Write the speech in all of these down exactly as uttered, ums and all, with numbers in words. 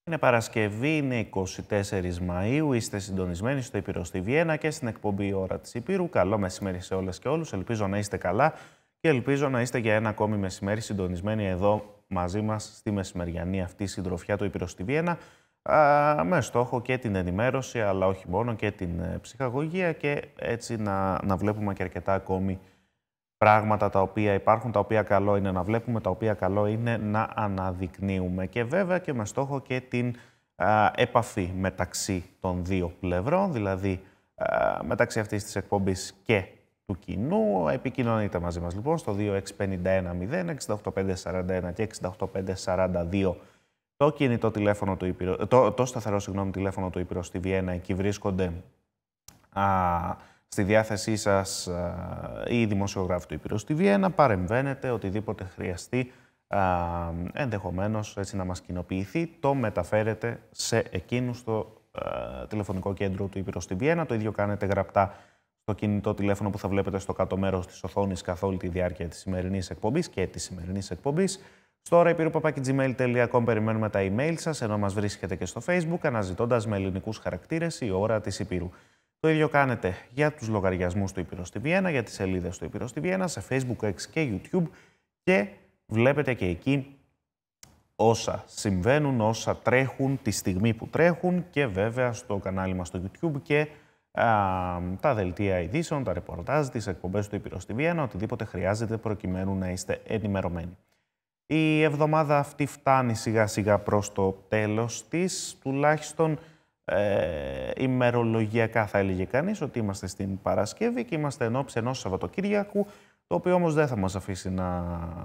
Είναι Παρασκευή, είναι εικοστή τέταρτη Μαΐου, είστε συντονισμένοι στο Ήπειρο στη Βιέννα και στην εκπομπή Ώρα της Υπήρου. Καλό μεσημέρι σε όλες και όλους. Ελπίζω να είστε καλά και ελπίζω να είστε για ένα ακόμη μεσημέρι συντονισμένοι εδώ μαζί μας στη μεσημεριανή αυτή συντροφιά του Ήπειρο στη Βιέννα, α, με στόχο και την ενημέρωση, αλλά όχι μόνο, και την ε, ψυχαγωγία και έτσι να, να βλέπουμε και αρκετά ακόμη πράγματα τα οποία υπάρχουν, τα οποία καλό είναι να βλέπουμε, τα οποία καλό είναι να αναδεικνύουμε. Και βέβαια και με στόχο και την α, επαφή μεταξύ των δύο πλευρών, δηλαδή α, μεταξύ αυτής της εκπομπής και του κοινού. Επικοινωνείτε μαζί μας λοιπόν στο δύο έξι πέντε ένα μηδέν έξι οκτώ πέντε σαράντα ένα και έξι οκτώ πέντε σαράντα δύο. Το κινητό τηλέφωνο του Ήπειρο, το, το σταθερό συγγνώμη, τηλέφωνο του Ήπειρο στη Βιέννα, εκεί βρίσκονται α, στη διάθεσή σας οι δημοσιογράφοι του Ήπειρου στη Βιέννα. Παρεμβαίνετε, οτιδήποτε χρειαστεί α, ενδεχομένως έτσι να μας κοινοποιηθεί, το μεταφέρετε σε εκείνους στο α, τηλεφωνικό κέντρο του Ήπειρου στη Βιέννα. Το ίδιο κάνετε γραπτά στο κινητό τηλέφωνο που θα βλέπετε στο κάτω μέρος της οθόνης καθ' όλη τη διάρκεια της σημερινής εκπομπής και της σημερινής εκπομπής. Στο ώρα υπήρου παπάκι τζι μέιλ τελεία κομ περιμένουμε τα email σας, ενώ μας βρίσκετε και στο Facebook αναζητώντας με ελληνικούς χαρακτήρες η Ώρα της Υπήρου. Το ίδιο κάνετε για τους λογαριασμούς του Ήπειρο στη Βιέννα, για τις σελίδες του Ήπειρο στη Βιέννα, σε Facebook, X και YouTube, και βλέπετε και εκεί όσα συμβαίνουν, όσα τρέχουν τη στιγμή που τρέχουν, και βέβαια στο κανάλι μας στο YouTube και α, τα δελτία ειδήσεων, τα ρεπορτάζ, τις εκπομπές του Ήπειρο στη Βιέννα, οτιδήποτε χρειάζεται προκειμένου να είστε ενημερωμένοι. Η εβδομάδα αυτή φτάνει σιγά σιγά προς το τέλος της, τουλάχιστον Ε, ημερολογιακά θα έλεγε κανείς ότι είμαστε στην Παρασκευή και είμαστε ενόψει ενός Σαββατοκύριακου, το οποίο όμως δεν θα μας αφήσει να,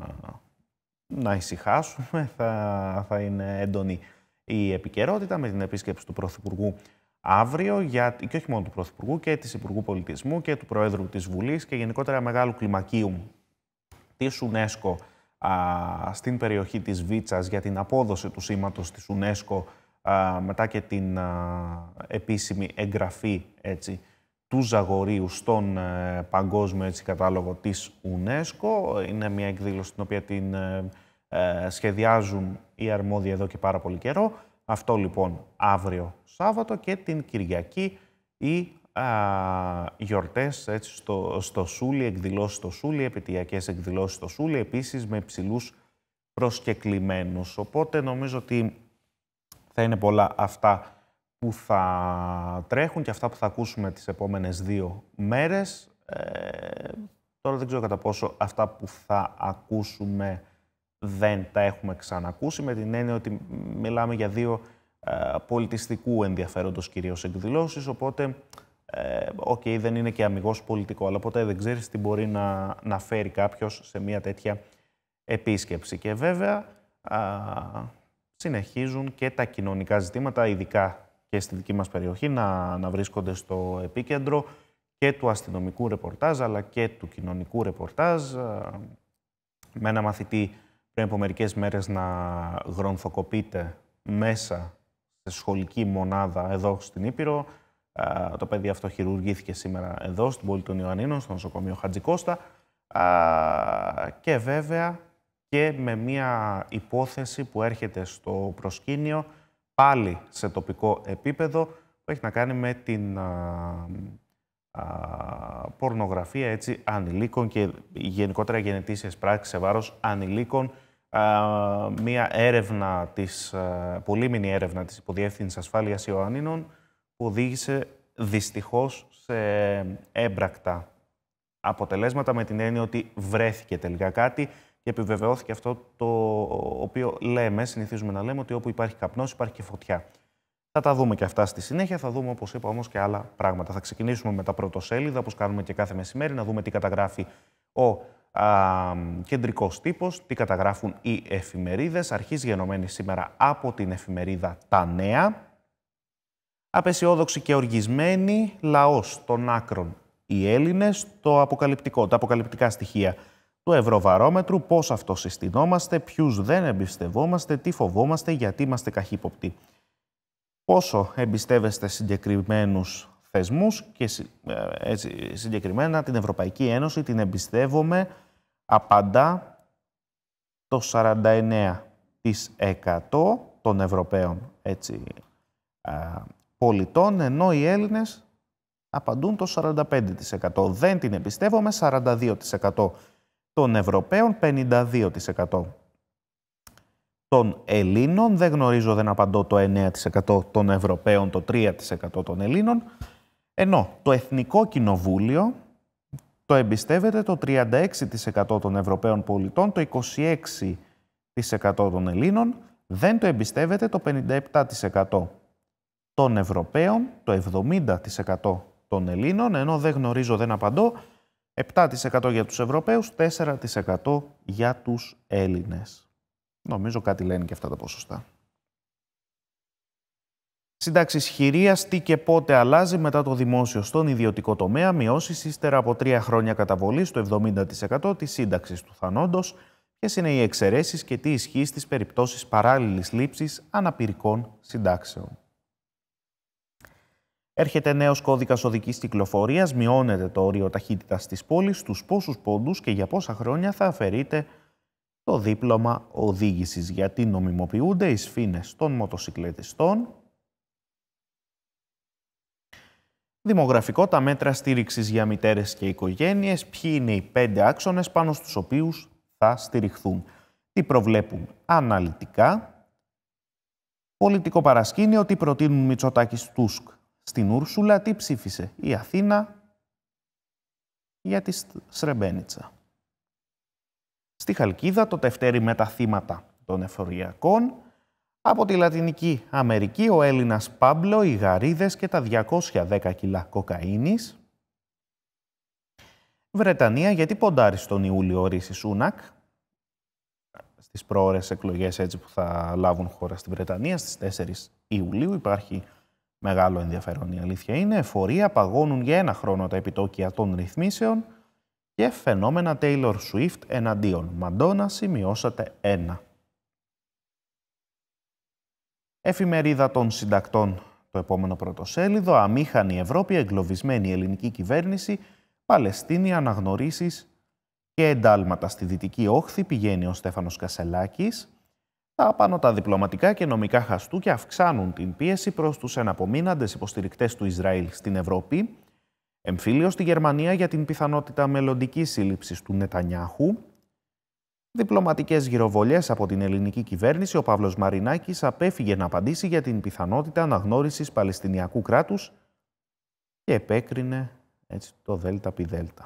να ησυχάσουμε. Θα, θα είναι έντονη η επικαιρότητα με την επίσκεψη του Πρωθυπουργού αύριο, για, και όχι μόνο του Πρωθυπουργού, και της Υπουργού Πολιτισμού και του Προέδρου της Βουλής και γενικότερα μεγάλου κλιμακίου της UNESCO α, στην περιοχή της Βίτσας για την απόδοση του σήματος της UNESCO, Α, μετά και την α, επίσημη εγγραφή έτσι, του Ζαγορείου στον ε, παγκόσμιο έτσι, κατάλογο της UNESCO. Είναι μια εκδήλωση την οποία την ε, ε, σχεδιάζουν οι αρμόδιοι εδώ και πάρα πολύ καιρό. Αυτό λοιπόν αύριο Σάββατο, και την Κυριακή οι α, γιορτές έτσι, στο, στο Σούλι, εκδηλώσεις στο Σούλι, επαιτειακές εκδηλώσεις στο Σούλι, επίσης με υψηλούς προσκεκλημένους. Οπότε νομίζω ότι θα είναι πολλά αυτά που θα τρέχουν και αυτά που θα ακούσουμε τις επόμενες δύο μέρες. Ε, τώρα δεν ξέρω κατά πόσο αυτά που θα ακούσουμε δεν τα έχουμε ξανακούσει, με την έννοια ότι μιλάμε για δύο ε, πολιτιστικού ενδιαφέροντος κυρίως εκδηλώσεις, οπότε ε, okay, δεν είναι και αμιγώς πολιτικό, αλλά ποτέ δεν ξέρεις τι μπορεί να, να φέρει κάποιος σε μια τέτοια επίσκεψη. Και βέβαια α, συνεχίζουν και τα κοινωνικά ζητήματα, ειδικά και στη δική μας περιοχή, να, να βρίσκονται στο επίκεντρο και του αστυνομικού ρεπορτάζ, αλλά και του κοινωνικού ρεπορτάζ. Με ένα μαθητή πριν από μερικές μέρες να γρονθοκοπείται μέσα σε σχολική μονάδα εδώ στην Ήπειρο. Το παιδί αυτό χειρουργήθηκε σήμερα εδώ, στην πόλη των Ιωαννίνων, στο νοσοκομείο Χατζικώστα. Και βέβαια και με μια υπόθεση που έρχεται στο προσκήνιο πάλι σε τοπικό επίπεδο, που έχει να κάνει με την α, α, πορνογραφία έτσι, ανηλίκων και γενικότερα γενετήσιες πράξεις σε βάρος ανηλίκων. Α, μια έρευνα της, α, πολύμηνη έρευνα της Υποδιεύθυνσης Ασφάλειας Ιωαννίνων, που οδήγησε δυστυχώς σε έμπρακτα αποτελέσματα, με την έννοια ότι βρέθηκε τελικά κάτι και επιβεβαιώθηκε αυτό το οποίο λέμε, συνηθίζουμε να λέμε, ότι όπου υπάρχει καπνός υπάρχει και φωτιά. Θα τα δούμε και αυτά στη συνέχεια, θα δούμε, όπως είπα, όμως και άλλα πράγματα. Θα ξεκινήσουμε με τα πρωτοσέλιδα, όπως κάνουμε και κάθε μεσημέρι, να δούμε τι καταγράφει ο α, κεντρικός τύπος, τι καταγράφουν οι εφημερίδες. Αρχίζει γενομένη σήμερα από την εφημερίδα Τα Νέα. Απεσιόδοξη και οργισμένη, λαός των άκρων οι Έλληνες, το αποκαλυπτικό, τα αποκαλυπτικά στοιχεία του Ευρωβαρόμετρου, πώς αυτοσυστηνόμαστε, ποιους δεν εμπιστευόμαστε, τι φοβόμαστε, γιατί είμαστε καχύποπτοι. Πόσο εμπιστεύεστε συγκεκριμένους θεσμούς και έτσι, συγκεκριμένα την Ευρωπαϊκή Ένωση την εμπιστεύομαι, απαντά το σαράντα εννέα τοις εκατό των Ευρωπαίων έτσι, α, πολιτών, ενώ οι Έλληνες απαντούν το σαράντα πέντε τοις εκατό. Δεν την εμπιστεύομαι, σαράντα δύο τοις εκατό των Ευρωπαίων, πενήντα δύο τοις εκατό των Ελλήνων. Δεν γνωρίζω, δεν απαντώ, το εννέα τοις εκατό των Ευρωπαίων, το τρία τοις εκατό των Ελλήνων. Ενώ το Εθνικό Κοινοβούλιο το εμπιστεύεται το τριάντα έξι τοις εκατό των Ευρωπαίων πολιτών, το είκοσι έξι τοις εκατό των Ελλήνων. Δεν το εμπιστεύεται το πενήντα επτά τοις εκατό των Ευρωπαίων, το εβδομήντα τοις εκατό των Ελλήνων, ενώ δεν γνωρίζω, δεν απαντώ, επτά τοις εκατό για τους Ευρωπαίους, τέσσερα τοις εκατό για τους Έλληνες. Νομίζω κάτι λένε και αυτά τα ποσοστά. Συντάξεις χειρίας, τι και πότε αλλάζει μετά το δημόσιο στον ιδιωτικό τομέα, μειώσεις ύστερα από τρία χρόνια καταβολής στο εβδομήντα τοις εκατό της σύνταξης του θανόντος, ποιες είναι οι εξαιρέσεις και τι ισχύει στις περιπτώσεις παράλληλης λήψης αναπηρικών συντάξεων. Έρχεται νέος κώδικας οδικής κυκλοφορίας, μειώνεται το όριο ταχύτητας της πόλης, στους πόσους πόντους και για πόσα χρόνια θα αφαιρείται το δίπλωμα οδήγησης, γιατί νομιμοποιούνται οι σφήνες των μοτοσυκλετιστών. Δημογραφικό, τα μέτρα στήριξης για μητέρες και οικογένειες, ποιοι είναι οι πέντε άξονες πάνω στους οποίους θα στηριχθούν. Τι προβλέπουν αναλυτικά. Πολιτικό παρασκήνιο, τι προτείνουν Μητσοτάκης Τούσκ στην Ούρσουλα, τι ψήφισε η Αθήνα για τη Σρεμπένιτσα. Στη Χαλκίδα, το τευτέρι με τα θύματα των εφοριακών. Από τη Λατινική Αμερική, ο Έλληνας Πάμπλο, οι γαρίδες και τα διακόσια δέκα κιλά κοκαίνης. Βρετανία, γιατί ποντάρει στον Ιούλιο ο Ρίση Σούνακ στις προώρες εκλογές έτσι που θα λάβουν χώρα στη Βρετανία στις τέσσερις Ιουλίου. Υπάρχει μεγάλο ενδιαφέρον, η αλήθεια είναι. Εφορία, παγώνουν για ένα χρόνο τα επιτόκια των ρυθμίσεων και φαινόμενα Taylor Swift εναντίον Μαντόνα, σημειώσατε ένα. Εφημερίδα των συντακτών, το επόμενο πρωτοσέλιδο. Αμήχανη Ευρώπη, εγκλωβισμένη ελληνική κυβέρνηση, Παλαιστίνη, αναγνωρίσεις και εντάλματα στη Δυτική Όχθη, πηγαίνει ο Στέφανος Κασελάκης. Τα πάνω τα διπλωματικά και νομικά χαστούκια αυξάνουν την πίεση προς τους εναπομείναντες υποστηρικτές του Ισραήλ στην Ευρώπη. Εμφύλιο στη Γερμανία για την πιθανότητα μελλοντικής σύλληψης του Νετανιάχου. Διπλωματικές γυροβολιές από την ελληνική κυβέρνηση. Ο Παύλος Μαρινάκης απέφυγε να απαντήσει για την πιθανότητα αναγνώρισης Παλαιστινιακού κράτους και επέκρινε έτσι το ΔΕΛΤΑ πι ΔΕΛΤΑ.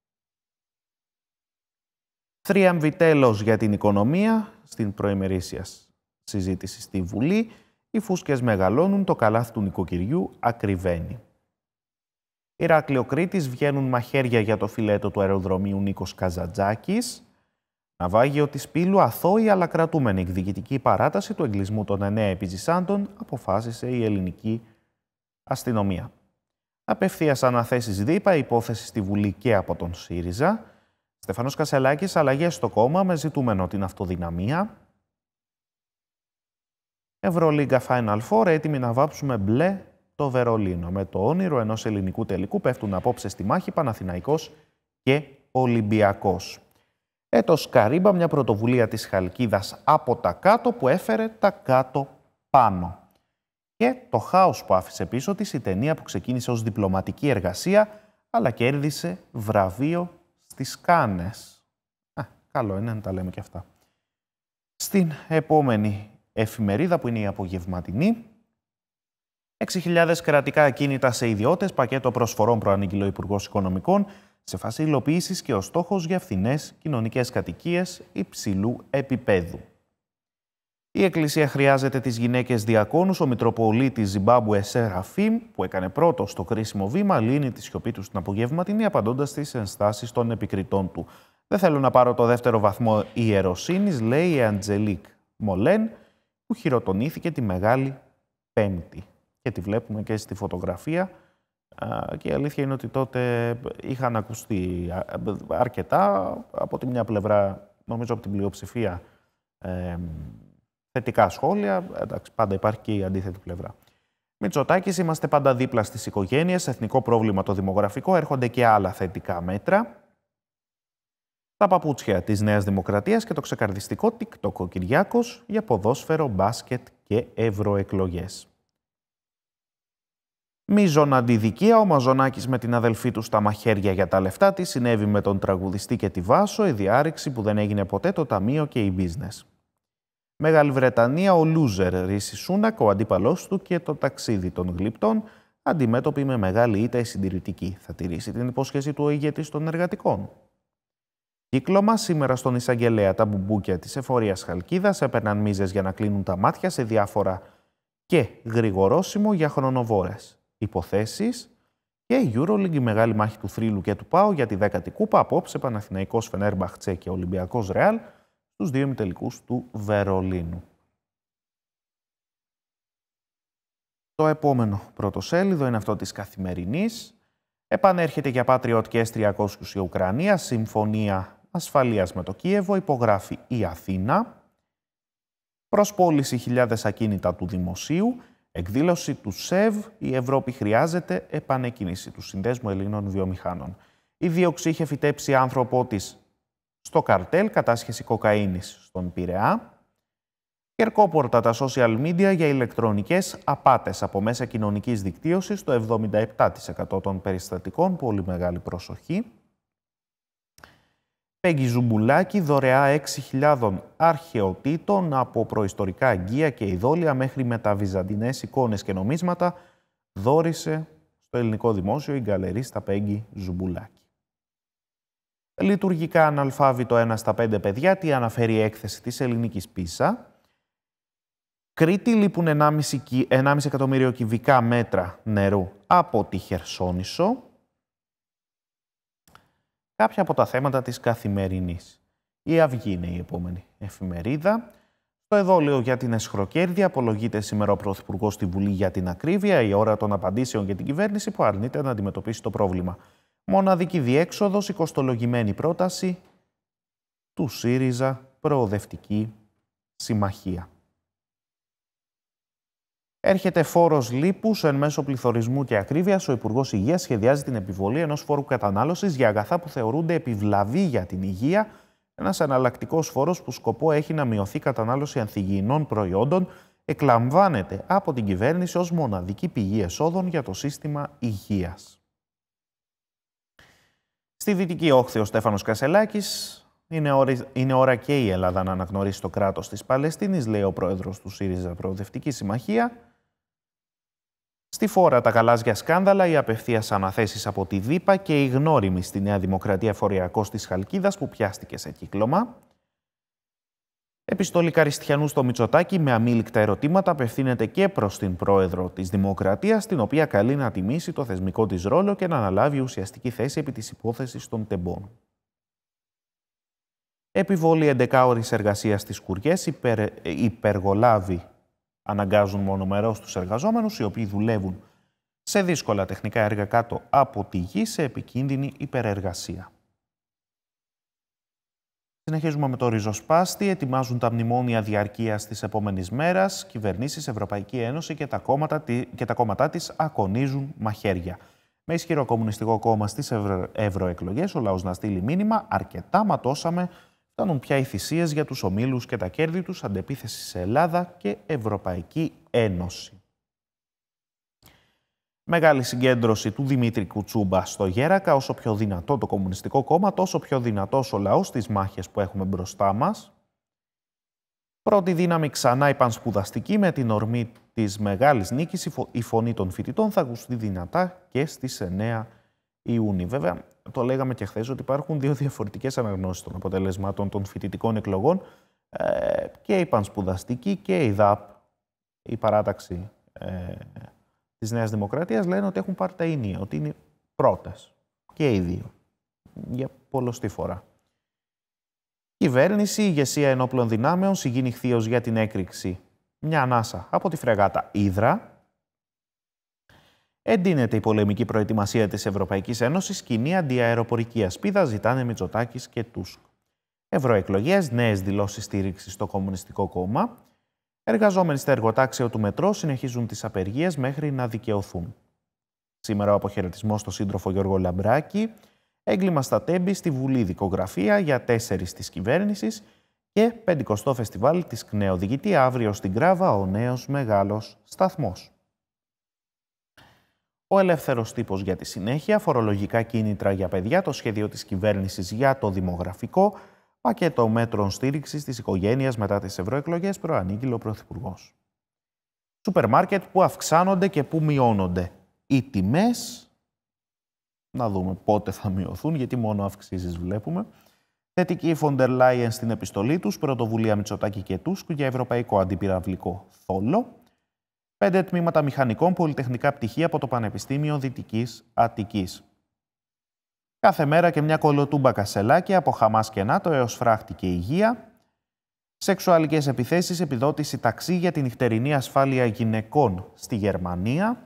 Θρίαμβη τέλος για την οικονομία στην προημερήσια συζήτηση στη Βουλή. Οι φούσκες μεγαλώνουν, το καλάθι του νοικοκυριού ακριβένει. Ηράκλειο Κρήτης, βγαίνουν μαχαίρια για το φιλέτο του αεροδρομίου Νίκος Καζαντζάκης. Ναυάγιο της Πύλου, αθώη αλλά κρατούμενη εκδικητική παράταση του εγκλισμού των εννέα επιζησάντων, αποφάσισε η ελληνική αστυνομία. Απευθείας αναθέσεις ΔΥΠΑ, υπόθεση στη Βουλή και από τον ΣΥΡΙΖΑ. Στέφανος Κασελάκης, αλλαγές στο κόμμα με ζητούμενο την αυτοδυναμία. Ευρωλίγκα Final Four, έτοιμοι να βάψουμε μπλε το Βερολίνο. Με το όνειρο ενός ελληνικού τελικού πέφτουν απόψε στη μάχη Παναθηναϊκός και Ολυμπιακός. Έτος Καρύμπα, μια πρωτοβουλία της Χαλκίδας από τα κάτω που έφερε τα κάτω πάνω. Και το χάος που άφησε πίσω της η ταινία που ξεκίνησε ως διπλωματική εργασία αλλά κέρδισε βραβείο στις Κάνες. Α, καλό είναι να τα λέμε και αυτά. Στην επόμενη εφημερίδα που είναι η απογευματινή. έξι χιλιάδες κρατικά ακίνητα σε ιδιώτες, πακέτο προσφορών προανήγγειλε ο Υπουργός Οικονομικών, σε φάση υλοποίησης και ο στόχος για φθηνές κοινωνικές κατοικίες υψηλού επίπεδου. Η Εκκλησία χρειάζεται τις γυναίκες διακόνους. Ο Μητροπολίτης Ζιμπάμπουε Σεραφείμ, που έκανε πρώτο στο κρίσιμο βήμα, λύνει τη σιωπή του στην απογευματινή, απαντώντας στις ενστάσεις των επικριτών του. Δεν θέλω να πάρω το δεύτερο βαθμό ιεροσύνης, λέει η Αντζελίκ Μολέν, που χειροτονήθηκε τη Μεγάλη Πέμπτη. Και τη βλέπουμε και στη φωτογραφία. Και η αλήθεια είναι ότι τότε είχαν ακουστεί αρκετά από τη μια πλευρά, νομίζω από την πλειοψηφία, ε, θετικά σχόλια. Εντάξει, πάντα υπάρχει και η αντίθετη πλευρά. Μητσοτάκης, είμαστε πάντα δίπλα στις οικογένειες, εθνικό πρόβλημα το δημογραφικό, έρχονται και άλλα θετικά μέτρα. Τα παπούτσια της Νέας Δημοκρατίας και το ξεκαρδιστικό TikTok ο Κυριάκος για ποδόσφαιρο, μπάσκετ και ευρωεκλογές. Μείζων αντιδικία, ο Μαζονάκης με την αδελφή του στα μαχαίρια για τα λεφτά της, συνέβη με τον τραγουδιστή και τη Βάσο, η διάρρηξη που δεν έγινε ποτέ το ταμείο και η business. Μεγάλη Βρετανία, ο Λούζερ Ρίση Σούνακ, ο αντίπαλός του και το ταξίδι των γλυπτών, αντιμέτωποι με μεγάλη ήττα η συντηρητική. Θα τηρήσει την υπόσχεση του ο ηγέτης των εργατικών. Κύκλωμα, σήμερα στον εισαγγελέα τα μπουμπούκια της εφορίας Χαλκίδας έπαιρναν μίζες για να κλείνουν τα μάτια σε διάφορα και γρηγορόσημο για χρονοβόρες υποθέσεις και η EuroLeague, η μεγάλη μάχη του θρύλου και του ΠΑΟ για τη δέκατη κούπα, απόψε Παναθηναϊκός Φενέρμπαχτσε και Ολυμπιακός Ρεάλ στους δύο ημιτελικούς του Βερολίνου. Το επόμενο πρωτοσέλιδο είναι αυτό της Καθημερινής. Επανέρχεται για Patriot και ες τριακόσια η Ουκρανία, συμφωνία ασφαλείας με το Κίεβο, υπογράφει η Αθήνα. Προσπόληση χιλιάδες ακίνητα του Δημοσίου, εκδήλωση του ΣΕΒ, η Ευρώπη χρειάζεται επανεκκίνηση του Συνδέσμου Ελλήνων Βιομηχάνων. Η δίωξη είχε φυτέψει άνθρωπό της στο καρτέλ, κατάσχεση κοκαίνης στον Πειραιά. Κερκόπορτα τα social media για ηλεκτρονικές απάτες από μέσα κοινωνικής δικτύωσης, το εβδομήντα επτά τοις εκατό των περιστατικών, πολύ μεγάλη προσοχή. Πέγγι Ζουμπουλάκη, δωρεά έξι χιλιάδες αρχαιοτήτων από προϊστορικά αγγεία και ειδόλια μέχρι μεταβυζαντινές εικόνες και νομίσματα, δώρισε στο ελληνικό δημόσιο η γκαλερίστα Πέγγι Ζουμπουλάκη. Λειτουργικά αναλφάβητο ένα στα πέντε παιδιά, τι αναφέρει η έκθεση της ελληνικής πίσα. Κρήτη, λείπουν ενάμιση εκατομμύριο κυβικά μέτρα νερού από τη Χερσόνησο. Κάποια από τα θέματα της Καθημερινής. Η Αυγή είναι η επόμενη εφημερίδα. Στο εδόλιο για την εσχροκέρδεια απολογείται σήμερα ο Πρωθυπουργός στη Βουλή για την ακρίβεια, η ώρα των απαντήσεων για την κυβέρνηση που αρνείται να αντιμετωπίσει το πρόβλημα. Μοναδική διέξοδος, η κοστολογημένη πρόταση του ΣΥΡΙΖΑ Προοδευτική Συμμαχία. Έρχεται φόρος λίπους εν μέσω πληθωρισμού και ακρίβειας. Ο Υπουργός Υγείας σχεδιάζει την επιβολή ενός φόρου κατανάλωσης για αγαθά που θεωρούνται επιβλαβή για την υγεία. Ένας εναλλακτικός φόρος που σκοπό έχει να μειωθεί η κατανάλωση ανθυγιεινών προϊόντων εκλαμβάνεται από την κυβέρνηση ως μοναδική πηγή εσόδων για το σύστημα υγείας. Στη Δυτική Όχθη ο Στέφανος Κασελάκης. Είναι ώρα, είναι ώρα και η Ελλάδα να αναγνωρίσει το κράτος της Παλαιστίνης, λέει ο πρόεδρος του ΣΥΡΙΖΑ Προοδευτική Συμμαχία. Στη φόρα τα γαλάζια σκάνδαλα, οι απευθείας αναθέσεις από τη ΔΥΠΑ και η γνώριμη στη Νέα Δημοκρατία φοριακός της Χαλκίδας που πιάστηκε σε κύκλωμα. Επιστολή Καριστιανού στο Μητσοτάκη με αμήλικτα ερωτήματα απευθύνεται και προς την πρόεδρο της Δημοκρατίας, την οποία καλεί να τιμήσει το θεσμικό της ρόλο και να αναλάβει ουσιαστική θέση επί της υπόθεσης των τεμπών. Επιβολή εντεκάωρης εργασίας στις Κουριές, υπερ, υπεργολάβοι αναγκάζουν μονομερώς τους εργαζόμενους, οι οποίοι δουλεύουν σε δύσκολα τεχνικά έργα κάτω από τη γη σε επικίνδυνη υπερεργασία. Συνεχίζουμε με το ριζοσπάστη. Ετοιμάζουν τα μνημόνια διαρκείας της επόμενης μέρας. Κυβερνήσεις, Ευρωπαϊκή Ένωση και τα κόμματα, και τα κόμματά της ακονίζουν μαχαίρια. Με ισχυρό κομμουνιστικό κόμμα στις ευρω... ευρωεκλογές, ο λαός να στείλει μήνυμα: αρκετά ματώσαμε. Φτάνουν πια οι θυσίες για τους ομίλους και τα κέρδη τους, αντεπίθεση σε Ελλάδα και Ευρωπαϊκή Ένωση. Μεγάλη συγκέντρωση του Δημήτρη Κουτσούμπα στο Γέρακα. Όσο πιο δυνατό το Κομμουνιστικό Κόμμα, τόσο πιο δυνατός ο λαός στις μάχες που έχουμε μπροστά μας. Πρώτη δύναμη ξανά η πανσπουδαστική, με την ορμή της μεγάλης νίκης η φωνή των φοιτητών θα ακουστεί δυνατά και στις εννέα Ιουνίου. Βέβαια, το λέγαμε και χθες ότι υπάρχουν δύο διαφορετικές αναγνώσεις των αποτελεσμάτων των φοιτητικών εκλογών, ε, και η πανσπουδαστική και η ΔΑΠ, η παράταξη ε, της Νέας Δημοκρατίας, λένε ότι έχουν πάρει τα ηνία, ότι είναι πρώτες και οι δύο, για πολλοστή φορά. Κυβέρνηση, ηγεσία ενόπλων δυνάμεων, συγκίνει χθίως για την έκρηξη μια ανάσα από τη φρεγάτα Ύδρα. Εντείνεται η πολεμική προετοιμασία της Ευρωπαϊκής Ένωσης, κοινή αντιαεροπορική ασπίδα ζητάνε Μητσοτάκης και Τούσκ. Ευρωεκλογές, νέες δηλώσεις στήριξης στο Κομμουνιστικό Κόμμα. Εργαζόμενοι στα εργοτάξια του μετρό συνεχίζουν τις απεργίες μέχρι να δικαιωθούν. Σήμερα ο αποχαιρετισμός στο σύντροφο Γιώργο Λαμπράκη. Έγκλημα στα Τέμπη, στη Βουλή δικογραφία για τέσσερις της κυβέρνησης Και πεντηκοστό φεστιβάλ της ΚΝΕ οδηγητή αύριο στην Κράβα, ο νέος μεγάλος σταθμός. Ο ελεύθερος τύπος για τη συνέχεια, φορολογικά κίνητρα για παιδιά, το σχέδιο της κυβέρνησης για το δημογραφικό, πακέτο μέτρων στήριξης της οικογένειας μετά τις ευρωεκλογές, προανήγγειλε ο Πρωθυπουργός. Σούπερ μάρκετ που αυξάνονται και που μειώνονται. Οι τιμές, να δούμε πότε θα μειωθούν, γιατί μόνο αυξήσεις βλέπουμε. Θετική Φοντερ Λάιεν στην επιστολή τους, πρωτοβουλία Μητσοτάκη και Τούσκ για ευρωπαϊκό αντιπυραυλικό θόλο. Πέντε τμήματα μηχανικών πολυτεχνικά πτυχία από το Πανεπιστήμιο Δυτικής Αττικής. Κάθε μέρα και μια κολοτούμπα κασελάκια από Χαμάς και ΝΑΤΟ έως φράχτη και υγεία. Σεξουαλικές επιθέσεις, επιδότηση ταξί για την νυχτερινή ασφάλεια γυναικών στη Γερμανία.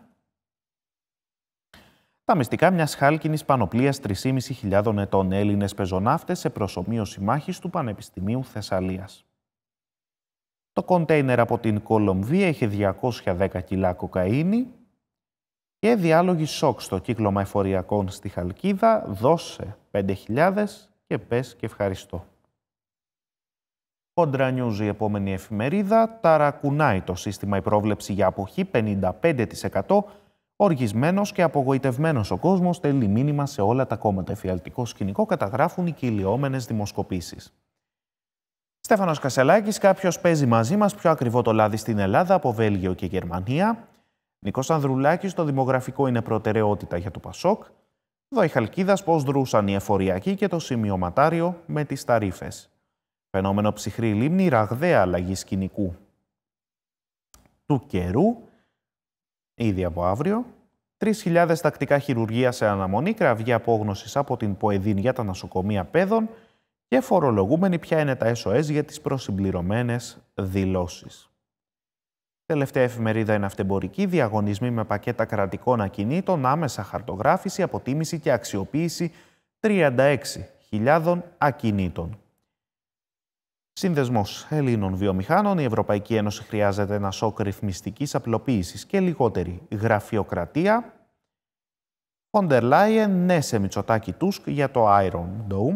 Τα μυστικά μιας χάλκινης πανοπλίας τρεις και μισό χιλιάδων ετών, Έλληνες πεζοναύτες σε προσομοίωση μάχης του Πανεπιστημίου Θεσσαλίας. Το κοντέινερ από την Κολομβία είχε διακόσια δέκα κιλά κοκαίνη και διάλογοι σοκ στο κύκλωμα εφοριακών στη Χαλκίδα, δώσε πέντε χιλιάδες και πες και ευχαριστώ. Κόντρα News, η επόμενη εφημερίδα, ταρακουνάει το σύστημα η πρόβλεψη για αποχή πενήντα πέντε τοις εκατό, οργισμένος και απογοητευμένος ο κόσμος, στέλνει μήνυμα σε όλα τα κόμματα. Εφιαλτικό σκηνικό καταγράφουν οι κυλιόμενες δημοσκοπήσεις. Στέφανος Κασελάκης, κάποιος παίζει μαζί μας πιο ακριβό το λάδι στην Ελλάδα από Βέλγιο και Γερμανία. Νίκος Ανδρουλάκης, το δημογραφικό είναι προτεραιότητα για το Πασόκ. Δόη Χαλκίδας, πώς δρούσαν οι εφοριακοί και το σημειωματάριο με τις ταρίφες. Φαινόμενο ψυχρή λίμνη, ραγδαία αλλαγή σκηνικού του καιρού. Ήδη από αύριο. τρεις χιλιάδες τακτικά χειρουργία σε αναμονή, κραυγή απόγνωσης από την ΠΟΕΔΗΝ για τα νοσοκομεία παιδών και φορολογούμενοι ποια είναι τα ες ο ες για τις προσυμπληρωμένες δηλώσεις. Τελευταία εφημερίδα είναι αυτεμπορική, διαγωνισμοί με πακέτα κρατικών ακινήτων, άμεσα χαρτογράφηση, αποτίμηση και αξιοποίηση τριάντα έξι χιλιάδων ακινήτων. Σύνδεσμος Ελλήνων Βιομηχάνων, η Ευρωπαϊκή Ένωση χρειάζεται ένα σοκ ρυθμιστικής απλοποίησης και λιγότερη γραφειοκρατία. Φοντερ Λάιεν, ναι σε Μητσοτάκη Τούσκ για το Iron Dome.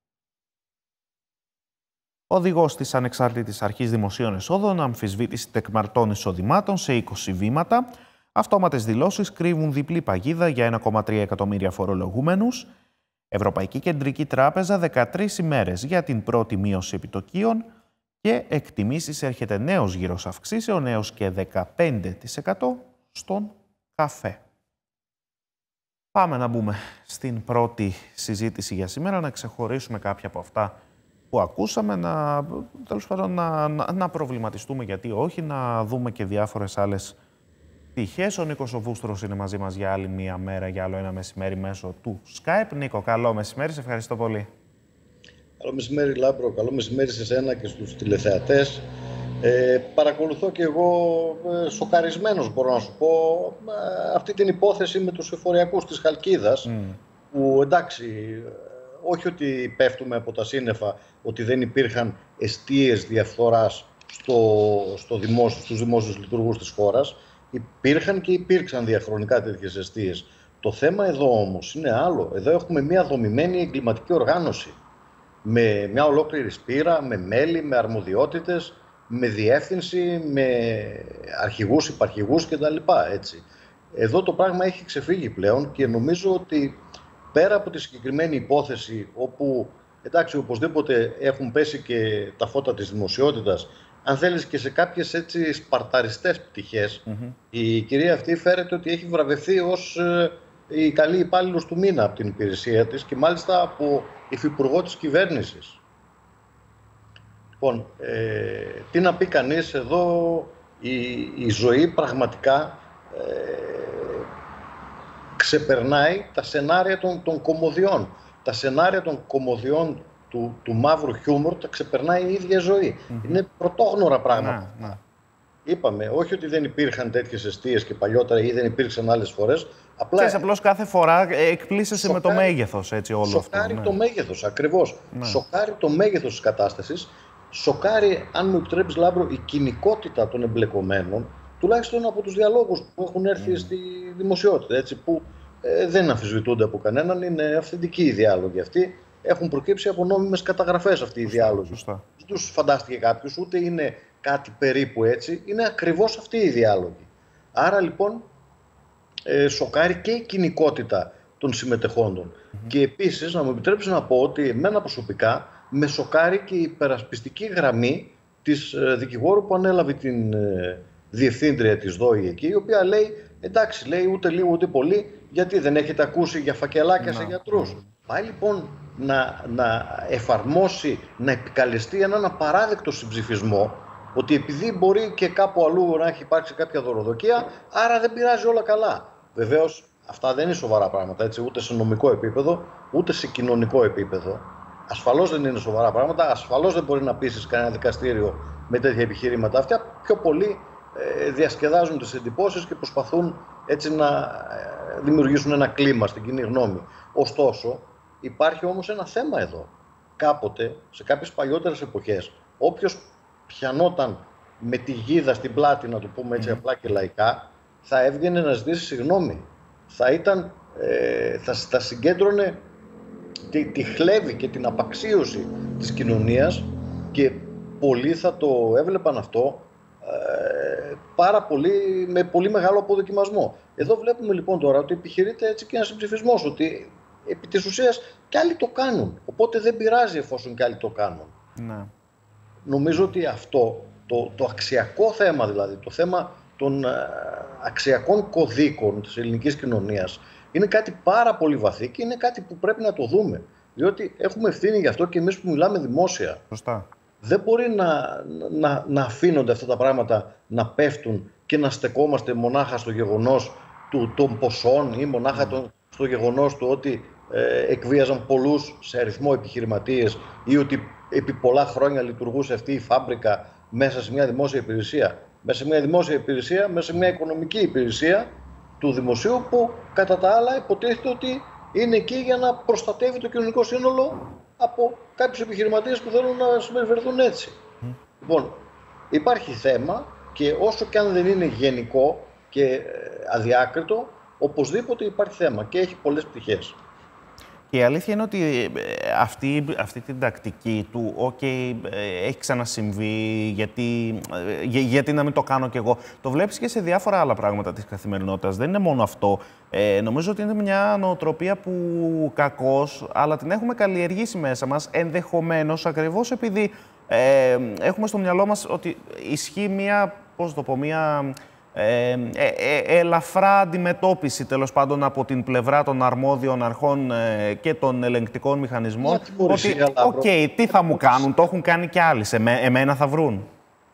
Οδηγός της Ανεξάρτητης Αρχής Δημοσίων Εσόδων, αμφισβήτηση τεκμαρτών εισοδημάτων σε είκοσι βήματα. Αυτόματες δηλώσεις κρύβουν διπλή παγίδα για ένα κόμμα τρία εκατομμύρια φορολογούμενους. Ευρωπαϊκή Κεντρική Τράπεζα, δεκατρείς ημέρες για την πρώτη μείωση επιτοκίων και εκτιμήσεις έρχεται νέος γύρος αυξήσεων έως και δεκαπέντε τοις εκατό στον καφέ. Πάμε να μπούμε στην πρώτη συζήτηση για σήμερα, να ξεχωρίσουμε κάποια από αυτά που ακούσαμε, να, τέλος πάντων, να, να, να προβληματιστούμε γιατί όχι, να δούμε και διάφορες άλλες πτυχές. Ο Νίκος ο Βούστρος είναι μαζί μας για άλλη μία μέρα, για άλλο ένα μεσημέρι μέσω του Skype. Νίκο, καλό μεσημέρι, σε ευχαριστώ πολύ. Καλό μεσημέρι Λάμπρο, καλό μεσημέρι σε εσένα και στους τηλεθεατές. Ε, παρακολουθώ και εγώ ε, σοκαρισμένος, μπορώ να σου πω, ε, αυτή την υπόθεση με τους εφοριακούς της Χαλκίδας, mm. που εντάξει, όχι ότι πέφτουμε από τα σύννεφα ότι δεν υπήρχαν εστίες διαφθοράς στο, στο δημόσιο, στους δημόσιους λειτουργούς της χώρας. Υπήρχαν και υπήρξαν διαχρονικά τέτοιες εστίες. Το θέμα εδώ όμως είναι άλλο. Εδώ έχουμε μια δομημένη εγκληματική οργάνωση με μια ολόκληρη σπήρα, με μέλη, με αρμοδιότητες, με διεύθυνση, με αρχηγούς, υπαρχηγούς κτλ. Έτσι. Εδώ το πράγμα έχει ξεφύγει πλέον και νομίζω ότι πέρα από τη συγκεκριμένη υπόθεση, όπου εντάξει οπωσδήποτε έχουν πέσει και τα φώτα της δημοσιότητας, αν θέλεις και σε κάποιες έτσι σπαρταριστές πτυχές, mm-hmm. η κυρία αυτή φέρεται ότι έχει βραβευθεί ως ε, η καλή υπάλληλος του μήνα από την υπηρεσία της και μάλιστα από υφυπουργό της κυβέρνησης. Λοιπόν, ε, τι να πει κανείς εδώ, η, η ζωή πραγματικά ε, ξεπερνάει τα σενάρια των, των κωμωδιών. Τα σενάρια των κωμωδιών του, του μαύρου χιούμορ τα ξεπερνάει η ίδια ζωή. Mm-hmm. Είναι πρωτόγνωρα πράγματα. Να, να. Είπαμε, όχι ότι δεν υπήρχαν τέτοιες εστίες και παλιότερα ή δεν υπήρξαν άλλες φορές. Απλά Ξέρεις, απλώς κάθε φορά εκπλήσεσαι με το μέγεθος, έτσι, όλο αυτό. Σοκάρει ναι. το μέγεθος, ακριβώς. Ναι. Σοκάρει το μέγεθος της κατάστασης. Σοκάρει, αν μου επιτρέπεις Λάμπρο, η κοινικότητα των εμπλεκομένων, τουλάχιστον από τους διαλόγους που έχουν έρθει mm. στη δημοσιότητα, έτσι, που ε, δεν αμφισβητούνται από κανέναν, είναι αυθεντικοί οι διάλογοι αυτοί. έχουν προκύψει από νόμιμες καταγραφές αυτοί οι διάλογοι. Σωστά. Δεν τους φαντάστηκε κάποιος, ούτε είναι κάτι περίπου έτσι, είναι ακριβώς αυτοί οι διάλογοι. Άρα λοιπόν ε, σοκάρει και η κοινικότητα των συμμετεχόντων. Mm-hmm. Και επίσης να μου επιτρέψει να πω ότι εμένα προσωπικά με σοκάρει και η υπερασπιστική γραμμή της ε, δικηγόρου που ανέλαβε την ε, διευθύντρια της ΔΟΗ εκεί, η οποία λέει, εντάξει, λέει ούτε λίγο ούτε πολύ, γιατί δεν έχετε ακούσει για φακελάκια no. σε γιατρούς. Mm. Πάει λοιπόν να, να εφαρμόσει, να επικαλεστεί έναν απαράδεκτο συμψηφισμό, ότι επειδή μπορεί και κάπου αλλού να έχει υπάρξει κάποια δωροδοκία, άρα δεν πειράζει, όλα καλά. Βεβαίως αυτά δεν είναι σοβαρά πράγματα, έτσι, ούτε σε νομικό επίπεδο, ούτε σε κοινωνικό επίπεδο. Ασφαλώς δεν είναι σοβαρά πράγματα, ασφαλώς δεν μπορεί να πείσεις κανένα δικαστήριο με τέτοια επιχειρήματα. Αυτά πιο πολύ ε, διασκεδάζουν τις εντυπώσεις και προσπαθούν έτσι να ε, δημιουργήσουν ένα κλίμα στην κοινή γνώμη. Ωστόσο, υπάρχει όμως ένα θέμα εδώ. Κάποτε, σε κάποιες παλιότερες εποχές, όποιος πιανόταν με τη γίδα στην πλάτη, να το πούμε έτσι απλά και λαϊκά, θα έβγαινε να ζητήσει συγγνώμη. Θα, ήταν, ε, θα, θα συγκέντρωνε τη, τη χλέβη και την απαξίωση της κοινωνίας και πολλοί θα το έβλεπαν αυτό ε, πάρα πολύ, με πολύ μεγάλο αποδοκιμασμό. Εδώ βλέπουμε λοιπόν τώρα ότι επιχειρείται έτσι και ένα συμψηφισμός, ότι επί της ουσίας κι άλλοι το κάνουν. Οπότε δεν πειράζει εφόσον κι άλλοι το κάνουν. Ναι. Νομίζω ότι αυτό, το, το αξιακό θέμα δηλαδή, το θέμα των ε, αξιακών κωδίκων της ελληνικής κοινωνίας, είναι κάτι πάρα πολύ βαθύ και είναι κάτι που πρέπει να το δούμε. Διότι έχουμε ευθύνη γι' αυτό και εμείς που μιλάμε δημόσια. Σωστά. Δεν μπορεί να, να, να αφήνονται αυτά τα πράγματα να πέφτουν και να στεκόμαστε μονάχα στο γεγονός του, των ποσών ή μονάχα mm. το, στο γεγονός του ότι ε, εκβίαζαν πολλούς σε αριθμό επιχειρηματίες ή ότι επί πολλά χρόνια λειτουργούσε αυτή η φάμπρικα μέσα σε μια δημόσια υπηρεσία. Μέσα σε μια δημόσια υπηρεσία, μέσα σε μια οικονομική υπηρεσία του δημοσίου που κατά τα άλλα υποτίθεται ότι είναι εκεί για να προστατεύει το κοινωνικό σύνολο από κάποιους επιχειρηματίες που θέλουν να συμπεριφερθούν έτσι. Mm. Λοιπόν, υπάρχει θέμα και όσο και αν δεν είναι γενικό και αδιάκριτο, οπωσδήποτε υπάρχει θέμα και έχει πολλές πτυχές. Και η αλήθεια είναι ότι αυτή, αυτή την τακτική του «ΟΚ, okay, έχει ξανασυμβεί, γιατί, για, γιατί να μην το κάνω κι εγώ», το βλέπεις και σε διάφορα άλλα πράγματα της καθημερινότητας. Δεν είναι μόνο αυτό. Ε, νομίζω ότι είναι μια νοοτροπία που κακώς, αλλά την έχουμε καλλιεργήσει μέσα μας, ενδεχομένως ακριβώς επειδή ε, έχουμε στο μυαλό μας ότι ισχύει μια, πώς το πω, μια... Ε, ε, ε, ελαφρά αντιμετώπιση τέλος πάντων από την πλευρά των αρμόδιων αρχών ε, και των ελεγκτικών μηχανισμών ότι οκ, okay, τι θα μου κάνουν, το έχουν κάνει κι άλλοι, σε με, εμένα θα βρουν.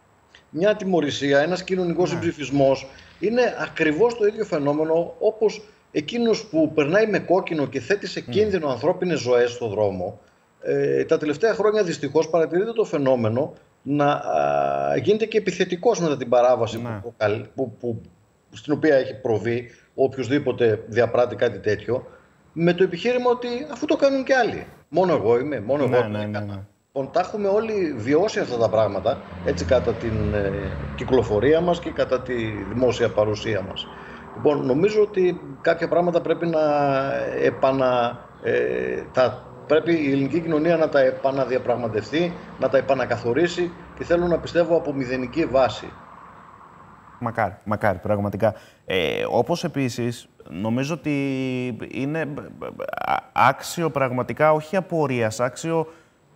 Μια τιμωρησία, ένας κοινωνικός ναι. συμψηφισμός είναι ακριβώς το ίδιο φαινόμενο όπως εκείνος που περνάει με κόκκινο και θέτει σε κίνδυνο mm. ανθρώπινες ζωές στον δρόμο. Ε, τα τελευταία χρόνια δυστυχώς παρατηρείται το φαινόμενο να α, γίνεται και επιθετικός μετά την παράβαση ναι. που, που, που, στην οποία έχει προβεί οποιοσδήποτε διαπράττει κάτι τέτοιο, με το επιχείρημα ότι αφού το κάνουν και άλλοι. Μόνο εγώ είμαι, μόνο ναι, εγώ ναι, το ναι, έκανα. ναι. Λοιπόν, τα έχουμε όλοι βιώσει αυτά τα πράγματα, έτσι κατά την ε, κυκλοφορία μας και κατά τη δημόσια παρουσία μας. Λοιπόν, νομίζω ότι κάποια πράγματα πρέπει να επανα... Ε, τα, Πρέπει η ελληνική κοινωνία να τα επαναδιαπραγματευτεί, να τα επανακαθορίσει και θέλω να πιστεύω από μηδενική βάση. Μακάρι, μακάρι, πραγματικά. Ε, όπως επίσης, νομίζω ότι είναι άξιο πραγματικά, όχι απορίας, άξιο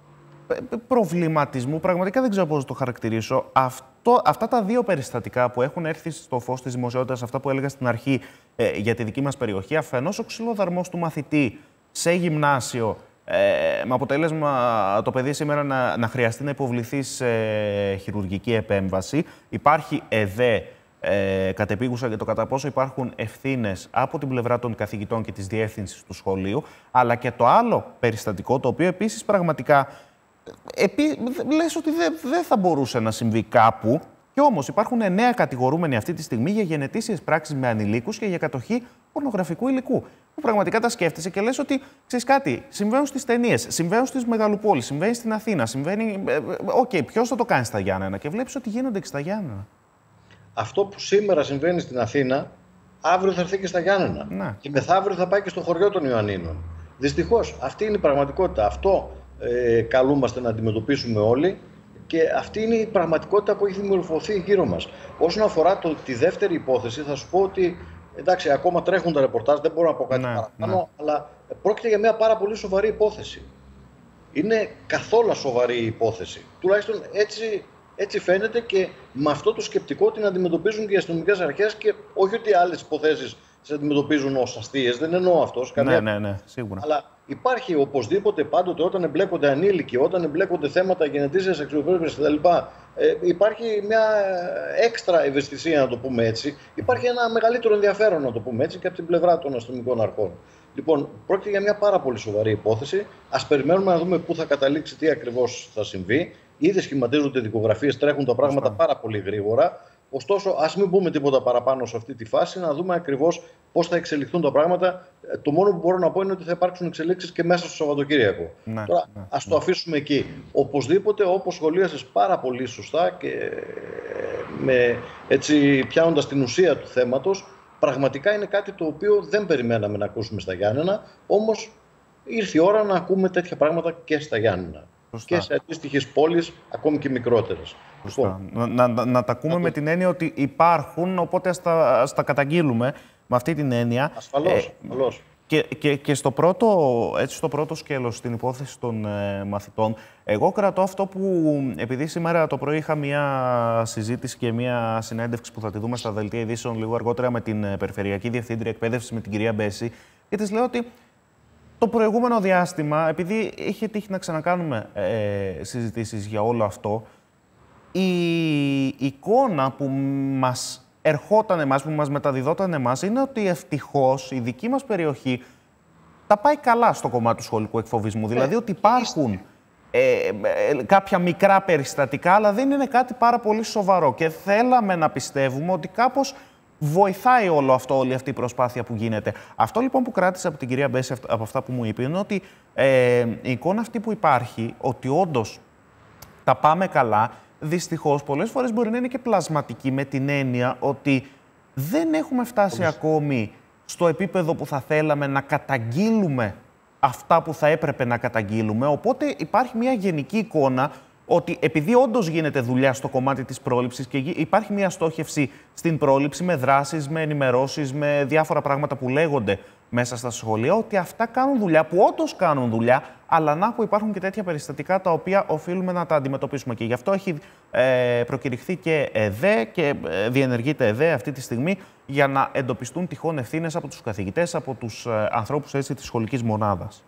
προβληματισμού. Πραγματικά δεν ξέρω πώς το χαρακτηρίσω. Αυτό, αυτά τα δύο περιστατικά που έχουν έρθει στο φως της δημοσιότητας, αυτά που έλεγα στην αρχή ε, για τη δική μας περιοχή, αφενός ο ξυλοδαρμός του μαθητή σε γυμνάσιο, Ε, με αποτέλεσμα το παιδί σήμερα να, να χρειαστεί να υποβληθεί σε χειρουργική επέμβαση. Υπάρχει ΕΔΕ ε, κατεπίγουσα για το κατά πόσο υπάρχουν ευθύνες από την πλευρά των καθηγητών και της διεύθυνσης του σχολείου, αλλά και το άλλο περιστατικό, το οποίο επίσης πραγματικά επί, λες ότι δεν δε θα μπορούσε να συμβεί κάπου. Και όμως υπάρχουν εννέα κατηγορούμενοι αυτή τη στιγμή για γενετήσιες πράξεις με ανηλίκους και για κατοχή πορνογραφικού υλικού. Που πραγματικά τα σκέφτεσαι και λες ότι, ξέρεις κάτι, συμβαίνουν στις ταινίες, συμβαίνουν στις μεγαλοπόλεις, συμβαίνει στην Αθήνα, συμβαίνει. Οκ, okay, ποιος θα το κάνει στα Γιάννενα, και βλέπεις ότι γίνονται και στα Γιάννενα. Αυτό που σήμερα συμβαίνει στην Αθήνα, αύριο θα έρθει και στα Γιάννενα. Να. Και μεθαύριο θα πάει και στο χωριό των Ιωαννίνων. Δυστυχώς, αυτή είναι η πραγματικότητα. Αυτό ε, καλούμαστε να αντιμετωπίσουμε όλοι και αυτή είναι η πραγματικότητα που έχει δημορφωθεί γύρω μας. Όσον αφορά το, τη δεύτερη υπόθεση, θα σου πω ότι εντάξει, ακόμα τρέχουν τα ρεπορτάζ, δεν μπορώ να πω κάτι ναι, παραπάνω, ναι. αλλά πρόκειται για μια πάρα πολύ σοβαρή υπόθεση. Είναι καθόλου σοβαρή η υπόθεση. Τουλάχιστον έτσι, έτσι φαίνεται και με αυτό το σκεπτικό την αντιμετωπίζουν και οι αστυνομικές αρχές και όχι ότι άλλες υποθέσεις τις αντιμετωπίζουν ως αστείες, δεν εννοώ αυτό. Ναι, ναι, ναι, σίγουρα. Αλλά υπάρχει οπωσδήποτε πάντοτε όταν εμπλέκονται ανήλικοι, όταν εμπλέκονται θέματα γενετήσιας αξιοπρέπειας κτλ. Ε, υπάρχει μια έξτρα ευαισθησία, να το πούμε έτσι. Υπάρχει ένα μεγαλύτερο ενδιαφέρον, να το πούμε έτσι, και από την πλευρά των αστυνομικών αρχών. Λοιπόν, πρόκειται για μια πάρα πολύ σοβαρή υπόθεση. Ας περιμένουμε να δούμε πού θα καταλήξει, τι ακριβώς θα συμβεί. Ήδη σχηματίζονται δικογραφίες, τρέχουν τα πράγματα πάρα πολύ γρήγορα. Ωστόσο, ας μην πούμε τίποτα παραπάνω σε αυτή τη φάση, να δούμε ακριβώς πώς θα εξελιχθούν τα πράγματα. Το μόνο που μπορώ να πω είναι ότι θα υπάρξουν εξελίξεις και μέσα στο Σαββατοκύριακο. Ναι, Τώρα, ναι, ας ναι. το αφήσουμε εκεί. Οπωσδήποτε, όπως σχολίασες πάρα πολύ σωστά και με, έτσι, πιάνοντας την ουσία του θέματος, πραγματικά είναι κάτι το οποίο δεν περιμέναμε να ακούσουμε στα Γιάννενα, όμως ήρθε η ώρα να ακούμε τέτοια πράγματα και στα Γιάννενα. Σωστά. Και σε αντίστοιχες πόλεις, ακόμη και μικρότερες. Λοιπόν, να, να, να τα ακούμε να με το... την έννοια ότι υπάρχουν, οπότε ας τα, ας τα καταγγείλουμε με αυτή την έννοια. Ασφαλώς, ε, ασφαλώς. Και, και, και στο, πρώτο, έτσι, στο πρώτο σκέλος, στην υπόθεση των ε, μαθητών, εγώ κρατώ αυτό που, επειδή σήμερα το πρωί είχα μια συζήτηση και μια συνέντευξη που θα τη δούμε στα δελτία ειδήσεων λίγο αργότερα με την Περιφερειακή Διευθύντρια Εκπαίδευσης, με την κυρία Μπέση, και της λέω ότι το προηγούμενο διάστημα, επειδή είχε τύχει να ξανακάνουμε ε, συζητήσεις για όλο αυτό, η εικόνα που μας ερχόταν εμάς, που μας μεταδιδόταν εμάς, είναι ότι ευτυχώς η δική μας περιοχή τα πάει καλά στο κομμάτι του σχολικού εκφοβισμού. Ε, δηλαδή ότι υπάρχουν ε, ε, κάποια μικρά περιστατικά, αλλά δεν είναι κάτι πάρα πολύ σοβαρό. Και θέλαμε να πιστεύουμε ότι κάπως βοηθάει όλο αυτό, όλη αυτή η προσπάθεια που γίνεται. Αυτό λοιπόν που κράτησα από την κυρία Μπέση, από αυτά που μου είπε, είναι ότι ε, η εικόνα αυτή που υπάρχει, ότι όντως τα πάμε καλά, δυστυχώς πολλές φορές μπορεί να είναι και πλασματική, με την έννοια ότι δεν έχουμε φτάσει Όπως... ακόμη στο επίπεδο που θα θέλαμε να καταγγείλουμε αυτά που θα έπρεπε να καταγγείλουμε. Οπότε υπάρχει μια γενική εικόνα ότι επειδή όντως γίνεται δουλειά στο κομμάτι της πρόληψης και υπάρχει μια στόχευση στην πρόληψη με δράσεις, με ενημερώσεις, με διάφορα πράγματα που λέγονται μέσα στα σχολεία, ότι αυτά κάνουν δουλειά, που όντως κάνουν δουλειά, αλλά να που υπάρχουν και τέτοια περιστατικά τα οποία οφείλουμε να τα αντιμετωπίσουμε. Και γι' αυτό έχει ε, προκηρυχθεί και ΕΔΕ και ε, διενεργείται ΕΔΕ αυτή τη στιγμή για να εντοπιστούν τυχόν ευθύνες από τους καθηγητές, από τους ε, ανθρώπους έτσι, της σχολικής μονάδας.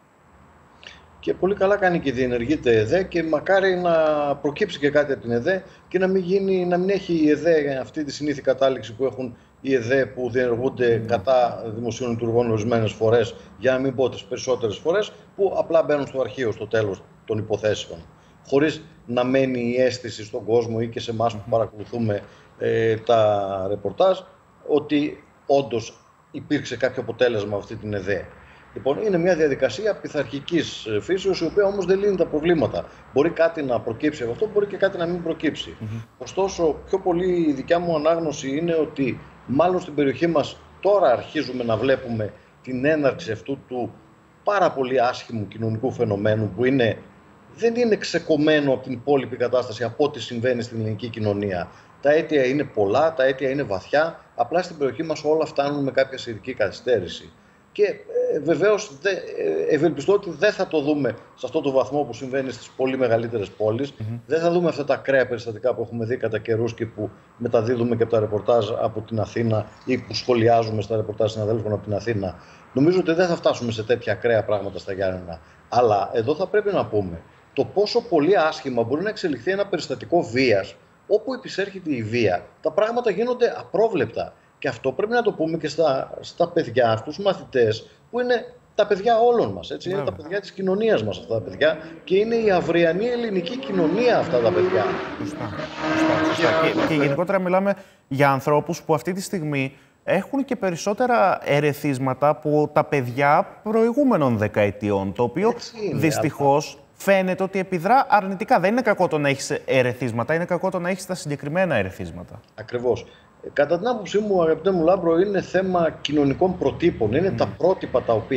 Και πολύ καλά κάνει και διενεργείται ΕΔΕ και μακάρι να προκύψει και κάτι από την ΕΔΕ και να μην, γίνει, να μην έχει η ΕΔΕ αυτή τη συνήθη κατάληξη που έχουν οι ΕΔΕ που διενεργούνται mm. κατά δημοσίων λειτουργών ορισμένες φορές, για να μην πω τις περισσότερες φορές, που απλά μπαίνουν στο αρχείο στο τέλος των υποθέσεων. Χωρίς να μένει η αίσθηση στον κόσμο ή και σε εμάς που παρακολουθούμε ε, τα ρεπορτάζ ότι όντως υπήρξε κάποιο αποτέλεσμα αυτή την ΕΔΕ. Λοιπόν, είναι μια διαδικασία πειθαρχικής φύσεως, η οποία όμως δεν λύνει τα προβλήματα. Μπορεί κάτι να προκύψει από αυτό, μπορεί και κάτι να μην προκύψει. Mm-hmm. Ωστόσο, πιο πολύ η δικιά μου ανάγνωση είναι ότι μάλλον στην περιοχή μας τώρα αρχίζουμε να βλέπουμε την έναρξη αυτού του πάρα πολύ άσχημου κοινωνικού φαινομένου, που είναι, δεν είναι ξεκομμένο από την υπόλοιπη κατάσταση, από ό,τι συμβαίνει στην ελληνική κοινωνία. Τα αίτια είναι πολλά, τα αίτια είναι βαθιά, απλά στην περιοχή μας όλα φτάνουν με κάποια σχετική καθυστέρηση. Και ε, βεβαίως δε, ε, ευελπιστώ ότι δεν θα το δούμε σε αυτό το βαθμό που συμβαίνει στις πολύ μεγαλύτερες πόλεις. Mm-hmm. Δεν θα δούμε αυτά τα ακραία περιστατικά που έχουμε δει κατά καιρούς και που μεταδίδουμε και από τα ρεπορτάζ από την Αθήνα ή που σχολιάζουμε στα ρεπορτάζ συναδέλφων από την Αθήνα. Νομίζω ότι δεν θα φτάσουμε σε τέτοια ακραία πράγματα στα Γιάννενα. Αλλά εδώ θα πρέπει να πούμε το πόσο πολύ άσχημα μπορεί να εξελιχθεί ένα περιστατικό βίας. Όπου επισέρχεται η βία, τα πράγματα γίνονται απρόβλεπτα. Και αυτό πρέπει να το πούμε και στα, στα παιδιά, στους μαθητές, που είναι τα παιδιά όλων μας. Έτσι. Είναι τα παιδιά της κοινωνίας μας αυτά τα παιδιά και είναι η αυριανή ελληνική κοινωνία αυτά τα παιδιά. Σωστά. Και, και γενικότερα μιλάμε για ανθρώπους που αυτή τη στιγμή έχουν και περισσότερα ερεθίσματα από τα παιδιά προηγούμενων δεκαετιών, το οποίο είναι, δυστυχώς αλλά... φαίνεται ότι επιδρά αρνητικά. Δεν είναι κακό το να έχεις ερεθίσματα, είναι κακό το να έχεις τα συγκεκριμένα ερεθίσματα. Ακριβώς. Κατά την άποψή μου, αγαπητέ μου Λάμπρο, είναι θέμα κοινωνικών προτύπων. Είναι mm. τα πρότυπα τα οποία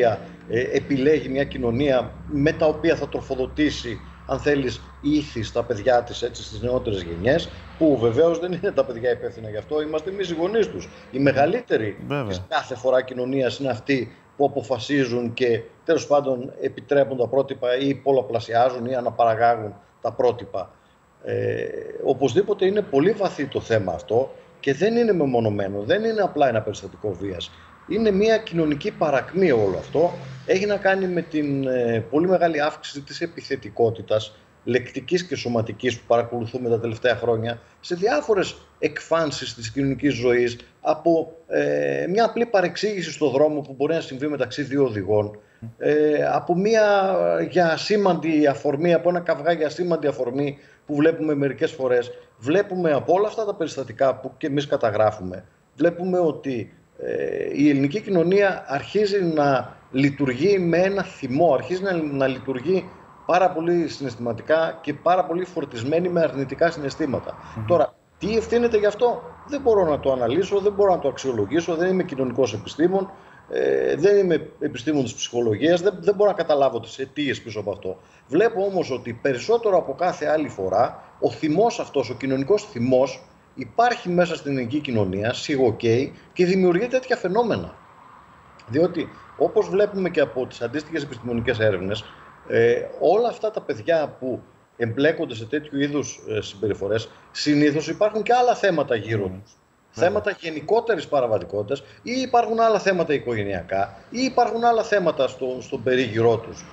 ε, επιλέγει μια κοινωνία με τα οποία θα τροφοδοτήσει, αν θέλεις, ήθη στα παιδιά της, έτσι, στις νεότερες γενιές, που βεβαίως δεν είναι τα παιδιά υπεύθυνα γι' αυτό, είμαστε εμείς οι γονείς τους. Οι μεγαλύτεροι της κάθε φορά κοινωνίας είναι αυτοί που αποφασίζουν και τέλος πάντων επιτρέπουν τα πρότυπα ή πολλαπλασιάζουν ή αναπαραγάγουν τα πρότυπα. Ε, οπωσδήποτε είναι πολύ βαθύ το θέμα αυτό και δεν είναι μεμονωμένο, δεν είναι απλά ένα περιστατικό βίας. Είναι μια κοινωνική παρακμή όλο αυτό. Έχει να κάνει με την ε, πολύ μεγάλη αύξηση της επιθετικότητας, λεκτικής και σωματικής, που παρακολουθούμε τα τελευταία χρόνια σε διάφορες εκφάνσεις της κοινωνικής ζωής, από ε, μια απλή παρεξήγηση στο δρόμο που μπορεί να συμβεί μεταξύ δύο οδηγών, ε, από μια για σήμαντη αφορμή, από ένα καυγά για σήμαντη αφορμή που βλέπουμε μερικές φορές. Βλέπουμε από όλα αυτά τα περιστατικά που και εμείς καταγράφουμε, βλέπουμε ότι ε, η ελληνική κοινωνία αρχίζει να λειτουργεί με ένα θυμό, αρχίζει να, να λειτουργεί πάρα πολύ συναισθηματικά και πάρα πολύ φορτισμένη με αρνητικά συναισθήματα. Mm-hmm. Τώρα, τι ευθύνεται γι' αυτό, δεν μπορώ να το αναλύσω, δεν μπορώ να το αξιολογήσω, δεν είμαι κοινωνικός επιστήμον, ε, δεν είμαι επιστήμον της ψυχολογίας, δεν, δεν μπορώ να καταλάβω τις αιτίες πίσω από αυτό. Βλέπω όμως ότι περισσότερο από κάθε άλλη φορά ο θυμός αυτός, ο κοινωνικός θυμός, υπάρχει μέσα στην ελληνική κοινωνία, σιγοκαίει και δημιουργεί τέτοια φαινόμενα. Διότι, όπως βλέπουμε και από τις αντίστοιχες επιστημονικές έρευνες, Ε, όλα αυτά τα παιδιά που εμπλέκονται σε τέτοιου είδους ε, συμπεριφορές, συνήθως υπάρχουν και άλλα θέματα γύρω mm. τους. Mm. Θέματα γενικότερης παραβατικότητας, ή υπάρχουν άλλα θέματα οικογενειακά, ή υπάρχουν άλλα θέματα στο, στον περίγυρό τους.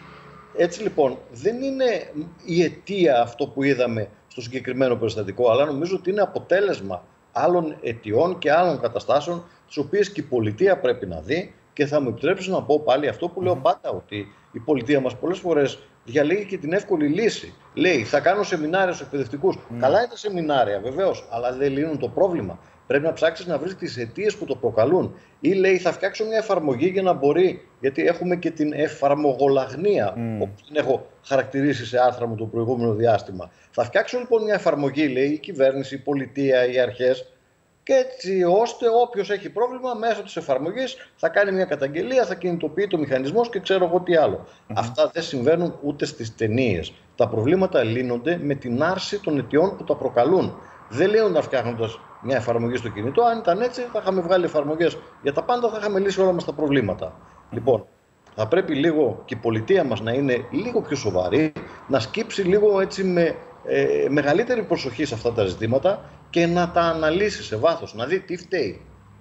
Έτσι λοιπόν, δεν είναι η αιτία αυτό που είδαμε στο συγκεκριμένο περιστατικό, αλλά νομίζω ότι είναι αποτέλεσμα άλλων αιτιών και άλλων καταστάσεων, τις οποίες και η πολιτεία πρέπει να δει. Και θα μου επιτρέψει να πω πάλι αυτό που λέω πάντα, ότι η πολιτεία μας πολλές φορές διαλέγει και την εύκολη λύση. Λέει, θα κάνω σεμινάρια στους εκπαιδευτικούς. Mm. Καλά είναι τα σεμινάρια, βεβαίως, αλλά δεν λύνουν το πρόβλημα. Πρέπει να ψάξεις να βρεις τις αιτίες που το προκαλούν. Ή λέει, θα φτιάξω μια εφαρμογή για να μπορεί, γιατί έχουμε και την εφαρμογολαγνία, mm. όπως την έχω χαρακτηρίσει σε άρθρα μου το προηγούμενο διάστημα. Θα φτιάξω λοιπόν μια εφαρμογή, λέει, η κυβέρνηση, η πολιτεία, οι αρχές. Και έτσι ώστε όποιος έχει πρόβλημα μέσω της εφαρμογής θα κάνει μια καταγγελία, θα κινητοποιεί το μηχανισμός και ξέρω εγώ τι άλλο. Mm-hmm. Αυτά δεν συμβαίνουν ούτε στις ταινίες. Τα προβλήματα λύνονται με την άρση των αιτιών που τα προκαλούν. Δεν λύνονται φτιάχνοντας μια εφαρμογή στο κινητό. Αν ήταν έτσι, θα είχαμε βγάλει εφαρμογές για τα πάντα, θα είχαμε λύσει όλα μας τα προβλήματα. Mm-hmm. Λοιπόν, θα πρέπει λίγο και η πολιτεία μας να είναι λίγο πιο σοβαρή, να σκύψει λίγο έτσι με ε, μεγαλύτερη προσοχή σε αυτά τα ζητήματα και να τα αναλύσει σε βάθος, να δει τι φταίει.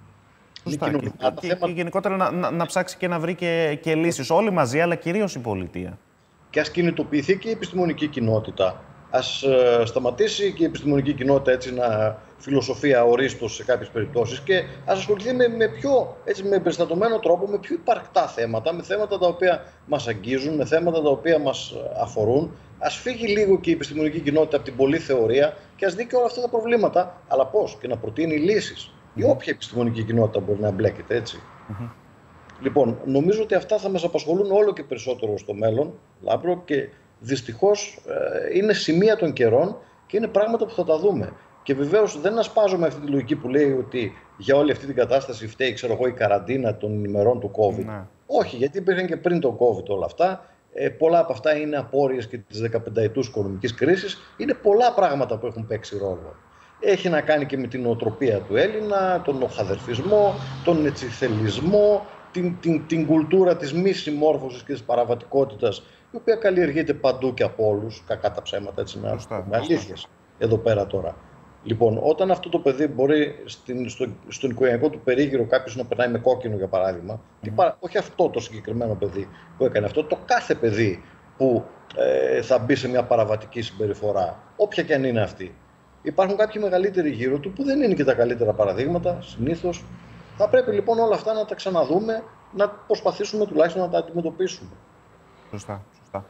Σωστά. Και, και, θέματα... και γενικότερα να, να, να ψάξει και να βρει και, και λύσεις όλοι μαζί, αλλά κυρίως η πολιτεία. Και ας κινητοποιηθεί και η επιστημονική κοινότητα. Ας ε, σταματήσει και η επιστημονική κοινότητα έτσι να φιλοσοφεί αορίστως σε κάποιες περιπτώσεις και ας ασχοληθεί με, με πιο έτσι, με περιστατωμένο τρόπο, με πιο υπαρκτά θέματα, με θέματα τα οποία μας αγγίζουν, με θέματα τα οποία μας αφορούν. Ας φύγει λίγο και η επιστημονική κοινότητα από την πολλή θεωρία και ας δει και όλα αυτά τα προβλήματα. Αλλά πώς, και να προτείνει λύσεις. Mm-hmm. Η όποια επιστημονική κοινότητα μπορεί να εμπλέκεται, έτσι. Mm-hmm. Λοιπόν, νομίζω ότι αυτά θα μας απασχολούν όλο και περισσότερο στο μέλλον, Λάμπρο, και δυστυχώς ε, είναι σημεία των καιρών και είναι πράγματα που θα τα δούμε. Και βεβαίως δεν ασπάζομαι αυτή τη λογική που λέει ότι για όλη αυτή την κατάσταση φταίει, ξέρω εγώ, η καραντίνα των ημερών του COVID. Mm-hmm. Όχι, γιατί υπήρχαν και πριν τον COVID όλα αυτά. Ε, πολλά από αυτά είναι απόρριες και της δεκαπενταετούς οικονομικής κρίσης. Είναι πολλά πράγματα που έχουν παίξει ρόλο. Έχει να κάνει και με την νοοτροπία του Έλληνα, τον οχαδερφισμό, τον ετσιθελισμό, την, την, την κουλτούρα της μη συμμόρφωσης και της παραβατικότητας, η οποία καλλιεργείται παντού και από όλους, κακά τα ψέματα, έτσι να πούμε αλήθειες εδώ πέρα τώρα. Λοιπόν, όταν αυτό το παιδί μπορεί στην, στο, στον οικογενειακό του περίγυρο κάποιος να περνάει με κόκκινο, για παράδειγμα, mm. παρα, όχι αυτό το συγκεκριμένο παιδί που έκανε αυτό, το κάθε παιδί που ε, θα μπει σε μια παραβατική συμπεριφορά, όποια και αν είναι αυτή. Υπάρχουν κάποιοι μεγαλύτεροι γύρω του που δεν είναι και τα καλύτερα παραδείγματα, συνήθως. Θα πρέπει λοιπόν όλα αυτά να τα ξαναδούμε, να προσπαθήσουμε τουλάχιστον να τα αντιμετωπίσουμε. Σωστά, σωστά.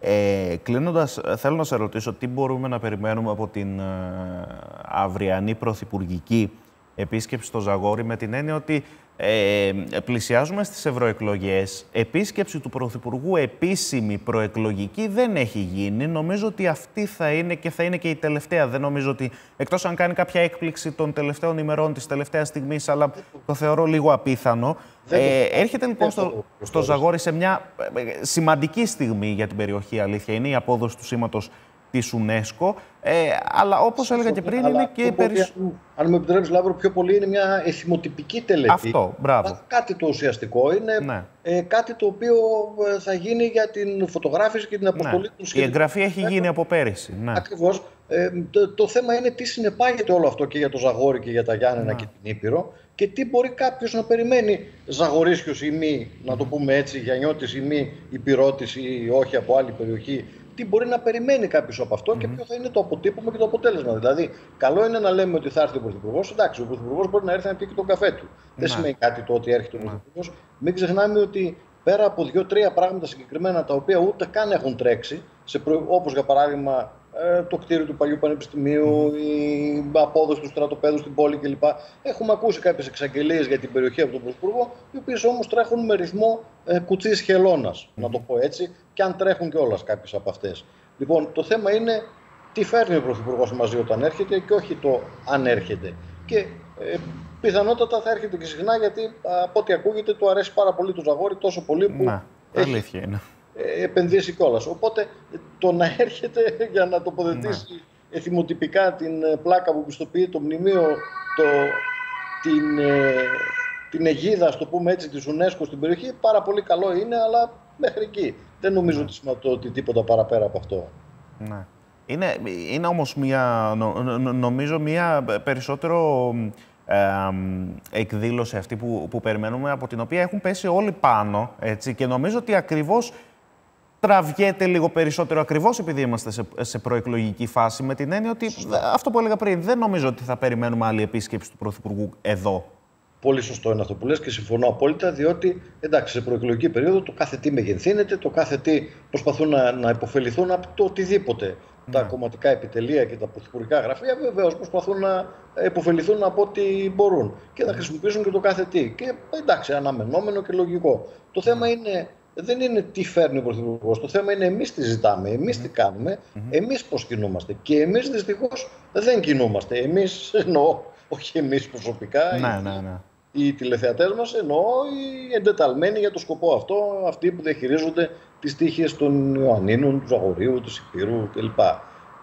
Ε, κλείνοντας, θέλω να σε ρωτήσω τι μπορούμε να περιμένουμε από την ε, αυριανή πρωθυπουργική επίσκεψη στο Ζαγόρι, με την έννοια ότι ε, πλησιάζουμε στις ευρωεκλογές. Επίσκεψη του Πρωθυπουργού επίσημη προεκλογική δεν έχει γίνει. Νομίζω ότι αυτή θα είναι και θα είναι και η τελευταία. Δεν νομίζω ότι, εκτός αν κάνει κάποια έκπληξη των τελευταίων ημερών της τελευταίας στιγμής, αλλά το θεωρώ λίγο απίθανο. Ε, έρχεται λοιπόν στο, στο Ζαγόρι σε μια σημαντική στιγμή για την περιοχή, αλήθεια. Είναι η απόδοση του σήματος της UNESCO, ε, αλλά όπως έλεγα και πριν, είναι και περισσότερο. Αν μου επιτρέψεις, Λάμπρο, πιο πολύ είναι μια εθιμοτυπική τελετή. Αυτό, μπράβο. Κάτι το ουσιαστικό είναι, ναι. ε, κάτι το οποίο θα γίνει για την φωτογράφηση και την αποστολή ναι. του σχεδίου. Η εγγραφή έχει γίνει από πέρυσι. Ναι. Ακριβώς. Ε, το, το θέμα είναι τι συνεπάγεται όλο αυτό και για το Ζαγόρι και για τα Γιάννενα ναι. και την Ήπειρο, και τι μπορεί κάποιος να περιμένει, Ζαγορίσιος ή μη, να το πούμε έτσι, Γιαννιώτης ή μη, Υπηρώτης ή όχι από άλλη περιοχή. Τι μπορεί να περιμένει κάποιος από αυτό mm-hmm. και ποιο θα είναι το αποτύπωμα και το αποτέλεσμα. Δηλαδή, καλό είναι να λέμε ότι θα έρθει ο Πρωθυπουργός. Εντάξει, ο Πρωθυπουργός μπορεί να έρθει να πει και τον καφέ του. Mm-hmm. Δεν σημαίνει κάτι το ότι έρχεται ο Πρωθυπουργός. Mm-hmm. Μην ξεχνάμε ότι πέρα από δύο-τρία πράγματα συγκεκριμένα, τα οποία ούτε καν έχουν τρέξει, προ... όπως για παράδειγμα ε, το κτίριο του παλιού Πανεπιστημίου, mm-hmm. η απόδοση του στρατοπέδου στην πόλη κλπ. Έχουμε ακούσει κάποιες εξαγγελίες για την περιοχή από τον Πρωθυπουργό, οι οποίες όμως τρέχουν με ρυθμό ε, κουτσής χελώνας, mm-hmm. να το πω έτσι, και αν τρέχουν κιόλας κάποιες από αυτές. Λοιπόν, το θέμα είναι τι φέρνει ο Πρωθυπουργός μαζί όταν έρχεται και όχι το αν έρχεται. Και ε, πιθανότατα θα έρχεται και συχνά, γιατί από ό,τι ακούγεται του αρέσει πάρα πολύ το Ζαγόρι, τόσο πολύ που να, έχει αλήθεια είναι. Ε, επενδύσει κιόλας. Οπότε το να έρχεται για να τοποθετήσει να. εθιμοτυπικά την πλάκα που πιστοποιεί το μνημείο, το, την, ε, την αιγίδα, ας το πούμε έτσι, της UNESCO στην περιοχή, πάρα πολύ καλό είναι, αλλά μέχρι εκεί. Δεν νομίζω ναι. ότι σηματοδοτεί τίποτα παραπέρα από αυτό. Ναι. Είναι, είναι όμως μια, νο, νο, νομίζω μια περισσότερο ε, εκδήλωση αυτή που, που περιμένουμε, από την οποία έχουν πέσει όλοι πάνω, έτσι, και νομίζω ότι ακριβώς τραβιέται λίγο περισσότερο, ακριβώς επειδή είμαστε σε, σε προεκλογική φάση, με την έννοια ότι Σωστά. αυτό που έλεγα πριν, δεν νομίζω ότι θα περιμένουμε άλλη επίσκεψη του Πρωθυπουργού εδώ. Πολύ σωστό είναι αυτό που λες και συμφωνώ απόλυτα, διότι εντάξει, σε προεκλογική περίοδο το κάθε τι μεγενθύνεται, το κάθε τι προσπαθούν να, να υποφεληθούν από το οτιδήποτε. Mm. Τα κομματικά επιτελεία και τα πρωθυπουργικά γραφεία βεβαίως προσπαθούν να υποφεληθούν από ό,τι μπορούν και να χρησιμοποιήσουν και το κάθε τι. Και εντάξει, αναμενόμενο και λογικό. Το θέμα είναι, δεν είναι τι φέρνει ο Πρωθυπουργός, το θέμα είναι εμείς τι ζητάμε, εμείς mm. τι κάνουμε, mm. εμείς πώς κινούμαστε. Και εμείς δυστυχώς δεν κινούμαστε. Εμείς εννοώ, όχι εμείς προσωπικά. Ναι, ναι, ναι. Οι τηλεθεατές μας, εννοώ οι εντεταλμένοι για το σκοπό αυτό, αυτοί που διαχειρίζονται τις τύχες των Ιωαννίνων, του Ζαγορίου, του Υπήρου κλπ. Ε,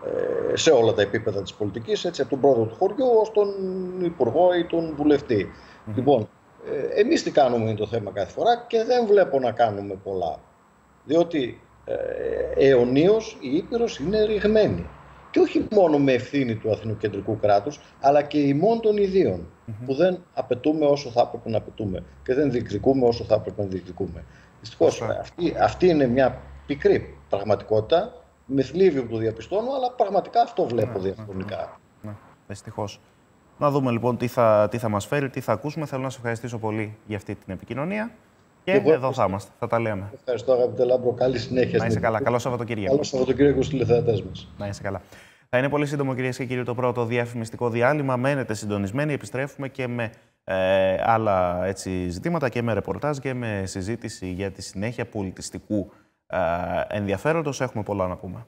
σε όλα τα επίπεδα της πολιτικής, έτσι, από τον πρόεδρο του χωριού ως τον υπουργό ή τον βουλευτή. Mm-hmm. Λοιπόν, ε, εμείς τι κάνουμε είναι το θέμα κάθε φορά και δεν βλέπω να κάνουμε πολλά. Διότι ε, αιωνίως η Ήπειρος είναι ρηγμένη. Και όχι μόνο με ευθύνη του αθηνοκεντρικού κράτους, αλλά και ημών των ιδίων, mm-hmm. που δεν απαιτούμε όσο θα έπρεπε να απαιτούμε και δεν διεκδικούμε όσο θα έπρεπε να διεκδικούμε. Δυστυχώς, αυτή, αυτή είναι μια πικρή πραγματικότητα, με θλίβει που το διαπιστώνω, αλλά πραγματικά αυτό βλέπω mm-hmm. διαχρονικά. Mm-hmm. Δυστυχώς. Να δούμε λοιπόν τι θα, τι θα μας φέρει, τι θα ακούσουμε. Θέλω να σε ευχαριστήσω πολύ για αυτή την επικοινωνία. Και εγώ, εδώ θα είμαστε, θα τα λέμε. Ευχαριστώ, αγαπητέ Λάμπρο. Καλή συνέχεια. Να είσαι καλά. Καλό Σαββατοκύριακο. Καλό Σαββατοκύριακο στους τηλεθεατές μας. Να είσαι καλά. Θα είναι πολύ σύντομο, κυρίες και κύριοι, το πρώτο διαφημιστικό διάλειμμα. Μένετε συντονισμένοι. Επιστρέφουμε και με ε, άλλα έτσι, ζητήματα και με ρεπορτάζ και με συζήτηση για τη συνέχεια πολιτιστικού ε, ενδιαφέροντος. Έχουμε πολλά να πούμε.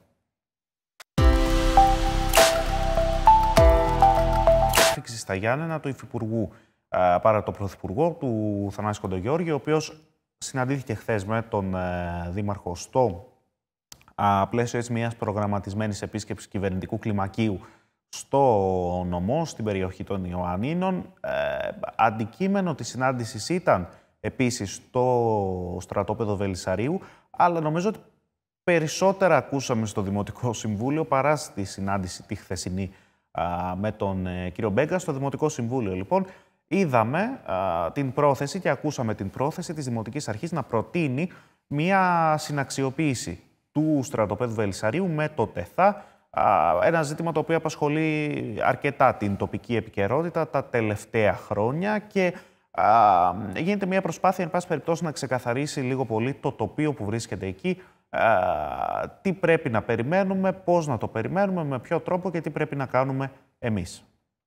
Στα Γιάννενα του Υφυπουργού ε, παρά το Πρωθυπουργό του Θανάση Κοντογιώργη, ο οποίος συναντήθηκε χθες με τον ε, Δήμαρχο στο ε, πλαίσιο έτσι, μιας προγραμματισμένης επίσκεψης κυβερνητικού κλιμακίου στο νομό, στην περιοχή των Ιωαννίνων. Ε, αντικείμενο της συνάντησης ήταν επίσης το στρατόπεδο Βελισσαρίου, αλλά νομίζω ότι περισσότερα ακούσαμε στο Δημοτικό Συμβούλιο παρά στη συνάντηση τη χθεσινή με τον ε, κύριο Μπέγκα στο Δημοτικό Συμβούλιο. Λοιπόν, είδαμε α, την πρόθεση και ακούσαμε την πρόθεση της Δημοτικής Αρχής να προτείνει μια συναξιοποίηση του στρατοπέδου Βελισσαρίου με το ΤΕΘΑ, α, ένα ζήτημα το οποίο απασχολεί αρκετά την τοπική επικαιρότητα τα τελευταία χρόνια και α, γίνεται μια προσπάθεια, εν πάση περιπτώσει, να ξεκαθαρίσει λίγο πολύ το τοπίο που βρίσκεται εκεί, Uh, τι πρέπει να περιμένουμε, πώς να το περιμένουμε, με ποιο τρόπο και τι πρέπει να κάνουμε εμείς.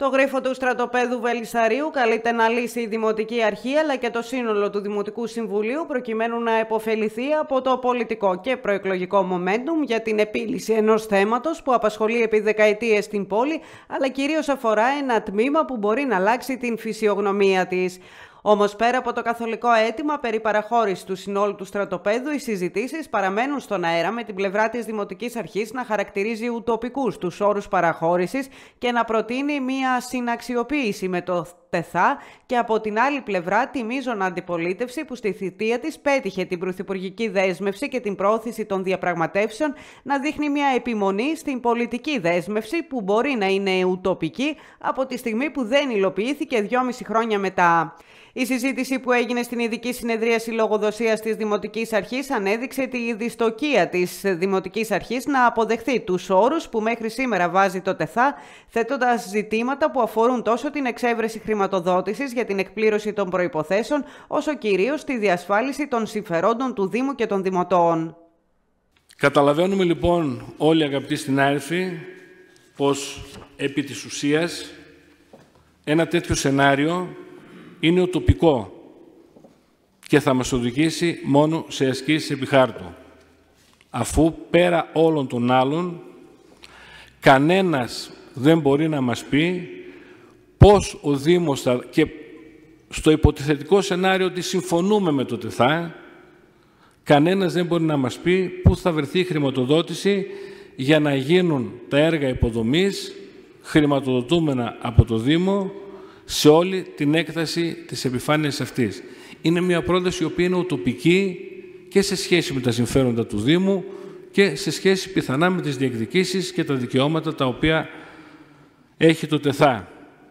Το γρίφο του στρατοπέδου Βελισσαρίου καλείται να λύσει η Δημοτική Αρχή αλλά και το σύνολο του Δημοτικού Συμβουλίου προκειμένου να επωφεληθεί από το πολιτικό και προεκλογικό momentum για την επίλυση ενός θέματος που απασχολεί επί δεκαετίες την πόλη, αλλά κυρίως αφορά ένα τμήμα που μπορεί να αλλάξει την φυσιογνωμία της. Όμως, πέρα από το καθολικό αίτημα περί παραχώρησης του συνόλου του στρατοπέδου, οι συζητήσεις παραμένουν στον αέρα, με την πλευρά της Δημοτικής Αρχής να χαρακτηρίζει ουτοπικούς τους όρους παραχώρησης και να προτείνει μία συναξιοποίηση με το ΤΕΘΑ, και από την άλλη πλευρά τη μείζωνα αντιπολίτευση που στη θητεία της πέτυχε την πρωθυπουργική δέσμευση και την προώθηση των διαπραγματεύσεων να δείχνει μία επιμονή στην πολιτική δέσμευση που μπορεί να είναι ουτοπική από τη στιγμή που δεν υλοποιήθηκε δυόμιση χρόνια μετά. Η συζήτηση που έγινε στην ειδική συνεδρίαση λογοδοσίας της Δημοτικής Αρχής ανέδειξε τη δυστοκία της Δημοτικής Αρχής να αποδεχθεί τους όρους που μέχρι σήμερα βάζει το ΤΕΘΑ, θέτοντας ζητήματα που αφορούν τόσο την εξέβρεση χρηματοδότησης για την εκπλήρωση των προϋποθέσεων, όσο κυρίως τη διασφάλιση των συμφερόντων του Δήμου και των Δημοτών. Καταλαβαίνουμε λοιπόν όλοι, αγαπητοί συνάδελφοι, πως επί της ουσίας ένα τέτοιο σενάριο είναι ουτοπικό και θα μας οδηγήσει μόνο σε ασκήσεις επί χάρτου, αφού πέρα όλων των άλλων κανένας δεν μπορεί να μας πει πώς ο Δήμος θα... και στο υποτιθετικό σενάριο ότι συμφωνούμε με το ΤΕΘΑ, κανένας δεν μπορεί να μας πει πού θα βρεθεί η χρηματοδότηση για να γίνουν τα έργα υποδομής χρηματοδοτούμενα από το Δήμο σε όλη την έκταση της επιφάνειας αυτής. Είναι μια πρόταση η οποία είναι ουτοπική και σε σχέση με τα συμφέροντα του Δήμου και σε σχέση πιθανά με τις διεκδικήσεις και τα δικαιώματα τα οποία έχει το ΤΕΘΑ.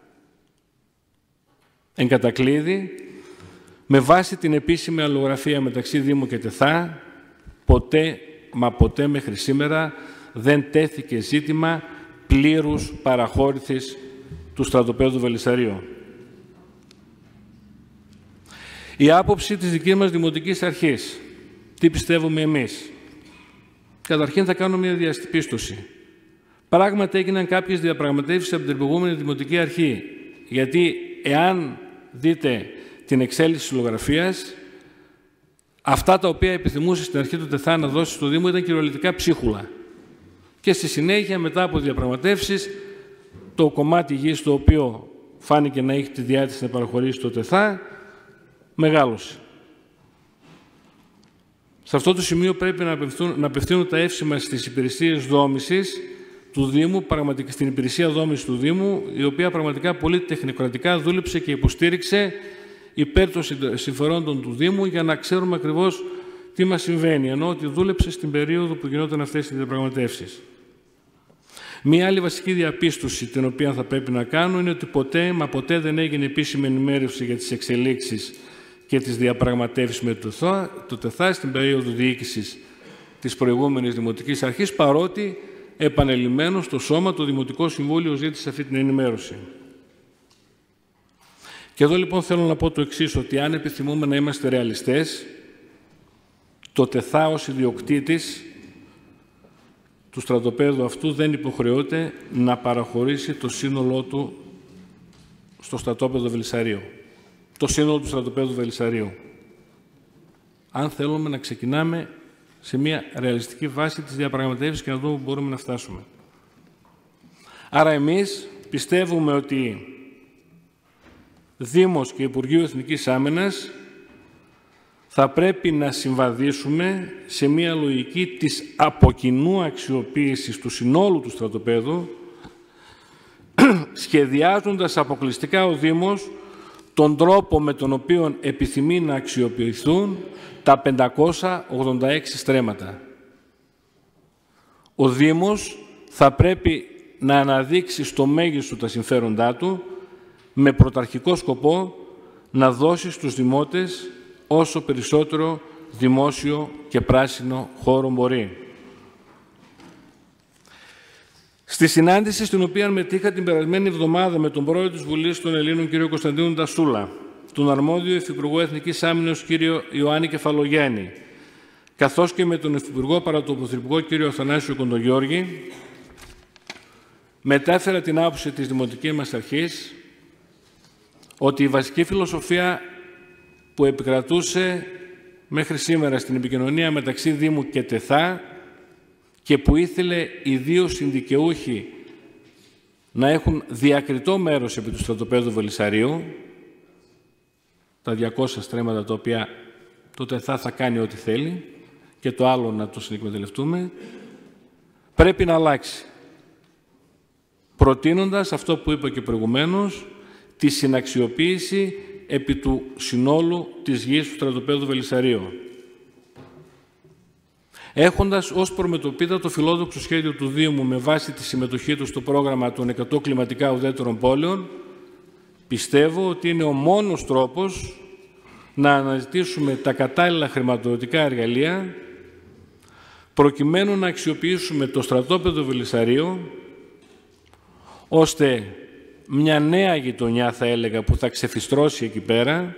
Εν κατακλείδη, με βάση την επίσημη αλληλογραφία μεταξύ Δήμου και ΤΕΘΑ, ποτέ, μα ποτέ μέχρι σήμερα δεν τέθηκε ζήτημα πλήρους παραχώρησης του στρατοπέδου Βελισσαρίου. Η άποψη της δικής μας Δημοτικής Αρχής. Τι πιστεύουμε εμείς. Καταρχήν θα κάνω μια διαπίστωση. Πράγματι έγιναν κάποιες διαπραγματεύσεις από την προηγούμενη Δημοτική Αρχή. Γιατί εάν δείτε την εξέλιξη της λογογραφίας, αυτά τα οποία επιθυμούσε στην αρχή του ΤΕΘΑ να δώσει στο Δήμο ήταν κυριολεκτικά ψίχουλα. Και στη συνέχεια, μετά από διαπραγματεύσεις, το κομμάτι γης το οποίο φάνηκε να έχει τη διάθεση να παραχωρήσει το ΤΕΘΑ, μεγάλωσε. Σε αυτό το σημείο πρέπει να απευθύνουν, να απευθύνουν τα εύσημα στις υπηρεσίες δόμησης του Δήμου, πραγματικά στην υπηρεσία δόμησης του Δήμου, η οποία πραγματικά πολύ τεχνοκρατικά δούλεψε και υποστήριξε υπέρ των συμφερόντων του Δήμου για να ξέρουμε ακριβώς τι μας συμβαίνει, ενώ ότι δούλεψε στην περίοδο που γινόταν αυτές οι διαπραγματεύσεις. Μία άλλη βασική διαπίστωση την οποία θα πρέπει να κάνω είναι ότι ποτέ, μα ποτέ δεν έγινε επίσημη ενημέρωση για τις εξελίξεις και τις διαπραγματεύσεις με το ΤΕΘΑ στην περίοδο διοίκησης της προηγούμενης Δημοτικής Αρχής, παρότι επανελειμμένος στο σώμα το Δημοτικό Συμβούλιο ζήτησε αυτή την ενημέρωση. Και εδώ λοιπόν θέλω να πω το εξής, ότι αν επιθυμούμε να είμαστε ρεαλιστές, το ΤΕΘΑ ως ιδιοκτήτης του στρατοπέδου αυτού δεν υποχρεώται να παραχωρήσει το σύνολό του στο στρατόπεδο Βελισσαρίου. Το σύνολο του στρατοπέδου Βελισσαρίου. Αν θέλουμε να ξεκινάμε σε μια ρεαλιστική βάση της διαπραγματεύσης και να δούμε που μπορούμε να φτάσουμε. Άρα εμείς πιστεύουμε ότι Δήμος και Υπουργείο Εθνικής Άμυνας θα πρέπει να συμβαδίσουμε σε μια λογική της αποκοινού αξιοποίησης του συνόλου του στρατοπέδου, σχεδιάζοντας αποκλειστικά ο Δήμος τον τρόπο με τον οποίο επιθυμεί να αξιοποιηθούν τα πεντακόσια ογδόντα έξι στρέμματα. Ο Δήμος θα πρέπει να αναδείξει στο μέγιστο τα συμφέροντά του με πρωταρχικό σκοπό να δώσει στους δημότες όσο περισσότερο δημόσιο και πράσινο χώρο μπορεί. Στη συνάντηση στην οποία μετήχα την περασμένη εβδομάδα με τον πρόεδρο της Βουλής των Ελλήνων, κ. Κωνσταντίνου Τασούλα, τον αρμόδιο Υφυπουργό Εθνικής Άμυνας, κ. Ιωάννη Κεφαλογιάννη, καθώς και με τον Υφυπουργό παρά τον Πρωθυπουργό, κ. Αθανάσιο Κοντογιώργη, μετέφερα την άποψη της Δημοτικής μας Αρχής ότι η βασική φιλοσοφία που επικρατούσε μέχρι σήμερα στην επικοινωνία μεταξύ Δήμου και ΤΕΘΑ και που ήθελε οι δύο συνδικαιούχοι να έχουν διακριτό μέρος επί του στρατοπέδου Βελισσαρίου, τα διακόσια στρέμματα τα οποία το ΤΕΘΑ θα κάνει ό,τι θέλει και το άλλο να το συνεκμεταλλευτούμε, πρέπει να αλλάξει. Προτείνοντας αυτό που είπα και προηγουμένως, τη συναξιοποίηση επί του συνόλου της γης του στρατοπέδου Βελισσαρίου. Έχοντας ως προμετωπίδα το φιλόδοξο σχέδιο του Δήμου με βάση τη συμμετοχή του στο πρόγραμμα των εκατό κλιματικά ουδέτερων πόλεων, πιστεύω ότι είναι ο μόνος τρόπος να αναζητήσουμε τα κατάλληλα χρηματοδοτικά εργαλεία προκειμένου να αξιοποιήσουμε το στρατόπεδο Βελισσαρίου ώστε μια νέα γειτονιά, θα έλεγα, που θα ξεφιστρώσει εκεί πέρα,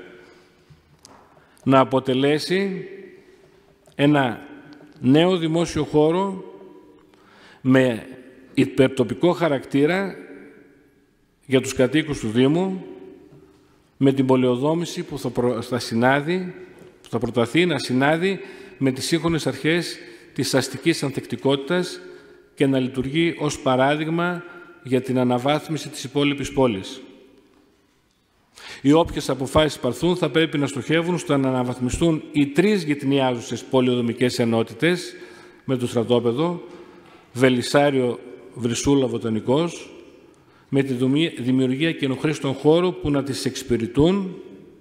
να αποτελέσει ένα νέο δημόσιο χώρο με υπερτοπικό χαρακτήρα για τους κατοίκους του Δήμου, με την πολεοδόμηση που θα, προ... θα, συνάδει, που θα προταθεί να συνάδει με τις σύγχρονες αρχές της αστικής ανθεκτικότητας και να λειτουργεί ως παράδειγμα για την αναβάθμιση της υπόλοιπης πόλης. Οι όποιες αποφάσεις πάρθουν θα πρέπει να στοχεύουν στο να αναβαθμιστούν οι τρεις γειτονιάζουσες πολεοδομικές ενότητες με το στρατόπεδο, Βελισσάριο, Βρυσούλα, Βοτανικός, με τη δημιουργία καινοχρήστων χώρου που να τις εξυπηρετούν,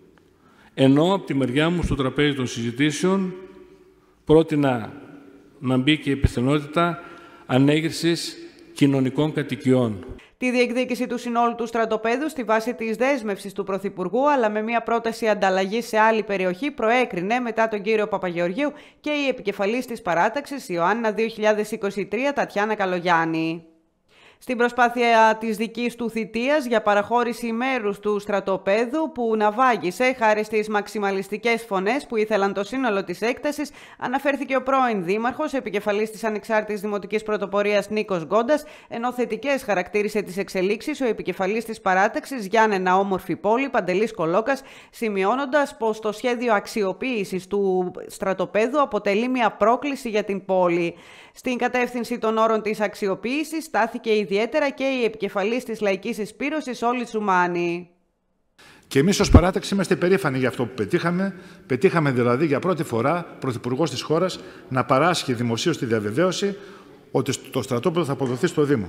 ενώ από τη μεριά μου στο τραπέζι των συζητήσεων πρότεινα να μπει και η πιθανότητα ανέγερσης κοινωνικών κατοικιών. Τη διεκδίκηση του συνόλου του στρατοπέδου στη βάση της δέσμευσης του Πρωθυπουργού, αλλά με μια πρόταση ανταλλαγής σε άλλη περιοχή, προέκρινε μετά τον κύριο Παπαγεωργίου και η επικεφαλής της παράταξης Ιωάννα δύο χιλιάδες είκοσι τρία Τατιάνα Καλογιάννη. Στην προσπάθεια της δικής του θητείας για παραχώρηση μέρους του στρατοπέδου που ναυάγησε χάρη στις μαξιμαλιστικές φωνές που ήθελαν το σύνολο της έκτασης, αναφέρθηκε ο πρώην δήμαρχος, επικεφαλής της Ανεξάρτητης Δημοτικής Πρωτοπορίας Νίκος Γκόντας, ενώ θετικές χαρακτήρισε τις εξελίξεις ο επικεφαλής της παράταξης Γιάννενα Όμορφη Πόλη Παντελής Κολόκας, σημειώνοντας πως το σχέδιο αξιοποίησης του στρατοπέδου αποτελεί μια πρόκληση για την πόλη. Στην κατεύθυνση των όρων της αξιοποίησης στάθηκε ιδιαίτερα και η επικεφαλής της Λαϊκής Εισπύρωσης Όλη Ζουμάνη. Και εμείς ως παράταξη είμαστε περήφανοι για αυτό που πετύχαμε. Πετύχαμε δηλαδή για πρώτη φορά πρωθυπουργός της χώρας να παράσχει δημοσίως τη διαβεβαίωση ότι το στρατόπεδο θα αποδοθεί στο Δήμο.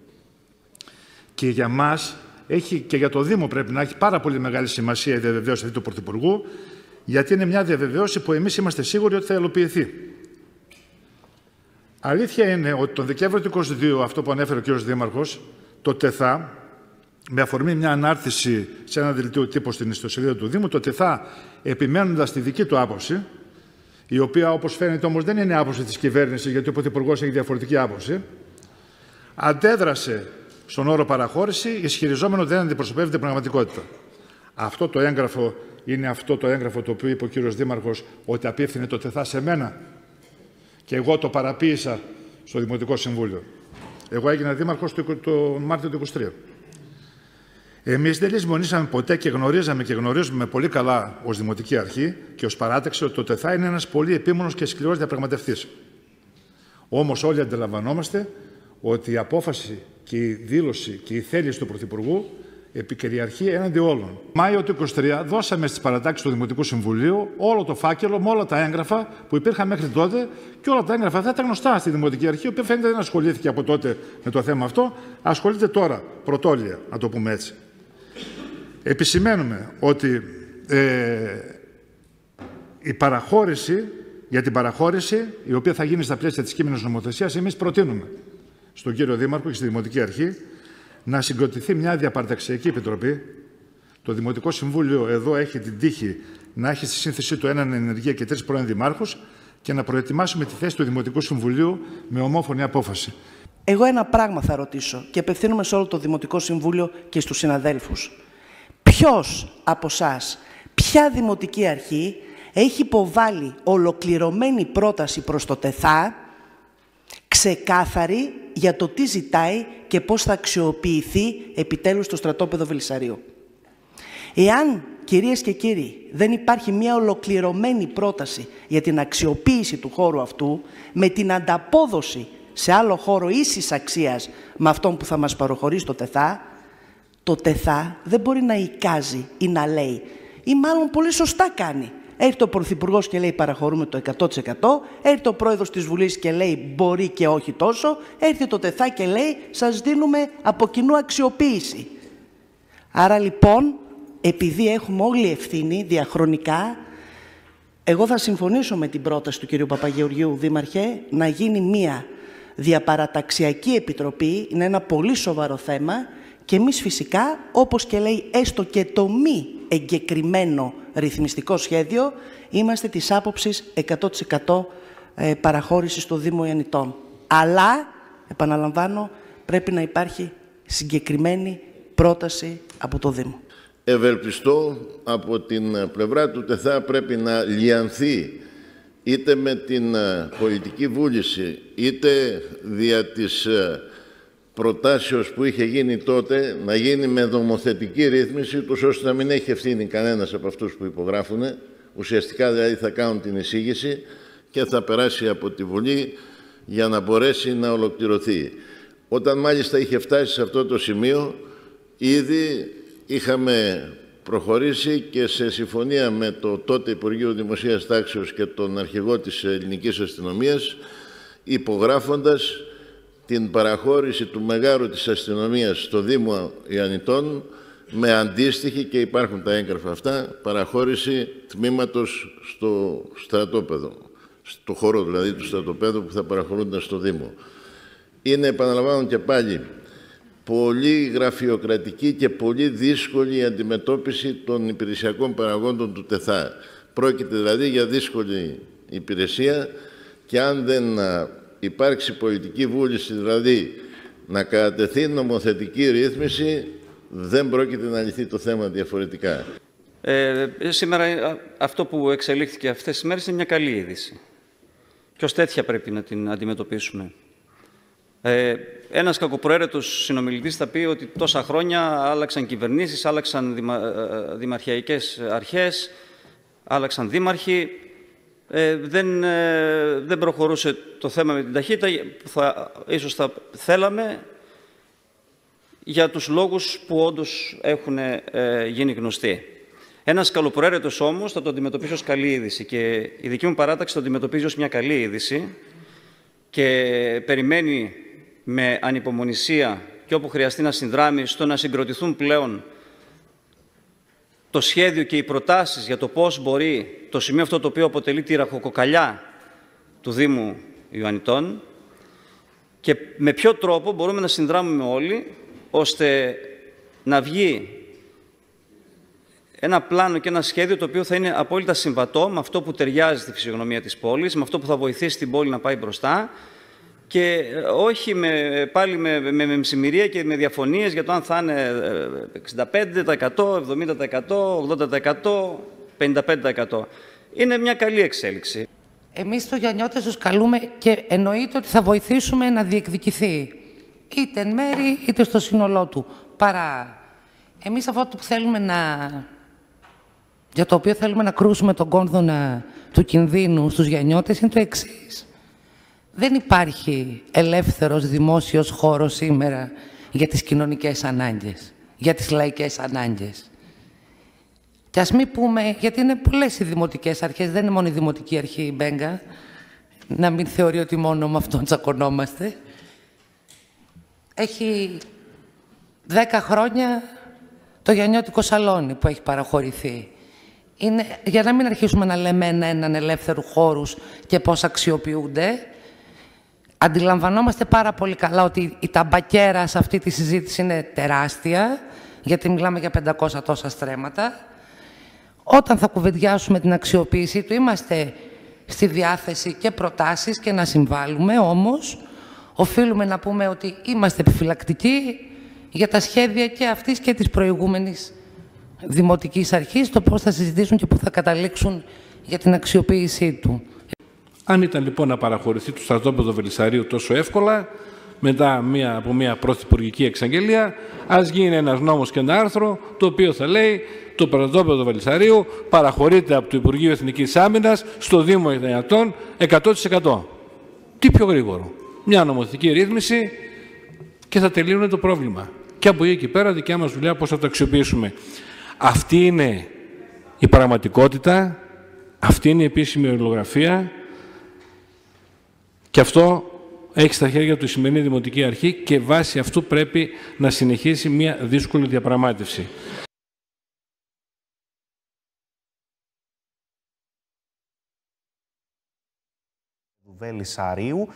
Και για μας έχει, και για το Δήμο πρέπει να έχει πάρα πολύ μεγάλη σημασία η διαβεβαίωση αυτή του Πρωθυπουργού, γιατί είναι μια διαβεβαίωση που εμείς είμαστε σίγουροι ότι θα υλοποιηθεί. Αλήθεια είναι ότι τον Δεκέμβριο του είκοσι δύο, αυτό που ανέφερε ο κ. Δήμαρχος, το ΤΕΘΑ, με αφορμή μια ανάρτηση σε ένα δελτίο τύπου στην ιστοσελίδα του Δήμου, το ΤΕΘΑ, επιμένοντας τη δική του άποψη, η οποία όπως φαίνεται όμως δεν είναι άποψη της κυβέρνησης, γιατί ο Πρωθυπουργός έχει διαφορετική άποψη, αντέδρασε στον όρο παραχώρηση, ισχυριζόμενο ότι δεν αντιπροσωπεύει την πραγματικότητα. Αυτό το έγγραφο είναι αυτό το έγγραφο το οποίο είπε ο κ. Δήμαρχος ότι απίφθινε το ΤΕΘΑ σε μένα. Και εγώ το παραποίησα στο Δημοτικό Συμβούλιο. Εγώ έγινα δήμαρχος το, το Μάρτιο του είκοσι τρία. Εμείς δεν λησμονήσαμε ποτέ και γνωρίζαμε και γνωρίζουμε πολύ καλά ως Δημοτική Αρχή και ως παράταξη ότι το ΤΕΘΑ είναι ένας πολύ επίμονος και σκληρός διαπραγματευτής. Όμως όλοι αντιλαμβανόμαστε ότι η απόφαση και η δήλωση και η θέληση του Πρωθυπουργού επικυριαρχεί έναντι όλων. Μάιο του είκοσι τρία δώσαμε στις παρατάξεις του Δημοτικού Συμβουλίου όλο το φάκελο με όλα τα έγγραφα που υπήρχαν μέχρι τότε και όλα τα έγγραφα αυτά ήταν γνωστά στη Δημοτική Αρχή, η οποία φαίνεται δεν ασχολήθηκε από τότε με το θέμα αυτό, ασχολείται τώρα, πρωτόλια, να το πούμε έτσι. Επισημαίνουμε ότι ε, η παραχώρηση, για την παραχώρηση, η οποία θα γίνει στα πλαίσια της κείμενης νομοθεσίας, εμείς προτείνουμε στον κύριο Δήμαρχο και στη Δημοτική Αρχή να συγκροτηθεί μια διαπαραταξιακή επιτροπή. Το Δημοτικό Συμβούλιο εδώ έχει την τύχη να έχει στη σύνθεσή του έναν ενεργεία και τρεις πρώην δημάρχους και να προετοιμάσουμε τη θέση του Δημοτικού Συμβουλίου με ομόφωνη απόφαση. Εγώ ένα πράγμα θα ρωτήσω και απευθύνομαι σε όλο το Δημοτικό Συμβούλιο και στους συναδέλφους. Ποιος από εσάς, ποια Δημοτική Αρχή έχει υποβάλει ολοκληρωμένη πρόταση προς το ΤΕΘΑ, ξεκάθαρη για το τι ζητάει και πώς θα αξιοποιηθεί επιτέλους το στρατόπεδο Βελισσαρίου. Εάν, κυρίες και κύριοι, δεν υπάρχει μια ολοκληρωμένη πρόταση για την αξιοποίηση του χώρου αυτού, με την ανταπόδοση σε άλλο χώρο ίσης αξίας με αυτόν που θα μας παροχωρήσει το ΤΕΘΑ, το ΤΕΘΑ δεν μπορεί να εικάζει ή να λέει, ή μάλλον πολύ σωστά κάνει. Έρχεται ο Πρωθυπουργός και λέει παραχωρούμε το εκατό τοις εκατό, έρχεται ο Πρόεδρος της Βουλής και λέει μπορεί και όχι τόσο, έρχεται το ΤΕΘΑ και λέει σας δίνουμε από κοινού αξιοποίηση. Άρα λοιπόν, επειδή έχουμε όλη ευθύνη διαχρονικά, εγώ θα συμφωνήσω με την πρόταση του κ. Παπαγεωργίου, Δήμαρχε, να γίνει μία διαπαραταξιακή επιτροπή, είναι ένα πολύ σοβαρό θέμα και εμείς φυσικά, όπως και λέει έστω και το μη εγκεκριμένο ρυθμιστικό σχέδιο, είμαστε της άποψης εκατό τοις εκατό παραχώρηση στο Δήμο Ιαννητών. Αλλά, επαναλαμβάνω, πρέπει να υπάρχει συγκεκριμένη πρόταση από το Δήμο. Ευελπιστώ από την πλευρά του ΤΕΘΑ πρέπει να λιανθεί είτε με την πολιτική βούληση, είτε δια της προτάσεως που είχε γίνει τότε, να γίνει με νομοθετική ρύθμιση, τους ώστε να μην έχει ευθύνη κανένας από αυτούς που υπογράφουν. Ουσιαστικά δηλαδή θα κάνουν την εισήγηση και θα περάσει από τη Βουλή για να μπορέσει να ολοκληρωθεί. Όταν μάλιστα είχε φτάσει σε αυτό το σημείο, ήδη είχαμε προχωρήσει και σε συμφωνία με το τότε Υπουργείο Δημοσίας Τάξεως και τον αρχηγό της Ελληνικής Αστυνομίας, υπογράφοντας την παραχώρηση του μεγάρου της αστυνομίας στο Δήμο Ιαννητών με αντίστοιχη, και υπάρχουν τα έγγραφα αυτά, παραχώρηση τμήματος στο στρατόπεδο, στο χώρο δηλαδή του στρατοπέδου που θα παραχωρούνταν στο Δήμο. Είναι, επαναλαμβάνω και πάλι, πολύ γραφειοκρατική και πολύ δύσκολη η αντιμετώπιση των υπηρεσιακών παραγόντων του ΤΕΘΑ. Πρόκειται δηλαδή για δύσκολη υπηρεσία και αν δεν υπάρξει πολιτική βούληση, δηλαδή να κατατεθεί νομοθετική ρύθμιση, δεν πρόκειται να λυθεί το θέμα διαφορετικά. Ε, σήμερα αυτό που εξελίχθηκε αυτές τις μέρες είναι μια καλή είδηση. Και ως τέτοια πρέπει να την αντιμετωπίσουμε. Ε, ένας κακοπροαίρετος συνομιλητής θα πει ότι τόσα χρόνια άλλαξαν κυβερνήσεις, άλλαξανημα, δημαρχιακές αρχές, άλλαξαν δήμαρχοι. Ε, δεν, ε, δεν προχωρούσε το θέμα με την ταχύτητα που θα, ίσως θα θέλαμε, για τους λόγους που όντως έχουν ε, γίνει γνωστοί. Ένας καλοπροαίρετος όμως θα το αντιμετωπίσει ως καλή είδηση και η δική μου παράταξη το αντιμετωπίζει ως μια καλή είδηση και περιμένει με ανυπομονησία και όπου χρειαστεί να συνδράμει στο να συγκροτηθούν πλέον το σχέδιο και οι προτάσεις για το πώς μπορεί το σημείο αυτό, το οποίο αποτελεί τη ραχοκοκαλιά του Δήμου Ιωαννητών, και με ποιο τρόπο μπορούμε να συνδράμουμε όλοι ώστε να βγει ένα πλάνο και ένα σχέδιο το οποίο θα είναι απόλυτα συμβατό με αυτό που ταιριάζει στη φυσιογνωμία της πόλης, με αυτό που θα βοηθήσει την πόλη να πάει μπροστά και όχι με, πάλι με, με, με μσημυρία και με διαφωνίες για το αν θα είναι εξήντα πέντε τοις εκατό, εβδομήντα τοις εκατό, ογδόντα τοις εκατό, πενήντα πέντε τοις εκατό. Είναι μια καλή εξέλιξη. Εμείς στο Γιαννιώτες τους καλούμε και εννοείται ότι θα βοηθήσουμε να διεκδικηθεί, είτε εν μέρη είτε στο σύνολό του. Παρά εμείς αυτό που θέλουμε να... για το οποίο θέλουμε να κρούσουμε τον κόνδωνα του κινδύνου στους Γιαννιώτες είναι το εξής. Δεν υπάρχει ελεύθερος δημόσιος χώρος σήμερα για τις κοινωνικές ανάγκες, για τις λαϊκές ανάγκες. Και ας μην πούμε, γιατί είναι πολλές οι δημοτικές αρχές, δεν είναι μόνο η Δημοτική Αρχή η Μπέγκα, να μην θεωρεί ότι μόνο με αυτόν τσακωνόμαστε. Έχει δέκα χρόνια το Γιαννιώτικο Σαλόνι που έχει παραχωρηθεί. Είναι, για να μην αρχίσουμε να λέμε έναν ελεύθερου χώρους και πώς αξιοποιούνται, αντιλαμβανόμαστε πάρα πολύ καλά ότι η ταμπακέρα σε αυτή τη συζήτηση είναι τεράστια, γιατί μιλάμε για πεντακόσια τόσα στρέμματα. Όταν θα κουβεντιάσουμε την αξιοποίησή του, είμαστε στη διάθεση και προτάσεις και να συμβάλλουμε, όμως οφείλουμε να πούμε ότι είμαστε επιφυλακτικοί για τα σχέδια και αυτής και της προηγούμενης Δημοτικής Αρχής, το πώς θα συζητήσουν και πού θα καταλήξουν για την αξιοποίησή του. Αν ήταν λοιπόν να παραχωρηθεί το στρατόπεδο Βελισσαρίου τόσο εύκολα, μετά μία, από μια πρωθυπουργική εξαγγελία, ας γίνει ένας νόμος και ένα άρθρο, το οποίο θα λέει το στρατόπεδο Βελισσαρίου παραχωρείται από το Υπουργείο Εθνικής Άμυνας στο Δήμο Ιδεατών εκατό τοις εκατό. Τι πιο γρήγορο. Μια νομοθετική ρύθμιση και θα τελείωνε το πρόβλημα. Και από εκεί και πέρα δικιά μας δουλειά πώς θα το αξιοποιήσουμε. Αυτή είναι η πραγματικότητα, αυτή είναι η επίσημη ορολογραφία και αυτό έχει στα χέρια του η σημερινή Δημοτική Αρχή και βάσει αυτού πρέπει να συνεχίσει μια δύσκολη διαπραγμάτευση. Βελισσαρίου.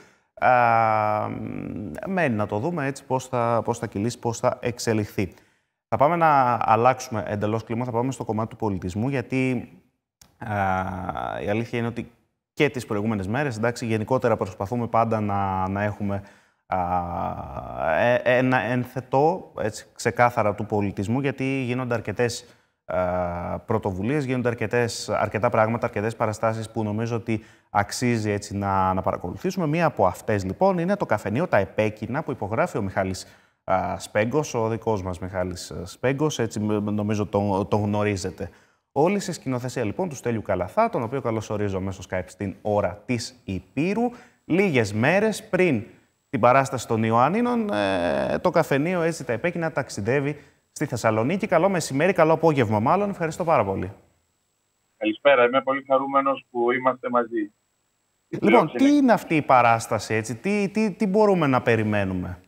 Μένει να το δούμε έτσι πώς θα, πώς θα κυλήσει, πώς θα εξελιχθεί. Θα πάμε να αλλάξουμε εντελώς κλίμα, θα πάμε στο κομμάτι του πολιτισμού, γιατί α, η αλήθεια είναι ότι και τις προηγούμενες μέρες, εντάξει, γενικότερα προσπαθούμε πάντα να, να έχουμε α, ε, ένα ένθετο, έτσι, ξεκάθαρα του πολιτισμού, γιατί γίνονται αρκετές α, πρωτοβουλίες, γίνονται αρκετές, αρκετά πράγματα, αρκετές παραστάσεις που νομίζω ότι αξίζει έτσι να, να παρακολουθήσουμε. Μία από αυτές λοιπόν είναι το καφενείο Τα Επέκεινα που υπογράφει ο Μιχάλης α, Σπέγκος, ο δικός μας Μιχάλης Σπέγκος, έτσι νομίζω τον, τον γνωρίζετε. Όλη σε σκηνοθεσία λοιπόν του Στέλιου Καλαθά, τον οποίο καλωσορίζω μέσω Skype στην ώρα της Υπήρου. Λίγες μέρες πριν την παράσταση των Ιωάννινων, ε, το καφενείο έτσι Τα Επέκεινα ταξιδεύει στη Θεσσαλονίκη. Καλό μεσημέρι, καλό απόγευμα μάλλον. Ευχαριστώ πάρα πολύ. Καλησπέρα, είμαι πολύ χαρούμενος που είμαστε μαζί. Λοιπόν, τι είναι αυτή η παράσταση, έτσι, τι, τι, τι μπορούμε να περιμένουμε?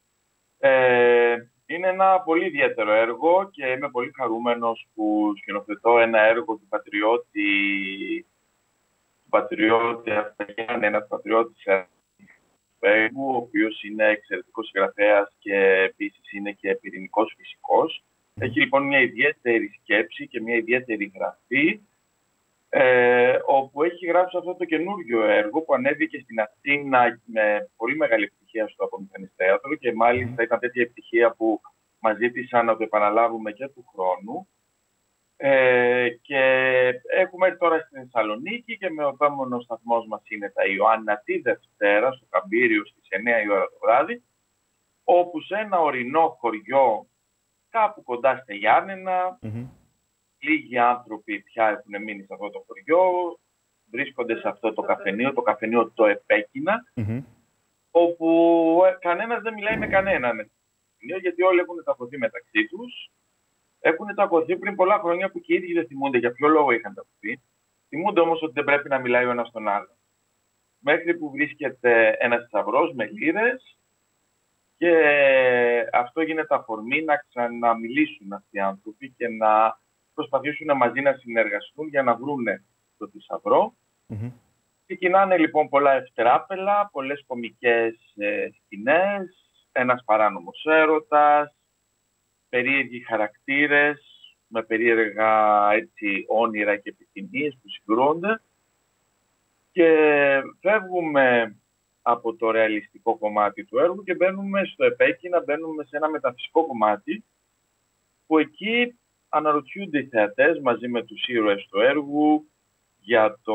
Ε, είναι ένα πολύ ιδιαίτερο έργο και είμαι πολύ χαρούμενος που σκηνοθετώ ένα έργο του πατριώτη, του πατριώτη Αυταγιάννη, ένας πατριώτης Σπέγκου, ο οποίος είναι εξαιρετικός συγγραφέας και επίσης είναι και πυρηνικός φυσικός. Mm. Έχει λοιπόν μια ιδιαίτερη σκέψη και μια ιδιαίτερη γραφή, Ε, όπου έχει γράψει αυτό το καινούργιο έργο που ανέβηκε στην Αθήνα με πολύ μεγάλη επιτυχία στο Απομηχανής Θέατρο και μάλιστα ήταν τέτοια επιτυχία που μας ζήτησαν να το επαναλάβουμε και του χρόνου. Ε, και έχουμε τώρα στην Θεσσαλονίκη και με ο επόμενο σταθμός μας είναι τα Ιωάννα τη Δευτέρα στο Καμπύριο στις εννιά η ώρα το βράδυ, όπου σε ένα ορεινό χωριό κάπου κοντά στα Γιάννενα, mm-hmm. λίγοι άνθρωποι πια έχουν μείνει σε αυτό το χωριό, βρίσκονται σε αυτό το καφενείο, το καφενείο Το Επέκεινα, mm-hmm. όπου κανένας δεν μιλάει με κανέναν, γιατί όλοι έχουν ταπωθεί μεταξύ τους. Έχουν ταπωθεί πριν πολλά χρόνια που και οι ίδιοι δεν θυμούνται για ποιο λόγο είχαν ταπωθεί. Θυμούνται όμως ότι δεν πρέπει να μιλάει ο ένας τον άλλον. Μέχρι που βρίσκεται ένας θησαυρός με λίρες και αυτό γίνεται αφορμή να ξαναμιλήσουν αυτοί οι άνθρωποι και να προσπαθήσουν μαζί να συνεργαστούν για να βρούνε το θησαυρό. Mm-hmm. Ξεκινάνε λοιπόν πολλά ευτράπελα, πολλές κωμικές ε, σκηνές, ένας παράνομος έρωτας, περίεργοι χαρακτήρες με περίεργα έτσι, όνειρα και επιθυμίες που συγκρούνται και φεύγουμε από το ρεαλιστικό κομμάτι του έργου και μπαίνουμε στο επέκεινα, μπαίνουμε σε ένα μεταφυσικό κομμάτι που εκεί αναρωτιούνται οι θεατές μαζί με τους ήρωες του έργου για το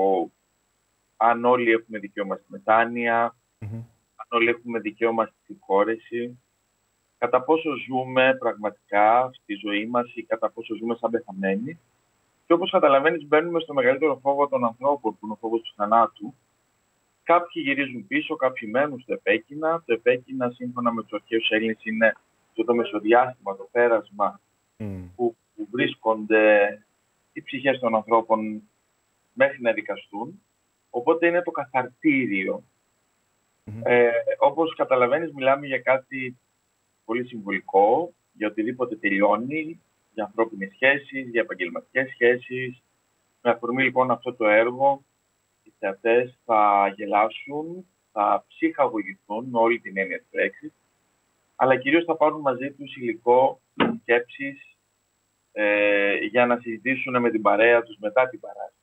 αν όλοι έχουμε δικαίωμα στη μετάνοια, mm-hmm. αν όλοι έχουμε δικαίωμα στη συγχώρεση, κατά πόσο ζούμε πραγματικά αυτή τη ζωή μας ή κατά πόσο ζούμε σαν πεθαμένοι. Και όπως καταλαβαίνεις μπαίνουμε στο μεγαλύτερο φόβο των ανθρώπων, που είναι ο φόβος του θανάτου. Κάποιοι γυρίζουν πίσω, κάποιοι μένουν στο επέκεινα. Το επέκεινα, σύμφωνα με τους αρχαίους Έλληνες, είναι το, το μεσοδιάστημα, το πέρασμα mm. που, που βρίσκονται οι ψυχές των ανθρώπων μέχρι να δικαστούν. Οπότε είναι το καθαρτήριο. Mm-hmm. Ε, όπως καταλαβαίνεις, μιλάμε για κάτι πολύ συμβολικό, για οτιδήποτε τελειώνει, για ανθρώπινες σχέσεις, για επαγγελματικές σχέσεις. Με αφορμή λοιπόν αυτό το έργο, οι θεατές θα γελάσουν, θα ψυχαγωγηθούν με όλη την έννοια της λέξης, αλλά κυρίως θα πάρουν μαζί τους υλικό, σκέψεις, ε, για να συζητήσουν με την παρέα τους μετά την παράσταση.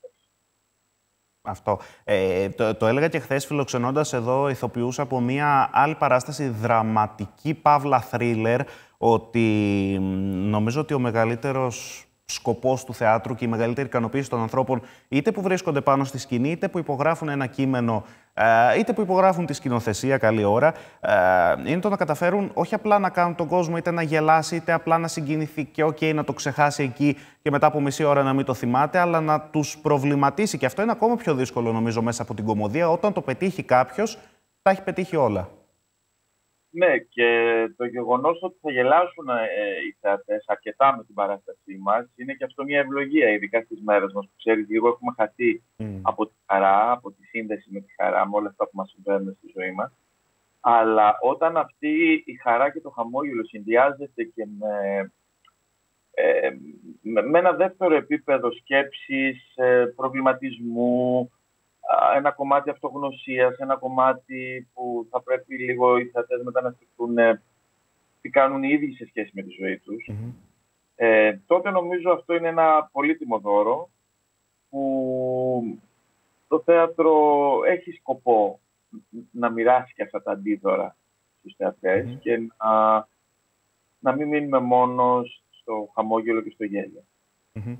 Αυτό. Ε, το, το έλεγα και χθες φιλοξενώντας εδώ ηθοποιούς από μια άλλη παράσταση δραματική παύλα θρίλερ, ότι νομίζω ότι ο μεγαλύτερος σκοπός του θεάτρου και η μεγαλύτερη ικανοποίηση των ανθρώπων, είτε που βρίσκονται πάνω στη σκηνή, είτε που υπογράφουν ένα κείμενο, είτε που υπογράφουν τη σκηνοθεσία, καλή ώρα, είναι το να καταφέρουν όχι απλά να κάνουν τον κόσμο είτε να γελάσει, είτε απλά να συγκινηθεί και OK, να το ξεχάσει εκεί και μετά από μισή ώρα να μην το θυμάται, αλλά να τους προβληματίσει. Και αυτό είναι ακόμα πιο δύσκολο, νομίζω, μέσα από την κωμωδία. Όταν το πετύχει κάποιος, τα έχει πετύχει όλα. Ναι, και το γεγονός ότι θα γελάσουν ε, οι θεατές αρκετά με την παράστασή μας είναι και αυτό μια ευλογία, ειδικά στις μέρες μας που ξέρεις, λίγο έχουμε χαθεί mm. από τη χαρά, από τη σύνδεση με τη χαρά, με όλα αυτά που μας συμβαίνουν στη ζωή μας. Αλλά όταν αυτή η χαρά και το χαμόγελο συνδυάζεται και με, ε, με, με ένα δεύτερο επίπεδο σκέψης, ε, προβληματισμού, ένα κομμάτι αυτογνωσίας, ένα κομμάτι που θα πρέπει λίγο οι θεατές μετά να σκεφτούν τι κάνουν οι ίδιοι σε σχέση με τη ζωή τους. Mm-hmm. Ε, τότε νομίζω αυτό είναι ένα πολύτιμο δώρο που το θέατρο έχει σκοπό να μοιράσει και αυτά τα αντίδωρα στους θεατές mm-hmm. και να, να μην μείνουμε μόνο στο χαμόγελο και στο γέλιο. Mm-hmm.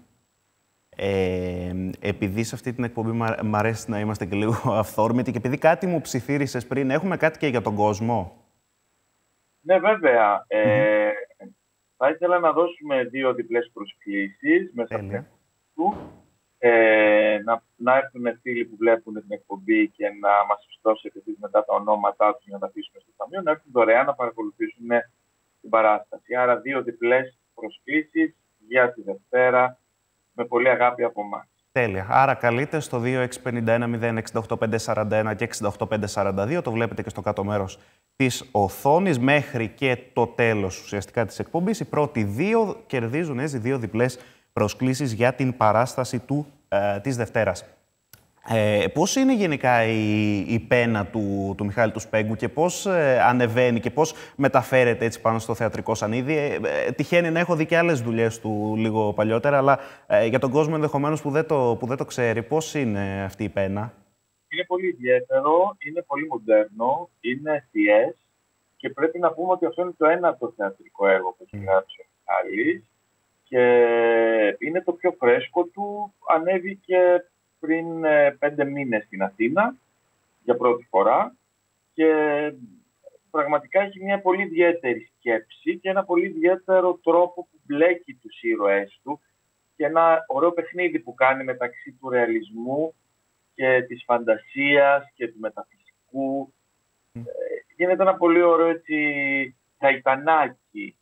Ε, επειδή σε αυτή την εκπομπή μ' αρέσει να είμαστε και λίγο αυθόρμητοι και επειδή κάτι μου ψιθύρισες πριν, έχουμε κάτι και για τον κόσμο. Ναι, βέβαια. Ε, mm-hmm. Θα ήθελα να δώσουμε δύο διπλές προσκλήσεις μέσα από την εκπομπή. Ε, να, να έρθουν φίλοι που βλέπουν την εκπομπή και να μας δώσετε μετά τα ονόματά τους για να τα αφήσουμε στο ταμείο, να έρθουν δωρεάν να παρακολουθήσουν την παράσταση. Άρα δύο διπλές προσκλήσεις για τη Δευτέρα, με πολύ αγάπη από εμάς. Τέλεια. Άρα καλείτε στο δύο έξι πέντε ένα μηδέν έξι οκτώ πέντε τέσσερα ένα και έξι οκτώ πέντε τέσσερα δύο. Το βλέπετε και στο κάτω μέρος της οθόνης. Μέχρι και το τέλος ουσιαστικά της εκπομπής. Οι πρώτοι δύο κερδίζουν έτσι δύο διπλές προσκλήσεις για την παράσταση του, ε, της Δευτέρας. Ε, πώς είναι γενικά η, η πένα του, του Μιχάλη του Σπέγκου και πώς ε, ανεβαίνει και πώς μεταφέρεται έτσι πάνω στο θεατρικό σανίδι. Ε, ε, τυχαίνει να έχω δει και άλλες δουλειές του λίγο παλιότερα, αλλά ε, για τον κόσμο ενδεχομένως που δεν το, που δεν το ξέρει, πώς είναι αυτή η πένα? Είναι πολύ ιδιαίτερο, είναι πολύ μοντέρνο, είναι ευθιές και πρέπει να πούμε ότι αυτό είναι το ένατο θεατρικό έργο που έχει γράψει ο Μιχάλης και είναι το πιο φρέσκο του, ανέβηκε πριν ε, πέντε μήνες στην Αθήνα για πρώτη φορά και πραγματικά έχει μια πολύ ιδιαίτερη σκέψη και ένα πολύ ιδιαίτερο τρόπο που μπλέκει τους ήρωές του και ένα ωραίο παιχνίδι που κάνει μεταξύ του ρεαλισμού και της φαντασίας και του μεταφυσικού. Mm. Ε, γίνεται ένα πολύ ωραίο έτσι ταϊτανάκι.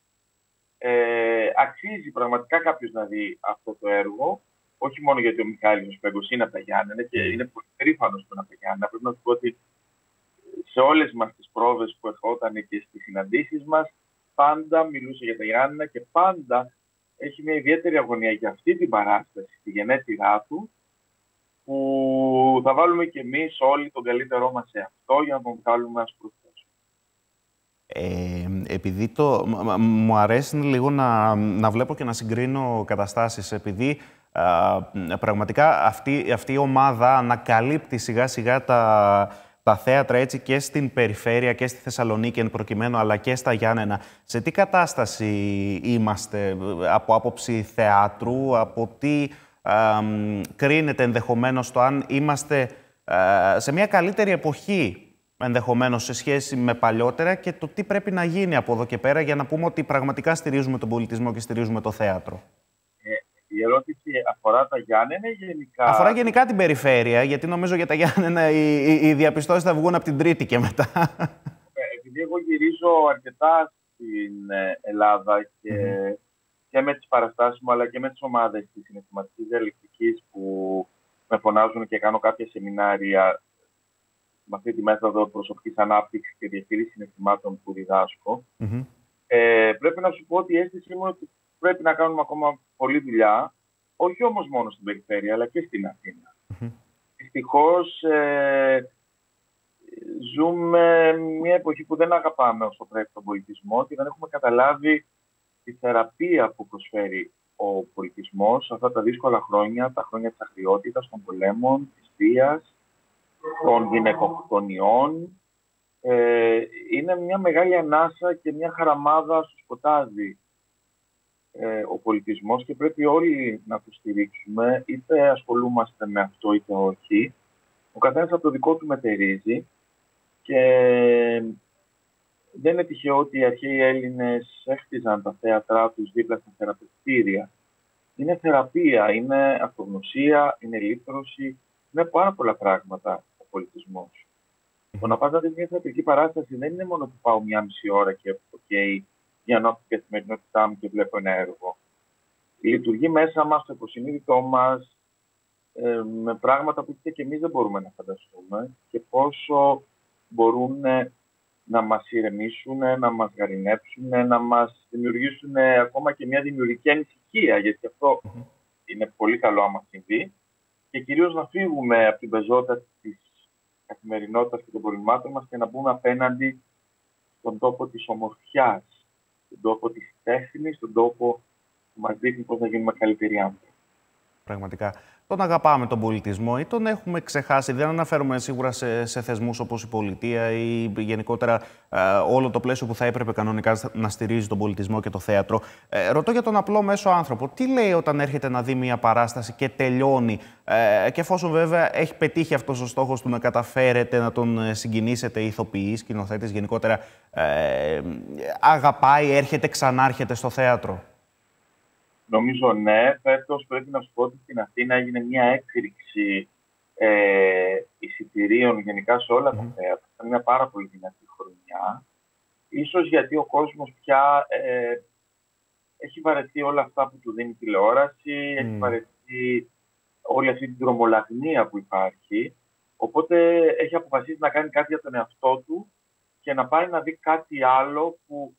Ε, αξίζει πραγματικά κάποιος να δει αυτό το έργο. Όχι μόνο γιατί ο Μιχάλης ο Σπέγκος είναι από τα Γιάννενα και είναι πολύ περήφανος που είναι από τα Γιάννενα. Πρέπει να σου πω ότι σε όλες μας τις πρόβες που ερχόταν και στις συναντήσεις μας, πάντα μιλούσε για τα Γιάννενα και πάντα έχει μια ιδιαίτερη αγωνία για αυτή την παράσταση, τη γενέτειρά του, που θα βάλουμε κι εμείς όλοι τον καλύτερό μας σε αυτό για να τον βγάλουμε ας προσθέσουμε. Ε, επειδή το, μου αρέσει λίγο να, να βλέπω και να συγκρίνω καταστάσεις, επειδή Uh, πραγματικά αυτή, αυτή η ομάδα ανακαλύπτει σιγά σιγά τα, τα θέατρα έτσι και στην περιφέρεια και στη Θεσσαλονίκη εν προκειμένου, αλλά και στα Γιάννενα. Σε τι κατάσταση είμαστε από άποψη θεάτρου, από τι uh, κρίνεται ενδεχομένως το αν είμαστε uh, σε μια καλύτερη εποχή ενδεχομένως σε σχέση με παλιότερα και το τι πρέπει να γίνει από εδώ και πέρα για να πούμε ότι πραγματικά στηρίζουμε τον πολιτισμό και στηρίζουμε το θέατρο? Η ερώτηση αφορά τα Γιάννενα ή γενικά? Αφορά γενικά την περιφέρεια, γιατί νομίζω για τα Γιάννενα οι, οι, οι διαπιστώσεις θα βγουν από την Τρίτη και μετά. Επειδή εγώ γυρίζω αρκετά στην Ελλάδα και, mm. και με τις παραστάσεις μου, αλλά και με τις ομάδες της συναισθηματικής διαλεκτικής που με φωνάζουν και κάνω κάποια σεμινάρια με αυτή τη μέθοδο προσωπικής ανάπτυξης και διαχείρισης συναισθημάτων που διδάσκω, mm-hmm. ε, πρέπει να σου πω ότι η αίσθησή μου ότι πρέπει να κάνουμε ακόμα πολλή δουλειά, όχι όμως μόνο στην περιφέρεια, αλλά και στην Αθήνα. Mm-hmm. Δυστυχώς, ε, ζούμε μια εποχή που δεν αγαπάμε όσο πρέπει τον πολιτισμό και δεν έχουμε καταλάβει τη θεραπεία που προσφέρει ο πολιτισμός αυτά τα δύσκολα χρόνια, τα χρόνια της αχριότητας, των πολέμων, της βίας, των γυναικοκτονιών. Ε, είναι μια μεγάλη ανάσα και μια χαραμάδα στο σκοτάδι. Ε, ε, ο πολιτισμός και πρέπει όλοι να το στηρίξουμε, είτε ασχολούμαστε με αυτό είτε όχι. Ο καθένας από το δικό του μετερίζει και δεν είναι τυχαίο ότι οι αρχαίοι Έλληνες έχτιζαν τα θέατρά τους δίπλα στα θεραπευτήρια. Είναι θεραπεία, είναι αυτογνωσία, είναι λύτρωση, είναι πάρα πολλά πράγματα ο πολιτισμός. Το να πας να δεις μια θεατρική παράσταση δεν είναι μόνο που πάω μια μισή ώρα και okay, για να την καθημερινότητά μου και βλέπω ένα έργο. Λειτουργεί μέσα μας, στο υποσυνείδητό μας, ε, με πράγματα που και εμείς δεν μπορούμε να φανταστούμε και πόσο μπορούν να μας ηρεμήσουν, να μας γαρινέψουν, να μας δημιουργήσουν ακόμα και μια δημιουργική ανησυχία, γιατί αυτό mm-hmm. είναι πολύ καλό άμα συμβεί, και κυρίως να φύγουμε από την πεζότητα της καθημερινότητας και των προβλημάτων μας και να μπούμε απέναντι στον τόπο της ομορφιάς, στον τόπο της τέχνης, στον τόπο που μας δείχνει πώς να γίνουμε καλύτεροι άνθρωποι. Πραγματικά. Τον αγαπάμε τον πολιτισμό ή τον έχουμε ξεχάσει? Δεν αναφέρομαι σίγουρα σε, σε θεσμούς όπως η πολιτεία ή γενικότερα ε, όλο το πλαίσιο που θα έπρεπε κανονικά να στηρίζει τον πολιτισμό και το θέατρο. Ε, ρωτώ για τον απλό μέσο άνθρωπο. Τι λέει όταν έρχεται να δει μια παράσταση και τελειώνει, ε, και εφόσον βέβαια έχει πετύχει αυτός ο στόχος του να καταφέρετε να τον συγκινήσετε, ηθοποιοί, σκηνοθέτες γενικότερα, ε, αγαπάει, έρχεται, ξανάρχεται στο θέατρο? Νομίζω ναι. Φέτος πρέπει να σου πω ότι στην Αθήνα έγινε μια έκρηξη ε, εισιτηρίων γενικά σε όλα mm. τα θέατρα. Ήταν μια πάρα πολύ δυνατή χρονιά. Ίσως γιατί ο κόσμος πια ε, έχει βαρεθεί όλα αυτά που του δίνει η τηλεόραση, mm. έχει βαρεθεί όλη αυτή την δρομολαγνία που υπάρχει. Οπότε έχει αποφασίσει να κάνει κάτι για τον εαυτό του και να πάει να δει κάτι άλλο που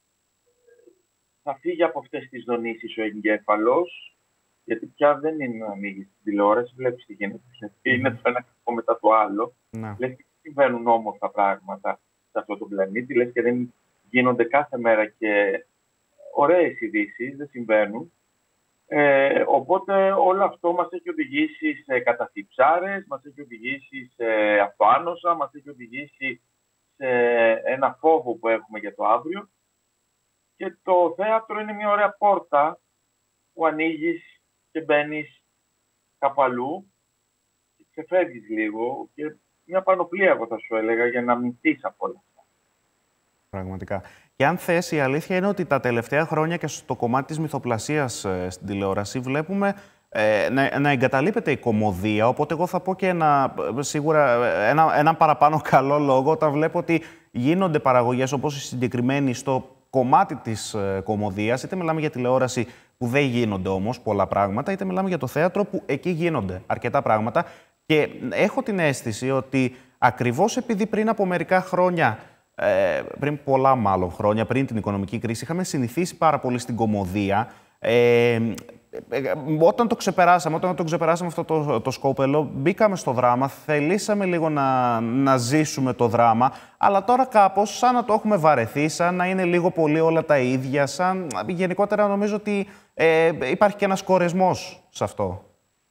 θα φύγει από αυτές τις δονήσεις ο εγκέφαλος, γιατί πια δεν είναι να ανοίγει την τηλεόραση, βλέπεις τι γίνεται. Είναι το ένα κακό μετά το άλλο. Ναι. Λες και συμβαίνουν όμορφα πράγματα σε αυτόν τον πλανήτη, λες και δεν γίνονται κάθε μέρα και ωραίες ειδήσεις, δεν συμβαίνουν. Ε, οπότε όλο αυτό μας έχει οδηγήσει σε καταθυψάρες, μας έχει οδηγήσει σε αυτοάνοσα, μας έχει οδηγήσει σε ένα φόβο που έχουμε για το αύριο. Και το θέατρο είναι μια ωραία πόρτα που ανοίγεις και μπαίνεις κάπου αλλού και ξεφεύγεις λίγο και μια πανοπλία, εγώ θα σου έλεγα, για να μηνθείς από όλα αυτά. Πραγματικά. Και αν θες, η αλήθεια είναι ότι τα τελευταία χρόνια και στο κομμάτι της μυθοπλασίας ε, στην τηλεόραση βλέπουμε ε, να, να εγκαταλείπεται η κωμωδία, οπότε εγώ θα πω και ένα, σίγουρα ένα, ένα παραπάνω καλό λόγο όταν βλέπω ότι γίνονται παραγωγές όπως η συγκεκριμένη στο κομμάτι της ε, κωμωδίας, είτε μιλάμε για τηλεόραση που δεν γίνονται όμως πολλά πράγματα, είτε μιλάμε για το θέατρο που εκεί γίνονται αρκετά πράγματα. Και έχω την αίσθηση ότι ακριβώς επειδή πριν από μερικά χρόνια, ε, πριν πολλά μάλλον χρόνια, πριν την οικονομική κρίση, είχαμε συνηθίσει πάρα πολύ στην κωμωδία, ε, όταν το ξεπεράσαμε, όταν το ξεπεράσαμε αυτό το, το σκόπελο, μπήκαμε στο δράμα, θελήσαμε λίγο να, να ζήσουμε το δράμα, αλλά τώρα κάπως σαν να το έχουμε βαρεθεί, σαν να είναι λίγο πολύ όλα τα ίδια, σαν γενικότερα νομίζω ότι ε, υπάρχει και ένας κορεσμός σε αυτό.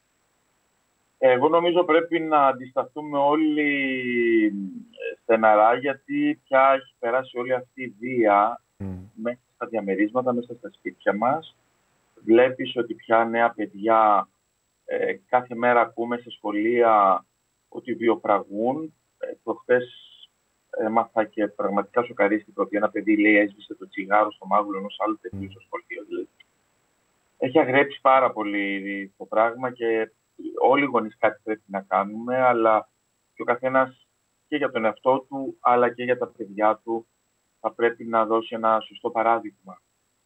Εγώ νομίζω πρέπει να αντισταθούμε όλοι στεναρά, γιατί πια έχει περάσει όλη αυτή η βία mm. μέσα στα διαμερίσματα, μέσα στα σπίτια μας. Βλέπεις ότι πια νέα παιδιά ε, κάθε μέρα ακούμε σε σχολεία ότι βιοπραγούν. Ε, προχτές έμαθα και πραγματικά σοκαρίστηκα ότι ένα παιδί λέει έσβησε το τσιγάρο στο μάγουλο ενός άλλου παιδιού στο σχολείο. Δηλαδή. Έχει αγρέψει πάρα πολύ το πράγμα και όλοι οι γονείς κάτι πρέπει να κάνουμε, αλλά και ο καθένας και για τον εαυτό του, αλλά και για τα παιδιά του θα πρέπει να δώσει ένα σωστό παράδειγμα.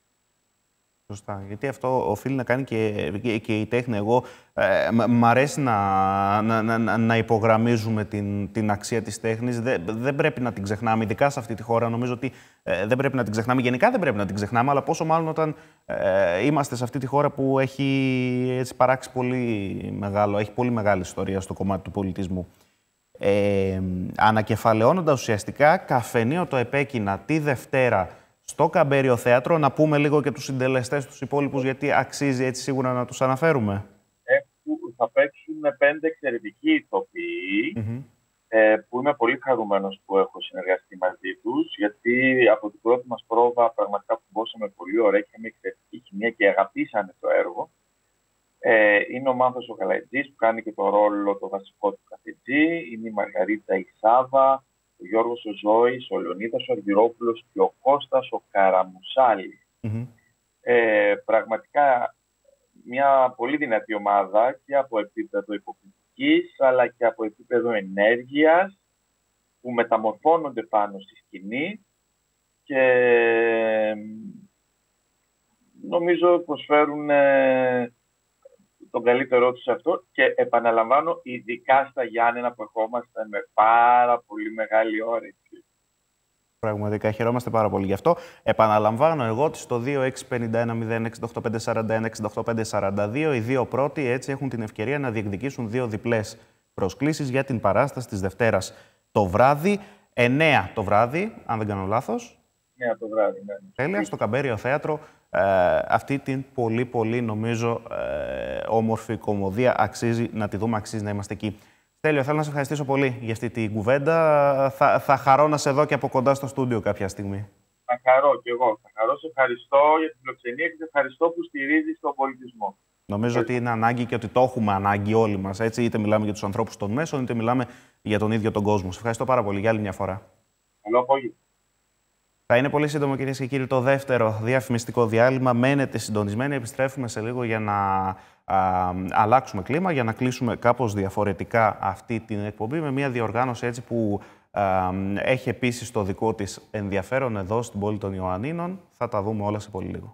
Σωστά, γιατί αυτό οφείλει να κάνει και, και, και η τέχνη. Εγώ ε, μ' αρέσει να, να, να, να υπογραμμίζουμε την, την αξία της τέχνης. Δεν, δεν πρέπει να την ξεχνάμε, ειδικά σε αυτή τη χώρα. Νομίζω ότι ε, δεν πρέπει να την ξεχνάμε. Γενικά δεν πρέπει να την ξεχνάμε, αλλά πόσο μάλλον όταν ε, είμαστε σε αυτή τη χώρα που έχει έτσι, παράξει πολύ μεγάλο, έχει πολύ μεγάλη ιστορία στο κομμάτι του πολιτισμού. Ε, ανακεφαλαιώνοντας ουσιαστικά, καφενείο το Επέκεινα τη Δευτέρα στο Καμπέριο Θέατρο. Να πούμε λίγο και τους συντελεστές, τους υπόλοιπους, γιατί αξίζει έτσι σίγουρα να τους αναφέρουμε. Έχουν, θα παίξουν πέντε εξαιρετικοί ηθοποιοί, mm-hmm. ε, που είμαι πολύ χαρούμενος που έχω συνεργαστεί μαζί τους, γιατί από την πρώτη μας πρόβα πραγματικά που μπόσαμε πολύ ωραία, είχαμε εξαιρετική σημεία και αγαπήσανε το έργο. Ε, είναι ο Μάνθος ο Γαλαϊτζής που κάνει και το ρόλο το βασικό του καθηγητή. Είναι η Μαργαρίτα η Σάβα, ο Γιώργος ο Ζώης, ο Λεωνίδας ο Αργυρόπουλος και ο Κώστας ο Καραμουσάλης. Mm-hmm. Ε, πραγματικά μια πολύ δυνατή ομάδα και από επίπεδο υποκριτικής αλλά και από επίπεδο ενέργειας που μεταμορφώνονται πάνω στη σκηνή και νομίζω προσφέρουν ε, τον καλύτερό τους σε αυτό και επαναλαμβάνω ειδικά στα Γιάννενα που ερχόμαστε με πάρα πολύ μεγάλη όρεξη. Πραγματικά χαιρόμαστε πάρα πολύ γι' αυτό. Επαναλαμβάνω εγώ ότι στο δύο έξι πέντε ένα μηδέν έξι οκτώ πέντε τέσσερα ένα έξι οκτώ πέντε τέσσερα δύο οι δύο πρώτοι έτσι έχουν την ευκαιρία να διεκδικήσουν δύο διπλές προσκλήσεις για την παράσταση της Δευτέρας το βράδυ, εννέα το βράδυ, αν δεν κάνω λάθος. εννέα το βράδυ, ναι. Τέλεια, στο Καμπέριο Θέατρο. Ε, αυτή την πολύ πολύ νομίζω ε, όμορφη κομμωδία αξίζει να τη δούμε, αξίζει να είμαστε εκεί. Στέλιο, θέλω να σε ευχαριστήσω πολύ για αυτή την κουβέντα. Θα, θα χαρώ να σε δω και από κοντά στο στούντιο κάποια στιγμή. Θα χαρώ κι εγώ. Θα χαρώ. Σε ευχαριστώ για την φιλοξενία και σε ευχαριστώ που στηρίζεις τον πολιτισμό. Νομίζω ότι είναι ανάγκη και ότι το έχουμε ανάγκη όλοι μας. Έτσι, είτε μιλάμε για τους ανθρώπους των μέσων, είτε μιλάμε για τον ίδιο τον κόσμο. Σε ευχαριστώ πάρα πολύ για άλλη μια φορά. Καλό απόγευμα. Θα είναι πολύ σύντομο, κυρίες και κύριοι, το δεύτερο διαφημιστικό διάλειμμα. Μένετε συντονισμένοι. Επιστρέφουμε σε λίγο για να α, αλλάξουμε κλίμα, για να κλείσουμε κάπως διαφορετικά αυτή την εκπομπή με μια διοργάνωση έτσι που α, έχει επίσης το δικό της ενδιαφέρον εδώ στην πόλη των Ιωαννίνων. Θα τα δούμε όλα σε πολύ λίγο.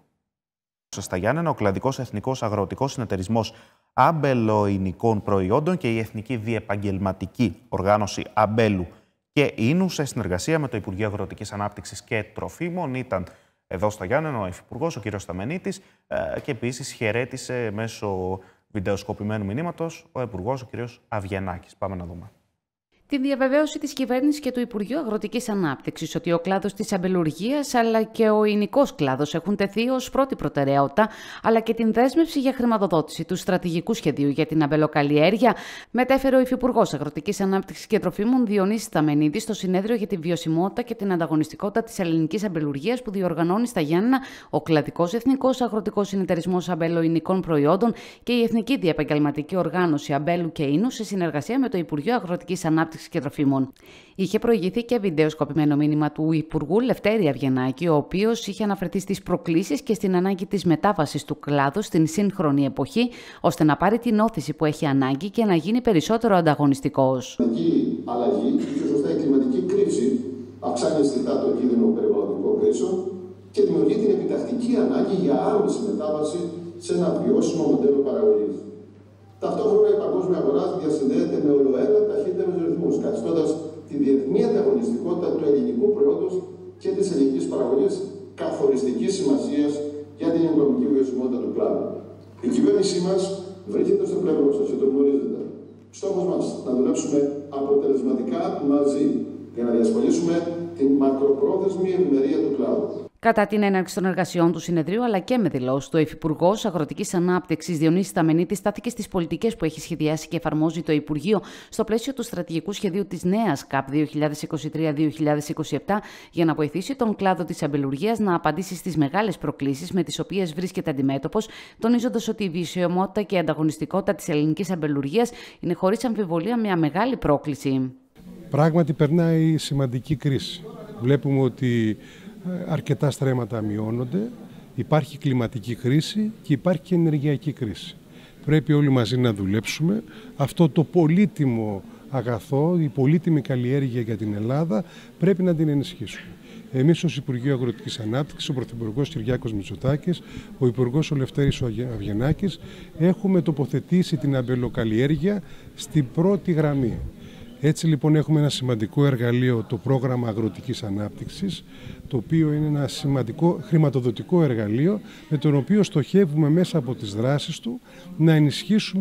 Στα Γιάννενα, ο Κλαδικός Εθνικός Αγροτικός Συνεταιρισμός Αμπελοϊνικών Προϊόντων και η Εθνική Διεπαγγελματική Οργάνωση Αμπέλου και Ίνου, σε συνεργασία με το Υπουργείο Αγροτικής Ανάπτυξης και Τροφίμων, ήταν εδώ στα Γιάννενα ο Υφυπουργός, ο κ. Σταμενίτης, και επίσης χαιρέτησε μέσω βιντεοσκοπημένου μηνύματος ο Υπουργός, ο κ. Αβγενάκης. Πάμε να δούμε. Τη διαβεβαίωση της κυβέρνησης και του Υπουργείου Αγροτικής Ανάπτυξης ότι ο κλάδος της αμπελουργίας αλλά και ο υλικός κλάδος έχουν τεθεί ως πρώτη προτεραιότητα, αλλά και την δέσμευση για χρηματοδότηση του στρατηγικού σχεδίου για την αμπελοκαλλιέργεια, μετέφερε ο Υφυπουργός Αγροτικής Ανάπτυξης και Τροφίμων Διονύσης Σταμενίδης στο συνέδριο για τη βιωσιμότητα και την ανταγωνιστικότητα της ελληνικής αμπελουργίας που διοργανώνει στα Γιάννενα ο Κλαδικός Εθνικός Αγροτικός Συνεταιρισμός Αμπελοϊνικών Προϊόντων και η Εθνική Διεπαγγελματική Οργάνωση Αμπέλου και Ίνου, σε συνεργασία με το Υπουργείο Αγροτικής Ανάπτυξης και Τροφίμων. Είχε προηγηθεί και βιντεοσκοπημένο μήνυμα του Υπουργού Λευτέρη Αβγενάκη, ο οποίος είχε αναφερθεί στις προκλήσεις και στην ανάγκη της μετάβασης του κλάδου στην σύγχρονη εποχή, ώστε να πάρει την όθηση που έχει ανάγκη και να γίνει περισσότερο ανταγωνιστικός. Η κλιματική αλλαγή και σωστά η κλιματική κρίση αυξάνει αισθητά το κίνδυνο περιβαλλοντικών κρίσεων και δημιουργεί την επιτακτική ανάγκη για άμεση μετάβαση σε ένα βιώσιμο μοντέλο παραγωγής. Ταυτόχρονα η παγκόσμια αγορά διασυνδέεται με ολοένα ταχύτερους ρυθμούς, καθιστώντας τη διεθνή ανταγωνιστικότητα του ελληνικού προϊόντος και της ελληνικής παραγωγής καθοριστικής σημασίας για την οικονομική βιωσιμότητα του κλάδου. Η κυβέρνησή μας βρίσκεται στο πλευρό σας και το γνωρίζετε. Στόχος μας να δουλέψουμε αποτελεσματικά μαζί για να διασφαλίσουμε την μακροπρόθεσμη ευημερία του κλάδου. Κατά την έναρξη των εργασιών του συνεδρίου, αλλά και με δηλώσεις, ο Υφυπουργός Αγροτικής Ανάπτυξης Διονύσης Σταμενίτης στάθηκε στις πολιτικές που έχει σχεδιάσει και εφαρμόζει το Υπουργείο στο πλαίσιο του στρατηγικού σχεδίου της νέας ΚΑΠ δύο χιλιάδες είκοσι τρία δύο χιλιάδες είκοσι επτά για να βοηθήσει τον κλάδο της αμπελουργίας να απαντήσει στις μεγάλες προκλήσεις με τις οποίες βρίσκεται αντιμέτωπος, τονίζοντας ότι η βιωσιμότητα και η ανταγωνιστικότητα της ελληνικής αμπελουργίας είναι χωρίς αμφιβολία μια μεγάλη πρόκληση. Πράγματι, περνάει σημαντική κρίση. Βλέπουμε ότι αρκετά στρέμματα μειώνονται, υπάρχει κλιματική κρίση και υπάρχει και ενεργειακή κρίση. Πρέπει όλοι μαζί να δουλέψουμε. Αυτό το πολύτιμο αγαθό, η πολύτιμη καλλιέργεια για την Ελλάδα, πρέπει να την ενισχύσουμε. Εμείς ως Υπουργείο Αγροτικής Ανάπτυξης, ο Πρωθυπουργός Κυριάκος Μητσοτάκης, ο Υπουργός ο Λευτέρης Αβγενάκης, έχουμε τοποθετήσει την αμπελοκαλλιέργεια στην πρώτη γραμμή. Έτσι λοιπόν έχουμε ένα σημαντικό εργαλείο, το πρόγραμμα αγροτικής ανάπτυξης, το οποίο είναι ένα σημαντικό χρηματοδοτικό εργαλείο με τον οποίο στοχεύουμε μέσα από τις δράσεις του να ενισχύσουμε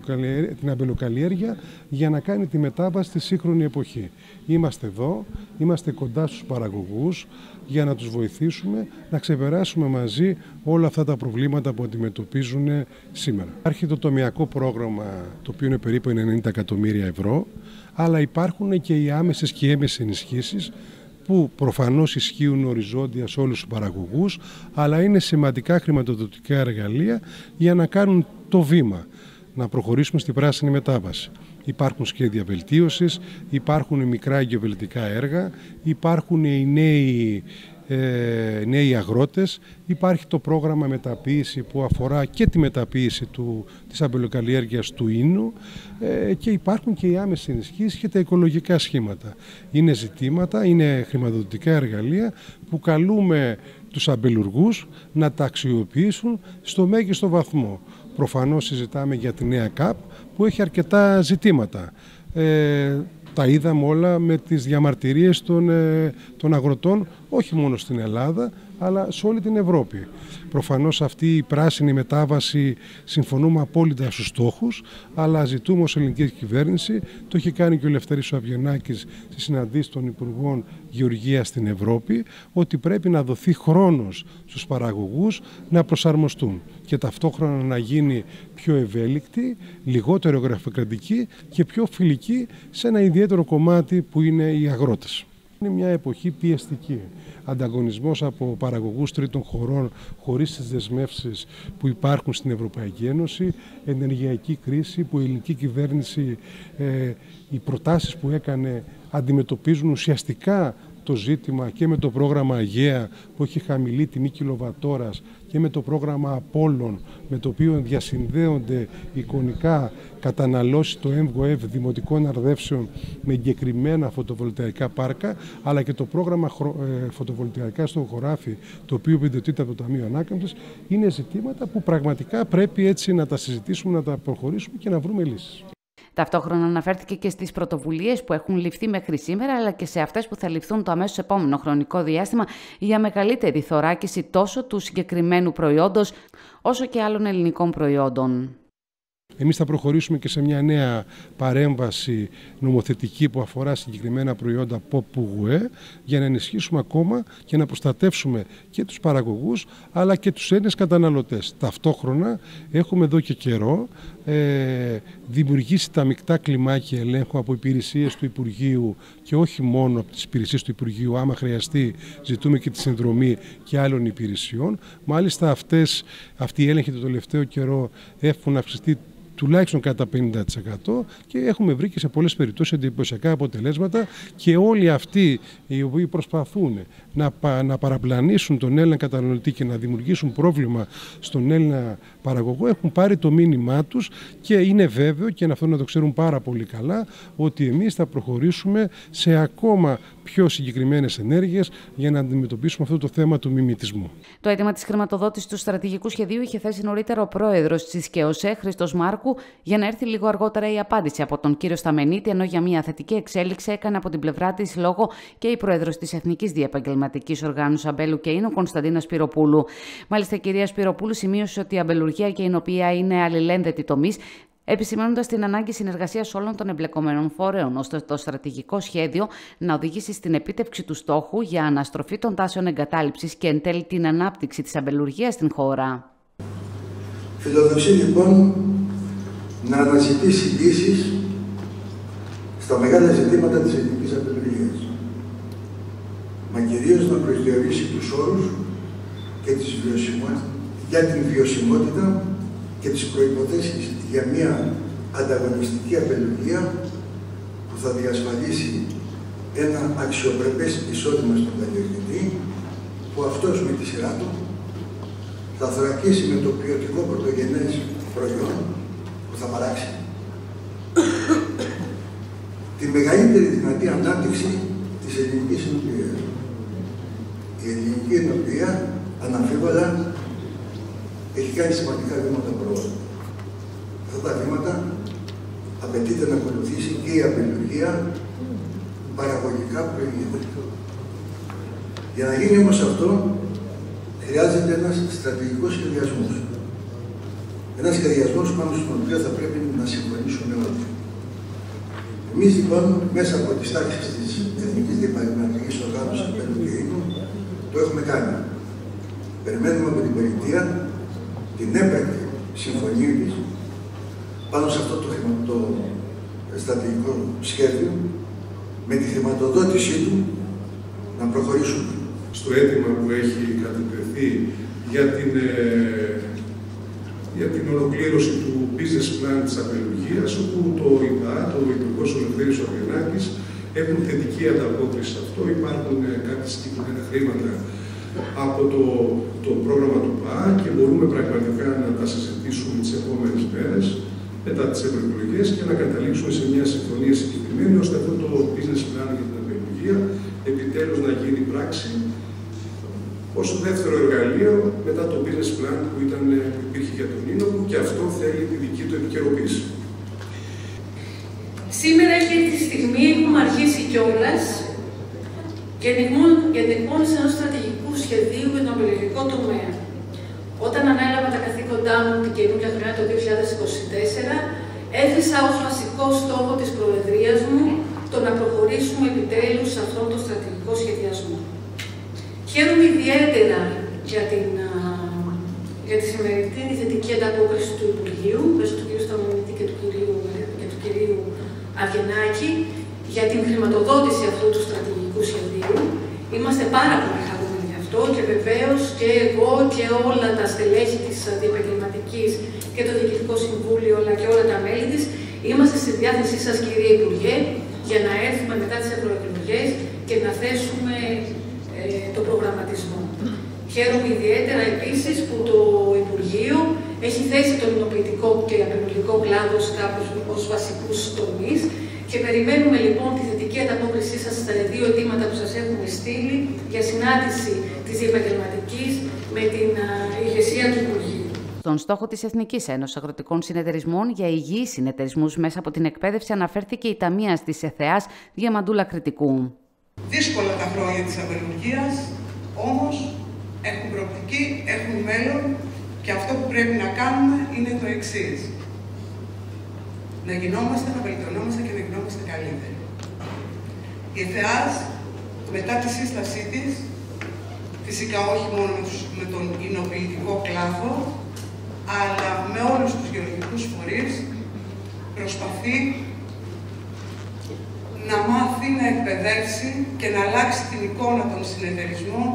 την αμπελοκαλλιέργεια για να κάνει τη μετάβαση στη σύγχρονη εποχή. Είμαστε εδώ, είμαστε κοντά στους παραγωγούς για να τους βοηθήσουμε να ξεπεράσουμε μαζί όλα αυτά τα προβλήματα που αντιμετωπίζουν σήμερα. Υπάρχει το τομεακό πρόγραμμα, το οποίο είναι περίπου ενενήντα εκατομμύρια ευρώ, αλλά υπάρχουν και οι άμεσες και έμεσες ενισχύσεις που προφανώς ισχύουν οριζόντια σε όλους τους παραγωγούς, αλλά είναι σημαντικά χρηματοδοτικά εργαλεία για να κάνουν το βήμα, να προχωρήσουμε στη πράσινη μετάβαση. Υπάρχουν σχέδια βελτίωσης, υπάρχουν μικρά γεωβελτικά έργα, υπάρχουν οι νέοι, ε, νέοι αγρότες, υπάρχει το πρόγραμμα μεταποίηση που αφορά και τη μεταποίηση του, της αμπελοκαλλιέργειας του ίνου ε, και υπάρχουν και οι άμεσες ενισχύσεις και τα οικολογικά σχήματα. Είναι ζητήματα, είναι χρηματοδοτικά εργαλεία που καλούμε τους αμπελουργούς να τα αξιοποιήσουν στο μέγιστο βαθμό. Προφανώς συζητάμε για τη νέα ΚΑΠ που έχει αρκετά ζητήματα. Ε, τα είδαμε όλα με τις διαμαρτυρίες των, ε, των αγροτών, όχι μόνο στην Ελλάδα, αλλά σε όλη την Ευρώπη. Προφανώς αυτή η πράσινη μετάβαση συμφωνούμε απόλυτα στους στόχους, αλλά ζητούμε ως ελληνική κυβέρνηση, το έχει κάνει και ο Ελευθέρης ο Αβγενάκης στη συναντήση των Υπουργών Γεωργίας στην Ευρώπη, ότι πρέπει να δοθεί χρόνος στους παραγωγούς να προσαρμοστούν και ταυτόχρονα να γίνει πιο ευέλικτη, λιγότερο γραφειοκρατική και πιο φιλική σε ένα ιδιαίτερο κομμάτι που είναι οι αγρότες. Είναι μια εποχή πιεστική. Ανταγωνισμός από παραγωγούς τρίτων χωρών χωρίς τις δεσμεύσεις που υπάρχουν στην Ευρωπαϊκή Ένωση, ενεργειακή κρίση που η ελληνική κυβέρνηση, ε, οι προτάσεις που έκανε αντιμετωπίζουν ουσιαστικά το ζήτημα και με το πρόγραμμα Αγαία που έχει χαμηλή τιμή κιλοβατόρας και με το πρόγραμμα Απόλλων με το οποίο διασυνδέονται εικονικά καταναλώσεις το ΕΜΒΟΕΒ δημοτικών αρδεύσεων με εγκεκριμένα φωτοβολταϊκά πάρκα, αλλά και το πρόγραμμα φωτοβολταϊκά στο χωράφι το οποίο επιδοτείται από το Ταμείο Ανάκαμψης, είναι ζητήματα που πραγματικά πρέπει έτσι να τα συζητήσουμε, να τα προχωρήσουμε και να βρούμε λύσεις. Ταυτόχρονα αναφέρθηκε και στις πρωτοβουλίες που έχουν ληφθεί μέχρι σήμερα, αλλά και σε αυτές που θα ληφθούν το αμέσως επόμενο χρονικό διάστημα για μεγαλύτερη θωράκιση τόσο του συγκεκριμένου προϊόντος, όσο και άλλων ελληνικών προϊόντων. Εμείς θα προχωρήσουμε και σε μια νέα παρέμβαση νομοθετική που αφορά συγκεκριμένα προϊόντα ΠΟΠ-ΓΟΕ για να ενισχύσουμε ακόμα και να προστατεύσουμε και τους παραγωγούς αλλά και τους Έλληνες καταναλωτές. Ταυτόχρονα έχουμε εδώ και καιρό ε, δημιουργήσει τα μεικτά κλιμάκια ελέγχου από υπηρεσίες του Υπουργείου και όχι μόνο από τις υπηρεσίες του Υπουργείου, άμα χρειαστεί ζητούμε και τη συνδρομή και άλλων υπηρεσιών. Μάλιστα αυτές, αυτοί οι έλεγχοι το τελευταίο καιρό έχουν αυξηθεί τουλάχιστον κατά πενήντα τοις εκατό και έχουμε βρει και σε πολλές περιπτώσεις εντυπωσιακά αποτελέσματα και όλοι αυτοί οι οποίοι προσπαθούν να, πα, να παραπλανήσουν τον Έλληνα καταναλωτή και να δημιουργήσουν πρόβλημα στον Έλληνα παραγωγό έχουν πάρει το μήνυμά τους και είναι βέβαιο και αυτό να το ξέρουν πάρα πολύ καλά ότι εμείς θα προχωρήσουμε σε ακόμα πιο συγκεκριμένες ενέργειες για να αντιμετωπίσουμε αυτό το θέμα του μιμητισμού. Το αίτημα της χρηματοδότησης του στρατηγικού σχεδίου είχε θέσει νωρίτερα ο πρόεδρος της ΚΕΟΣΕ, Χρήστος Μάρκου, για να έρθει λίγο αργότερα η απάντηση από τον κύριο Σταμενίτη, ενώ για μια θετική εξέλιξη έκανε από την πλευρά της λόγο και η πρόεδρος της Εθνικής Διεπαγγελματικής Οργάνωσης Αμπέλου και Ίνου, Κωνσταντίνα Σπυροπούλου. Μάλιστα, η κυρία Σπυροπούλου σημείωσε ότι η αμπελουργία και η εινοποιία είναι αλληλένδετοι τομείς, επισημαίνοντας την ανάγκη συνεργασίας όλων των εμπλεκομένων φορέων, ώστε το στρατηγικό σχέδιο να οδηγήσει στην επίτευξη του στόχου για αναστροφή των τάσεων εγκατάλειψης και εν τέλει την ανάπτυξη της αμπελουργίας στην χώρα. Φιλοδοξεί λοιπόν να αναζητήσει λύσεις στα μεγάλα ζητήματα της ελληνικής αμπελουργίας, μα κυρίως να προσδιορίσει τους όρους και τις για την βιωσιμότητα και τις προϋποθέσεις για μια ανταγωνιστική αμπελουργία που θα διασφαλίσει ένα αξιοπρεπές εισόδημα στον καλλιεργητή, που αυτός με τη σειρά του θα θωρακίσει με το ποιοτικό πρωτογενές προϊόν που θα παράξει τη μεγαλύτερη δυνατή ανάπτυξη της ελληνικής εινοποιίας. Η ελληνική εινοποιία αναμφίβολα έχει κάνει σημαντικά βήματα προόδου. Αυτά τα βήματα απαιτείται να ακολουθήσει και η αμπελουργία παραγωγικά προηγείται. Για να γίνει όμως αυτό, χρειάζεται ένας στρατηγικός σχεδιασμός. Ένας σχεδιασμός πάνω στον οποίο θα πρέπει να συμφωνήσουμε όλοι. Εμείς λοιπόν, μέσα από τις τάξεις της Εθνικής Διεπαγγελματικής Οργάνωσης Αμπέλου και Ίνου, το έχουμε κάνει. Περιμένουμε από την πολιτεία την έμπρακτη συμφωνία της πάνω σε αυτό το, το στρατηγικό σχέδιο, με τη χρηματοδότησή του να να προχωρήσουμε. Στο αίτημα που έχει κατατεθεί για την, ε, για την ολοκλήρωση του business plan της απελουργίας, όπου το ΙΠΑ, το Υπουργός Ελευθέρης Αβγενάκης, έχουν θετική ανταπόκριση σε αυτό. Υπάρχουν ε, κάποια συγκεκριμένα χρήματα από το, το πρόγραμμα του ΠΑ και μπορούμε πραγματικά να τα συζητήσουμε τις επόμενες μέρες μετά τις ευρωεκλογές και να καταλήξουμε σε μια συμφωνία συγκεκριμένη ώστε αυτό το business plan για την απελουργία επιτέλους να γίνει πράξη ως δεύτερο εργαλείο μετά το business plan που, ήταν, που υπήρχε για τον Ίνοκο και αυτό θέλει τη δική του επικαιροποίηση. Σήμερα και τη στιγμή έχουμε αρχίσει κιόλας για την εκπόνηση ενός στρατηγικού σχεδίου για τον απελουργικό τομέα. Όταν ανέλαβα τα καθήκοντά μου την καινούργια χρονιά το δύο χιλιάδες είκοσι τέσσερα, έθεσα ως βασικό στόχο της Προεδρίας μου το να προχωρήσουμε επιτέλους σε αυτόν τον στρατηγικό σχεδιασμό. Χαίρομαι ιδιαίτερα για, την, για τη σημερινή θετική ανταπόκριση του Υπουργείου, μέσω του κ. Σταμονίτη και του κ. και του κυρίου Αβγενάκη, για την χρηματοδότηση αυτού του στρατηγικού σχεδίου. Είμαστε πάρα πολύ χαρούμενοι γι' αυτό και βεβαίως και εγώ και όλα τα στελέχη της Διεπαγγελματικής και το Διοικητικό Συμβούλιο, αλλά και όλα τα μέλη της, είμαστε στη διάθεσή σας, κύριε Υπουργέ, για να έρθουμε μετά τις ευρωεκλογές και να θέσουμε ε, το προγραμματισμό. Χαίρομαι ιδιαίτερα επίσης που το Υπουργείο έχει θέσει τον υνοποιητικό και απελουργικό κλάδο ως βασικούς τομείς και περιμένουμε λοιπόν τη θετική ανταπόκρισή σας στα δύο αιτήματα που σας έχουμε στείλει για συνάντηση της Διεπαγγελματικής με την α, ηγεσία του Υπουργείου. Στον στόχο της Εθνικής Ένωσης Αγροτικών Συνεταιρισμών για υγιείς συνεταιρισμούς μέσα από την εκπαίδευση αναφέρθηκε η ταμείας της ΕΘΕΑΣ Διαμαντούλα Κρητικού. Δύσκολα τα χρόνια της απελουργίας, όμως έχουν προοπτική, έχουν μέλλον και αυτό που πρέπει να κάνουμε είναι το εξής. Να γινόμαστε, να βελτιωνόμαστε και να γινόμαστε καλύτεροι. Η ΕΘΕΑΣ, μετά τη σύστασή της, φυσικά όχι μόνο με τον υνοποιητικό κλάδο, αλλά με όλους τους γεωργικούς φορείς, προσπαθεί να μάθει, να εκπαιδεύσει και να αλλάξει την εικόνα των συνεταιρισμών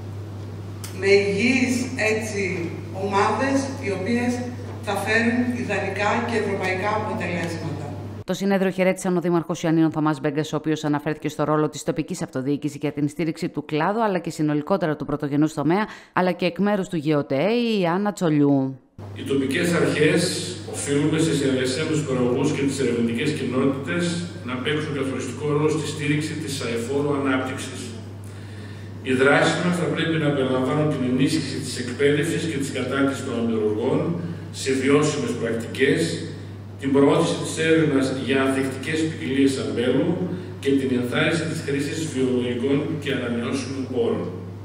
με υγιείς έτσι ομάδες, οι οποίες θα φέρουν ιδανικά και ευρωπαϊκά αποτελέσματα. Το συνέδριο χαιρέτησαν ο Δήμαρχος Ιωαννίνων Θωμάς Μπέγκας, ο οποίος αναφέρθηκε στο ρόλο της τοπικής αυτοδιοίκησης για την στήριξη του κλάδου, αλλά και συνολικότερα του πρωτογενούς τομέα, αλλά και εκ μέρους του ΓΕΟΤΕΕ, η Άννα Τσολιού. Οι τοπικές αρχές οφείλουμε σε συνεργασία με τους παραγωγούς και τις ερευνητικές κοινότητες να παίξουν καθοριστικό ρόλο στη στήριξη της αεφόρου ανάπτυξης. Οι δράσεις μας θα πρέπει να περιλαμβάνουν την ενίσχυση της εκπαίδευσης και της κατάρτισης των απελουργών σε βιώσιμες πρακτικές, την προώθηση της έρευνας για ανθεκτικές ποικιλίες αμπέλου και την ενθάρρυνση της χρήσης βιολογικών και ανανεώσιμων πόρων.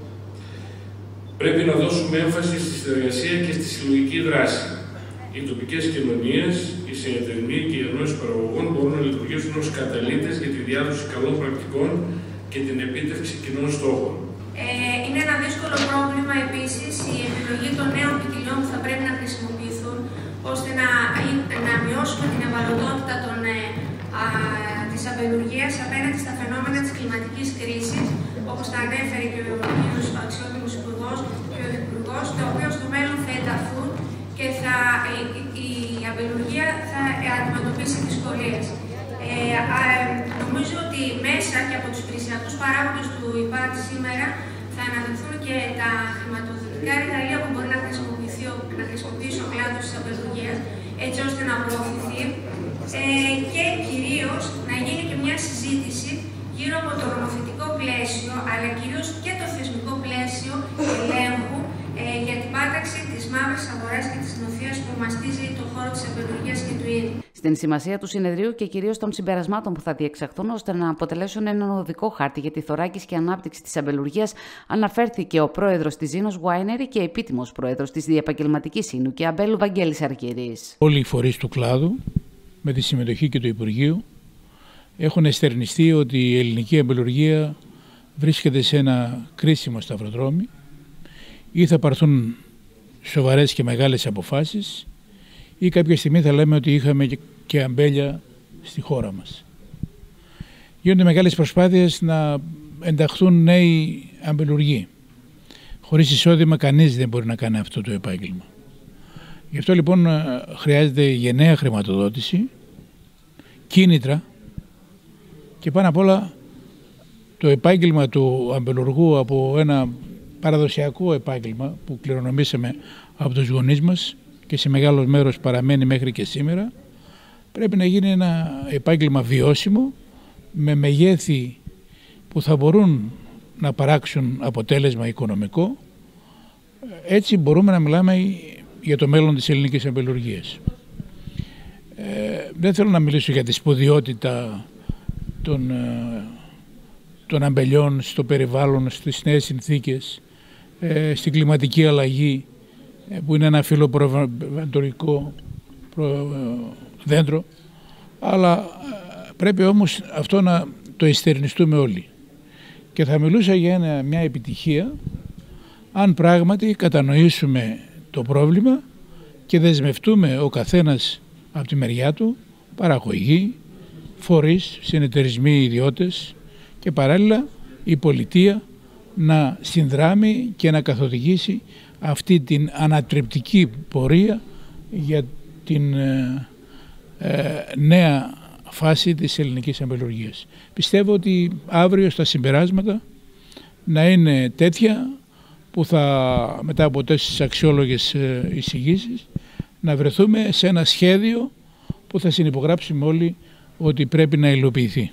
Πρέπει να δώσουμε έμφαση στη συνεργασία και στη συλλογική δράση. Οι τοπικές κοινωνίες, οι συνεταιρισμοί και οι ενώσεις παραγωγών μπορούν να λειτουργήσουν ως καταλύτες για τη διάδοση καλών πρακτικών και την επίτευξη κοινών στόχων. Ε, είναι ένα δύσκολο πρόβλημα επίσης η επιλογή των νέων ποικιλιών που θα πρέπει να χρησιμοποιηθούν ώστε να, να μειώσουμε την ευαλωτότητα των, ε, α, της απελουργίας απέναντι στα φαινόμενα της κλιματικής κρίσης, όπως τα ανέφερε και ο αξιότιμος Υπουργός και ο Υπουργός, τα οποία στο μέλλον θα ενταθούν και θα, η, η, η απελουργία θα αντιμετωπίσει δυσκολίες. Ε, α, νομίζω ότι μέσα και από τους υπηρεσιακούς παράγοντες του ΙΠΑΤ σήμερα θα αναδειχθούν και τα χρηματοδοτικά εργαλεία που μπορεί να χρησιμοποιήσει, να χρησιμοποιήσει ο κλάδος της απελουργίας, έτσι ώστε να προωθηθεί ε, και κυρίως να γίνει και μια συζήτηση γύρω από το νομοθετικό πλαίσιο, αλλά κυρίως και το θεσμικό πλαίσιο ελέγχου ε, για την πάταξη της μαύρης αγοράς και της νοθείας που μαστίζει το χώρο της απελουργίας και του ίνου. Στην σημασία του συνεδρίου και κυρίως των συμπερασμάτων που θα διεξαχθούν ώστε να αποτελέσουν έναν οδικό χάρτη για τη θωράκιση και ανάπτυξη της αμπελουργίας, αναφέρθηκε ο πρόεδρος της Ζήνος Winery και επίτιμος πρόεδρος της Διεπαγγελματικής Ίνου και Αμπέλου Βαγγέλης Αργυρής. Όλοι οι φορείς του κλάδου, με τη συμμετοχή και του Υπουργείου, έχουν εστερνιστεί ότι η ελληνική αμπελουργία βρίσκεται σε ένα κρίσιμο σταυροδρόμι ή θα πάρθουν σοβαρές και μεγάλες αποφάσεις ή κάποια στιγμή θα λέμε ότι είχαμε και αμπέλια στη χώρα μας. Γίνονται μεγάλες προσπάθειες να ενταχθούν νέοι αμπελουργοί. Χωρίς εισόδημα κανείς δεν μπορεί να κάνει αυτό το επάγγελμα. Γι' αυτό λοιπόν χρειάζεται γενναία χρηματοδότηση, κίνητρα και πάνω απ' όλα το επάγγελμα του αμπελουργού από ένα παραδοσιακό επάγγελμα που κληρονομήσαμε από τους γονείς μας και σε μεγάλο μέρος παραμένει μέχρι και σήμερα, πρέπει να γίνει ένα επάγγελμα βιώσιμο με μεγέθη που θα μπορούν να παράξουν αποτέλεσμα οικονομικό. Έτσι μπορούμε να μιλάμε για το μέλλον της ελληνικής αμπελουργίας. Ε, δεν θέλω να μιλήσω για τη σπουδαιότητα των, των αμπελιών στο περιβάλλον, στις νέες συνθήκες, ε, στην κλιματική αλλαγή, ε, που είναι ένα φιλοπροβατορικό δέντρο, αλλά ε, πρέπει όμως αυτό να το εστερνιστούμε όλοι. Και θα μιλούσα για ένα, μια επιτυχία αν πράγματι κατανοήσουμε το πρόβλημα και δεσμευτούμε ο καθένας από τη μεριά του, παραγωγή, φορείς, συνεταιρισμοί, ιδιώτες και παράλληλα η πολιτεία να συνδράμει και να καθοδηγήσει αυτή την ανατρεπτική πορεία για την ε, ε, νέα φάση της ελληνικής αμπελουργίας. Πιστεύω ότι αύριο στα συμπεράσματα να είναι τέτοια που θα, μετά από τέσσερις αξιόλογες εισηγήσεις, να βρεθούμε σε ένα σχέδιο που θα συνυπογράψουμε όλοι ότι πρέπει να υλοποιηθεί.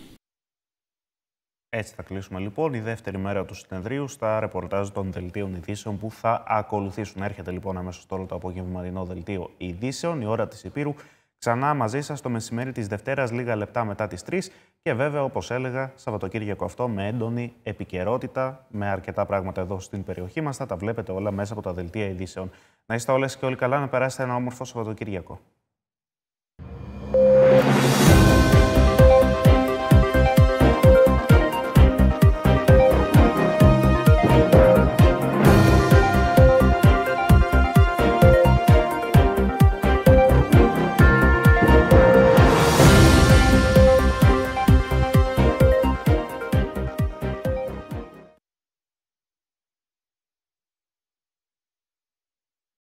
Έτσι θα κλείσουμε λοιπόν η δεύτερη μέρα του συνεδρίου στα ρεπορτάζ των δελτίων ειδήσεων που θα ακολουθήσουν. Έρχεται λοιπόν αμέσως τώρα το απογευματινό δελτίο ειδήσεων, η ώρα της Υπήρου. Ξανά μαζί σας το μεσημέρι της Δευτέρας, λίγα λεπτά μετά τις τρεις και βέβαια, όπως έλεγα, Σαββατοκύριακο αυτό με έντονη επικαιρότητα, με αρκετά πράγματα εδώ στην περιοχή μας. Θα τα βλέπετε όλα μέσα από τα δελτία ειδήσεων. Να είστε όλες και όλοι καλά, να περάσετε ένα όμορφο Σαββατοκύριακο.